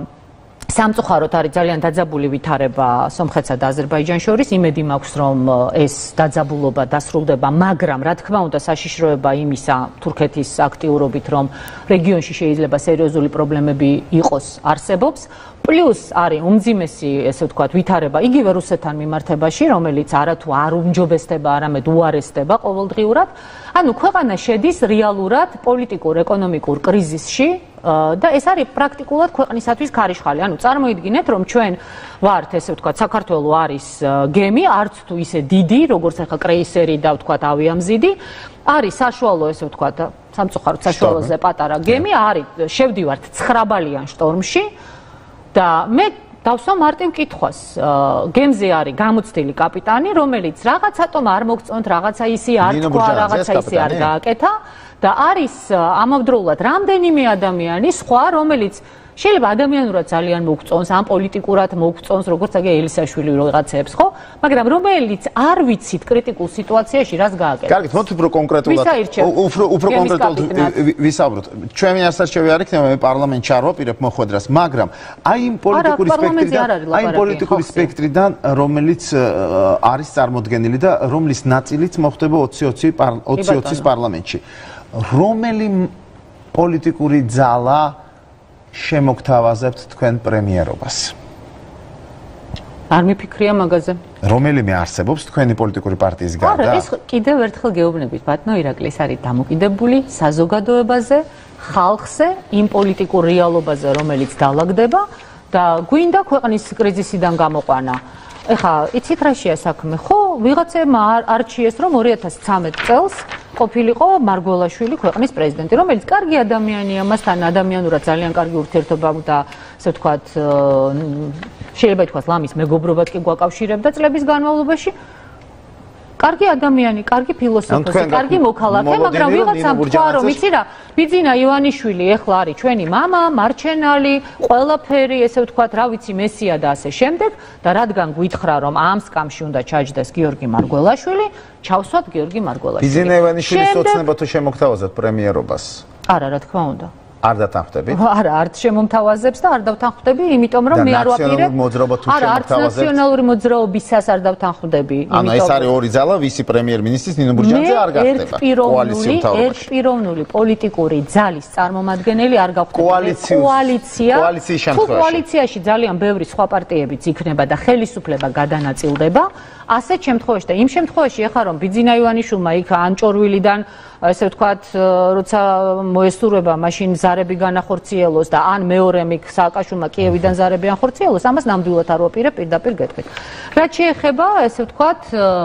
სამწუხაროდ არის ძალიან დაძაბული ვითარება სომხეთსა და აზერბაიჯანს შორის, იმედი მაქვს რომ ეს დაძაბულობა დასრულდება, მაგრამ რა თქმა უნდა საშიშროება იმისა თურქეთის აქტიურობით, რომ რეგიონში შეიძლება სერიოზული პრობლემები იყოს, არსებობს. პლუს არის უმძიმესი, ესე ვთქვათ, ვითარება იგივე რუსეთთან მიმართებაში, რომელიც არათუ არ უმჯობესდება, არამედ უარესდება ყოველდღიურად. ანუ ქვეყანა შედის რეალურად პოლიტიკურ-ეკონომიკურ კრიზისში და ეს არის პრაქტიკულად ქვეყნისათვის ქარიშხალი. ანუ წარმოიდგინეთ, რომ ჩვენ ვართ, ესე ვთქვათ, საქართველო არის გემი, არც თუ ისე დიდი, როგორც ახლა კრეისერი და ვთქვათ ავიამზიდი, არის საშუალო, ესე ვთქვათ, სამწუხაროდ საშუალოზე პატარა გემი, არის შევდივართ ცხრაბალიან შტორმში და მე დავსვა მარტივ კითხვას. გემზე არის გამოცდილი კაპიტანი, რომელიც რაღაცატომ არ მოგწონთ, რაღაცა ისი არ თქვა, რაღაცა ისი არ გააკეთა და არის ამავდროულად რამდენიმე ადამიანი სხვა, რომელიც შეიძლება ადამიანურად ძალიან მოგწონს, ამ პოლიტიკურად მოგწონს, როგორც აგე ელისაშვილი რაღაცეებს, ხო? მაგრამ რომელიც არ ვიცით კრიტიკულ სიტუაციაში რას გააკეთა. კარგით, მოდი უფრო კონკრეტულად, უფრო უფრო კონკრეტულად ვისაუბროთ. ჩვენი ასარჩევი არ იქნება, მე პარლამენტში არ ვაპირებ მოხვედრას, მაგრამ აი იმ პოლიტიკური სპექტრიდან, აი იმ პოლიტიკური სპექტრიდან, რომელიც არის წარმოდგენილი და რომლის ნაწილიც მოხდება ოცი ოცის პარლამენტში. რომელი პოლიტიკური ძალა შემოგთავაზებთ თქვენ პრემიერობას? არ მიფიქრია მაგაზე. რომელიმე არსებობს თქვენი პოლიტიკური პარტიის გარდა? არა, ეს კიდევ ერთხელ გეუბნებით, ბატონო ირაკლი, ეს არის დამოკიდებული საზოგადოებაზე, ხალხზე, იმ პოლიტიკურ რეალობაზე, რომელიც დაალაგდება და გვინდა ქვეყნის კრიზისიდან გამოყვანა. ეხლა იცით რაშია საქმე, ხო? ვიღაცებმა არჩიეს, რომ ორი ათას ცხრამეტ წელს ყოფილიყო მარგველაშვილი ქვეყნის პრეზიდენტი, რომელიც კარგი ადამიანია, მასთან ადამიანურად ძალიან კარგი ურთიერთობა და ასე ვთქვათ შეიძლება ითქვას ლამის მეგობრობად კი გვაკავშირებდა წლების განმავლობაში. კარგი ადამიანი, კარგი ფილოსოფოსი, კარგი მოქალაქე, მაგრამ ვიღაცამ თქვა რომ იცი რა, ბიძინა ივანიშვილი ეხლა არის ჩვენი мама, მარჩენალი, ყველაფერი, ესე ვთქვათ, რა ვიცი, მესია და ასე შემდეგ და რადგან გვითხრა რომ ამ სკამში უნდა ჩაჯდეს გიორგი მარგველაშვილი, ჩავსვათ გიორგი მარგველაშვილი. ბიძინა ივანიშვილის ოცნება თუ შემოგთავაზებთ პრემიერობას? არა, რა თქმა უნდა. არ დათანხმდები? არა, არც შემომთავაზებს და არ დავთანხმდები, იმიტომ რომ მე არ ვაპირებ. არა, არც ნაციონალური მოძრაობისას არ დავთანხმდები. ანუ ეს არის ორი ძალა, ვისი პრემიერ-მინისტრის ნინო ბურჯანაძე არ გახდება. ერთპიროვნული პოლიტიკური ძალის წარმომადგენელი არ გახდება. კოალიცია. კოალიციის შემთხვევაში. თუ კოალიციაში ძალიან ბევრი სხვა პარტიებიც იქნება და ხელისუფლება გადანაწილდება, ასეთ შემთხვევაში და იმ შემთხვევაში ეხლა რომ ბიძინა ივანიშვილმა იქ ანჭორვილიდან ესე ვთქვათ, როცა მოესურვება, მაშინ ზარები განახორციელოს და ან მეორე მიქ სააკაშვილმა კიევიდან ზარები განახორციელოს, ამას ნამდვილად არ ვაპირებ, პირდაპირ გეტყვით. რაც შეეხება, ესე ვთქვათ,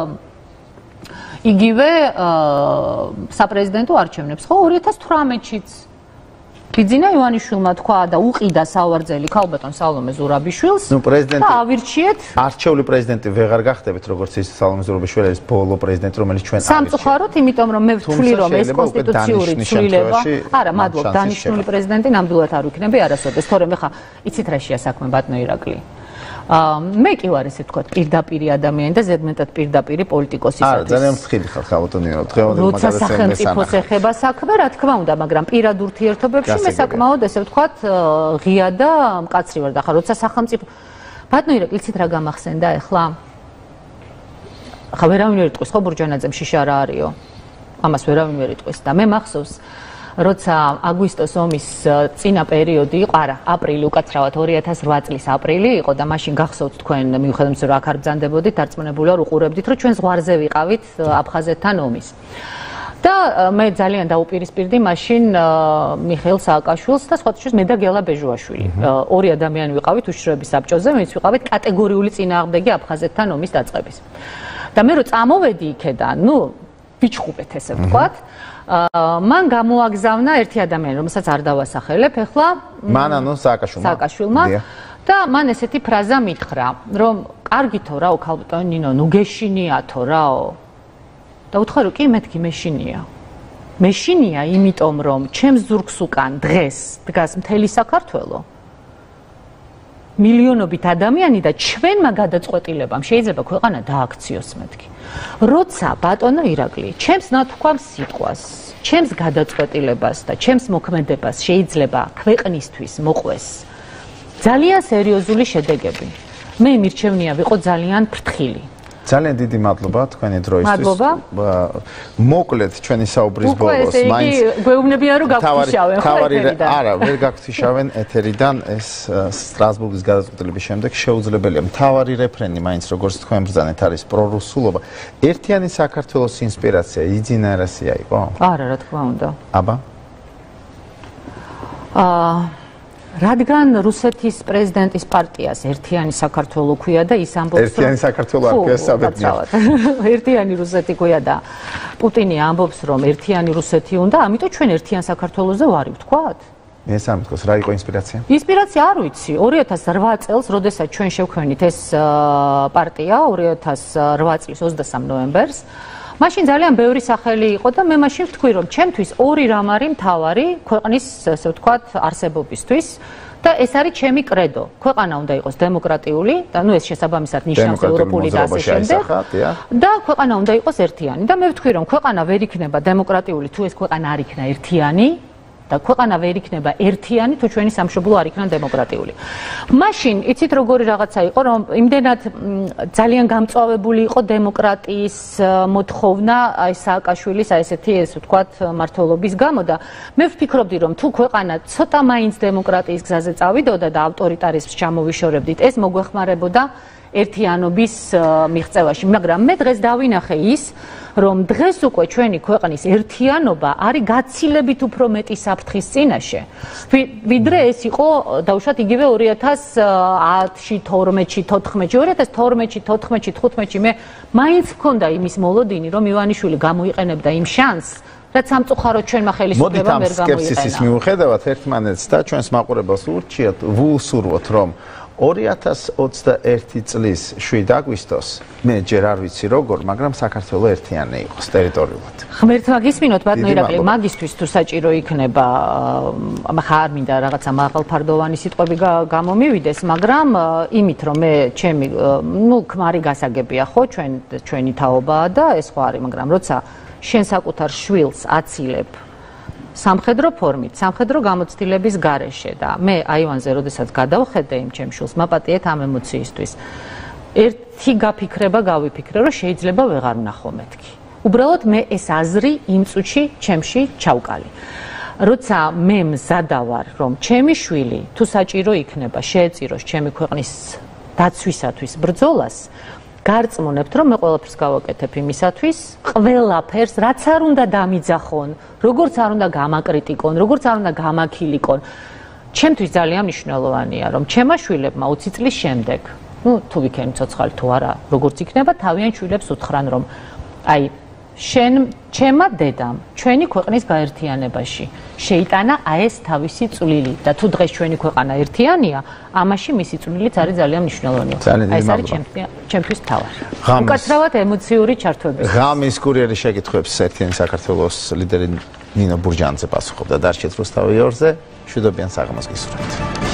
იგივე საპრეზიდენტო არჩევნებს, ხო, ორი ათას თვრამეტშიც ბიძინა ივანიშვილმა თქვა და უყიდა სავარძელი ქალბატონ სალომე ზურაბიშვილს და ავირჩიეთ. არჩეული პრეზიდენტი ვეღარ გახდებით, როგორც ის სალომე ზურაბიშვილი არის ბოლო პრეზიდენტი, რომელიც ჩვენ ავირჩიეთ. სამწუხაროდ, იმიტომ რომ მე ვთვლი რომ ეს კონსტიტუციური ცვლილება, არა, მადლობ, დანიშნული პრეზიდენტი ნამდვილად არ ვიქნები არასოდეს, თორემ ეხა იცით რა შეა საქმე ბატონო ირაკლი. მე კი ვარ ესე ვთქვათ პირდაპირი ადამიანი და ზედმეტად პირდაპირი პოლიტიკოსისათვის. არა, ძალიან მსხვილი ხარ ხალხო ნინო, დღევანდელ მაგალითად როცა სახელმწიფოს ეხება საქმე, რა თქმა უნდა, მაგრამ პირად ურთიერთობებში მე საკმაოდ ესე ვთქვათ ღია და მკაცრი ვარ და ხა როცა სახელმწიფო ბატონო ირაკლი იცით რა გამახსენდა ეხლა? ხა ვერავინ ვერ იტყვის ხო ბურჯანაძემ შიშა რა არისო? ამას ვერავინ ვერ იტყვის და მე მახსოვს როცა აგვისტოს ომის წინა პერიოდი იყო, არა, აპრილი უკაცრავად ორი ათას რვა წლის აპრილი იყო და მაშინ გახსოვთ თქვენ მიუხედავად რომ აქ არ ბრძანდებოდით, დარწმუნებული ვარ უყურებდით, რომ ჩვენ ზღვარზე ვიყავით აფხაზეთთან ომის. და მე ძალიან დაუპირისპირდი მაშინ მიხეილ სააკაშვილს და სხვათა შორის მე და გელა ბეჟუაშვილი. ორი ადამიანი ვიყავით უშროების საბჭოზე, მეც ვიყავით კატეგორიული წინააღმდეგი აფხაზეთთან ომის დაწყების. და მე რო წამოვედი იქედან, ნუ ვიჩხუბეთ ესე ვთქვათ. მან გამოაგზავნა ერთი ადამიანი, რომელსაც არ დავასახელებ, ეხლა მან ანუ სააკაშვილმა. სააკაშვილმა და მან ესეთი ფრაზა მითხრა, რომ კარგითო რაო ქალბატონო ნინო, ნუ გეშინიათო რაო. და უთხრა რომ კი მეთქი მეშინია. მეშინია, იმიტომ რომ ჩემს ზურგს უკან დღეს დგას მთელი საქართველო. მილიონობით ადამიანი და ჩვენმა გადაწყვეტილებამ შეიძლება ქვეყანა დააქციოს მეთქი. როცა ბატონო ირაკლი, ჩემს ნათქვამს სიტყვას, ჩემს გადაწყვეტილებას და ჩემს მოქმედებას შეიძლება ქვეყნისთვის მოყვეს ძალიან სერიოზული შედეგები. მე მირჩევნია ვიყო ძალიან ფრთხილი. ძალიან დიდი მადლობა თქვენი დროისთვის. მადლობა. მოკლედ ჩვენი საუბრის ბოლოს მაინც გვეუბნებიან რომ გაგფიშავენ ხო ეთერიდან. არა, ვერ გაგფიშავენ ეთერიდან ეს სტრასბურგის გადაწყვეტილების შემდეგ შეუძლებელია. მთავარი რეფრენი მაინც როგორც თქვენ ბრძანეთ არის პრორუსულობა. ერთიანი საქართველოს ინსპირაცია იძინარასია იყო? არა, რა თქმა უნდა. აბა? აა რადგან რუსეთის პრეზიდენტის პარტიას ერთიანი საქართველო ქვია და ის ამბობს რომ ერთიანი საქართველო არ ქვია საბედნიეროდ. ერთიანი რუსეთი ქვია და პუტინი ამბობს რომ ერთიანი რუსეთი უნდა, ამიტომ ჩვენ ერთიან საქართველოზე ვარ ვთქვათ? მე სამთქოს რა იყო ინსპირაცია? ინსპირაცია არ ვიცი. ორი ათას რვა წელს, როდესაც ჩვენ შევქმნით ეს პარტია, ორი ათას რვა წლის ოცდასამ ნოემბერს, მაშინ ძალიან ბევრი სახელი იყო და მე მაშინ ვთქვი რომ ჩემთვის ორი რამ არის მთავარი ქვეყნის ასე ვთქვათ არსებობისთვის და ეს არის ჩემი კრედო. ქვეყანა უნდა იყოს დემოკრატიული და ნუ ეს შესაბამისად ნიშნავს ევროპული და ასე შემდეგ და ქვეყანა უნდა იყოს ერთიანი და მე ვთქვი რომ ქვეყანა ვერ იქნება დემოკრატიული თუ ეს ქვეყანა არ იქნა ერთიანი და ქვეყანა ვერ იქნება ერთიანი თუ ჩვენი სამშობლო არ იქნა დემოკრატიული. მაშინ იცით როგორი რაღაცა იყო რომ იმდენად ძალიან გამწვავებული იყო დემოკრატიის მოთხოვნა აი სააკაშვილის აი ესეთი ეს ვთქვათ მართლობის გამო და მე ვფიქრობდი რომ თუ ქვეყანა ცოტა მაინც დემოკრატიის გზაზე წავიდოდა და ავტორიტარიზმს ჩამოვიშორებდით ეს მოგვეხმარებოდა ერთიანობის მიღწევაში, მაგრამ მე დღეს დავინახე ის რომ დღეს უკვე ჩვენი ქვეყნის ერთიანობა არის გაცილებით უფრო მეტი საფრთხის წინაშე, ვიდრე ეს იყო დაუშვათ იგივე ორი ათას ათში, თორმეტში, თოთხმეტში, ორი ათას თორმეტში, თოთხმეტში, თხუთმეტში მე მაინც მქონდა იმის მოლოდინი, რომ ივანიშვილი გამოიყენებდა იმ შანსს, რაც სამწუხაროდ ჩვენმა ხელისუფლებამ ვერ გამოიყენა. მოდით ამ სკეპსისის მიუხედავად ერთმანეთს და ჩვენს მაყურებელს ურჩიათ, ვუუსურვოთ, რომ ორი ათას ოცდაერთი წლის შვიდ აგვისტოს მე ჯერ არ ვიცი როგორ, მაგრამ საქართველოს ერთიანი იყოს ტერიტორიულად. ღმერთმა გისმინოთ ბატონო ირაკლი, მაგისთვის თუ საჭირო იქნება, ახლა არ მინდა რაღაცა მაღალფარდოვანი სიტყვები გამომივიდეს, მაგრამ იმით რომ მე ჩემი ნუ ქმარი გასაგებია ხო, ჩვენ ჩვენი თაობაა და ეს ხო არის, მაგრამ როცა შენ საკუთარ შვილს აცილებ სამხედრო ფორმით, სამხედრო გამოცდილების გარეშე და მე აივანზე როდესაც გადავხედე იმ ჩემ შვილს, მაპატიეთ ამ ემოციისთვის. ერთი გაფიქრება გავიფიქრე, რომ შეიძლება ვეღარ ვნახო მეთქი. უბრალოდ მე ეს აზრი იმ წუთში ჩემში ჩავკალი. როცა მე მზადა ვარ, რომ ჩემი შვილი თუ საჭირო იქნება, შეეწიროს ჩემი ქვეყნის დაცვისათვის ბრძოლას, გარწმუნებთ, რომ მე ყველაფერს გავაკეთებ იმისათვის, ყველაფერს, რაც არ უნდა დამიძახონ, როგორც არ უნდა გამაკრიტიკონ, როგორც არ უნდა გამაქილიკონ. ჩემთვის ძალიან მნიშვნელოვანია, რომ ჩემმა შვილებმა ოცი წლის შემდეგ, ну, თუ ვიქენ ცოცხალი თუ არა, როგორც იქნება, თავიანთ შვილებს უთხრან, რომ აი შენ ჩემმა დედამ ჩვენი ქვეყნის გაერთიანებაში შეიტანა აი ეს თავისი წვლილი და თუ დღეს ჩვენი ქვეყანა ერთიანია, ამაში მისი წვლილიც არის ძალიან მნიშვნელოვანი. აი ეს არის ჩემთვის თავარი. უკაცრავად ემოციური ჩართვები. ღამის კურიერი შეკითხვებს ერთიანი საქართველოს ლიდერი ნინო ბურჯანაძე პასუხობდა. დარჩეთ რუსთავი ორზე, მშვიდობიან საღამოს გისურვებთ.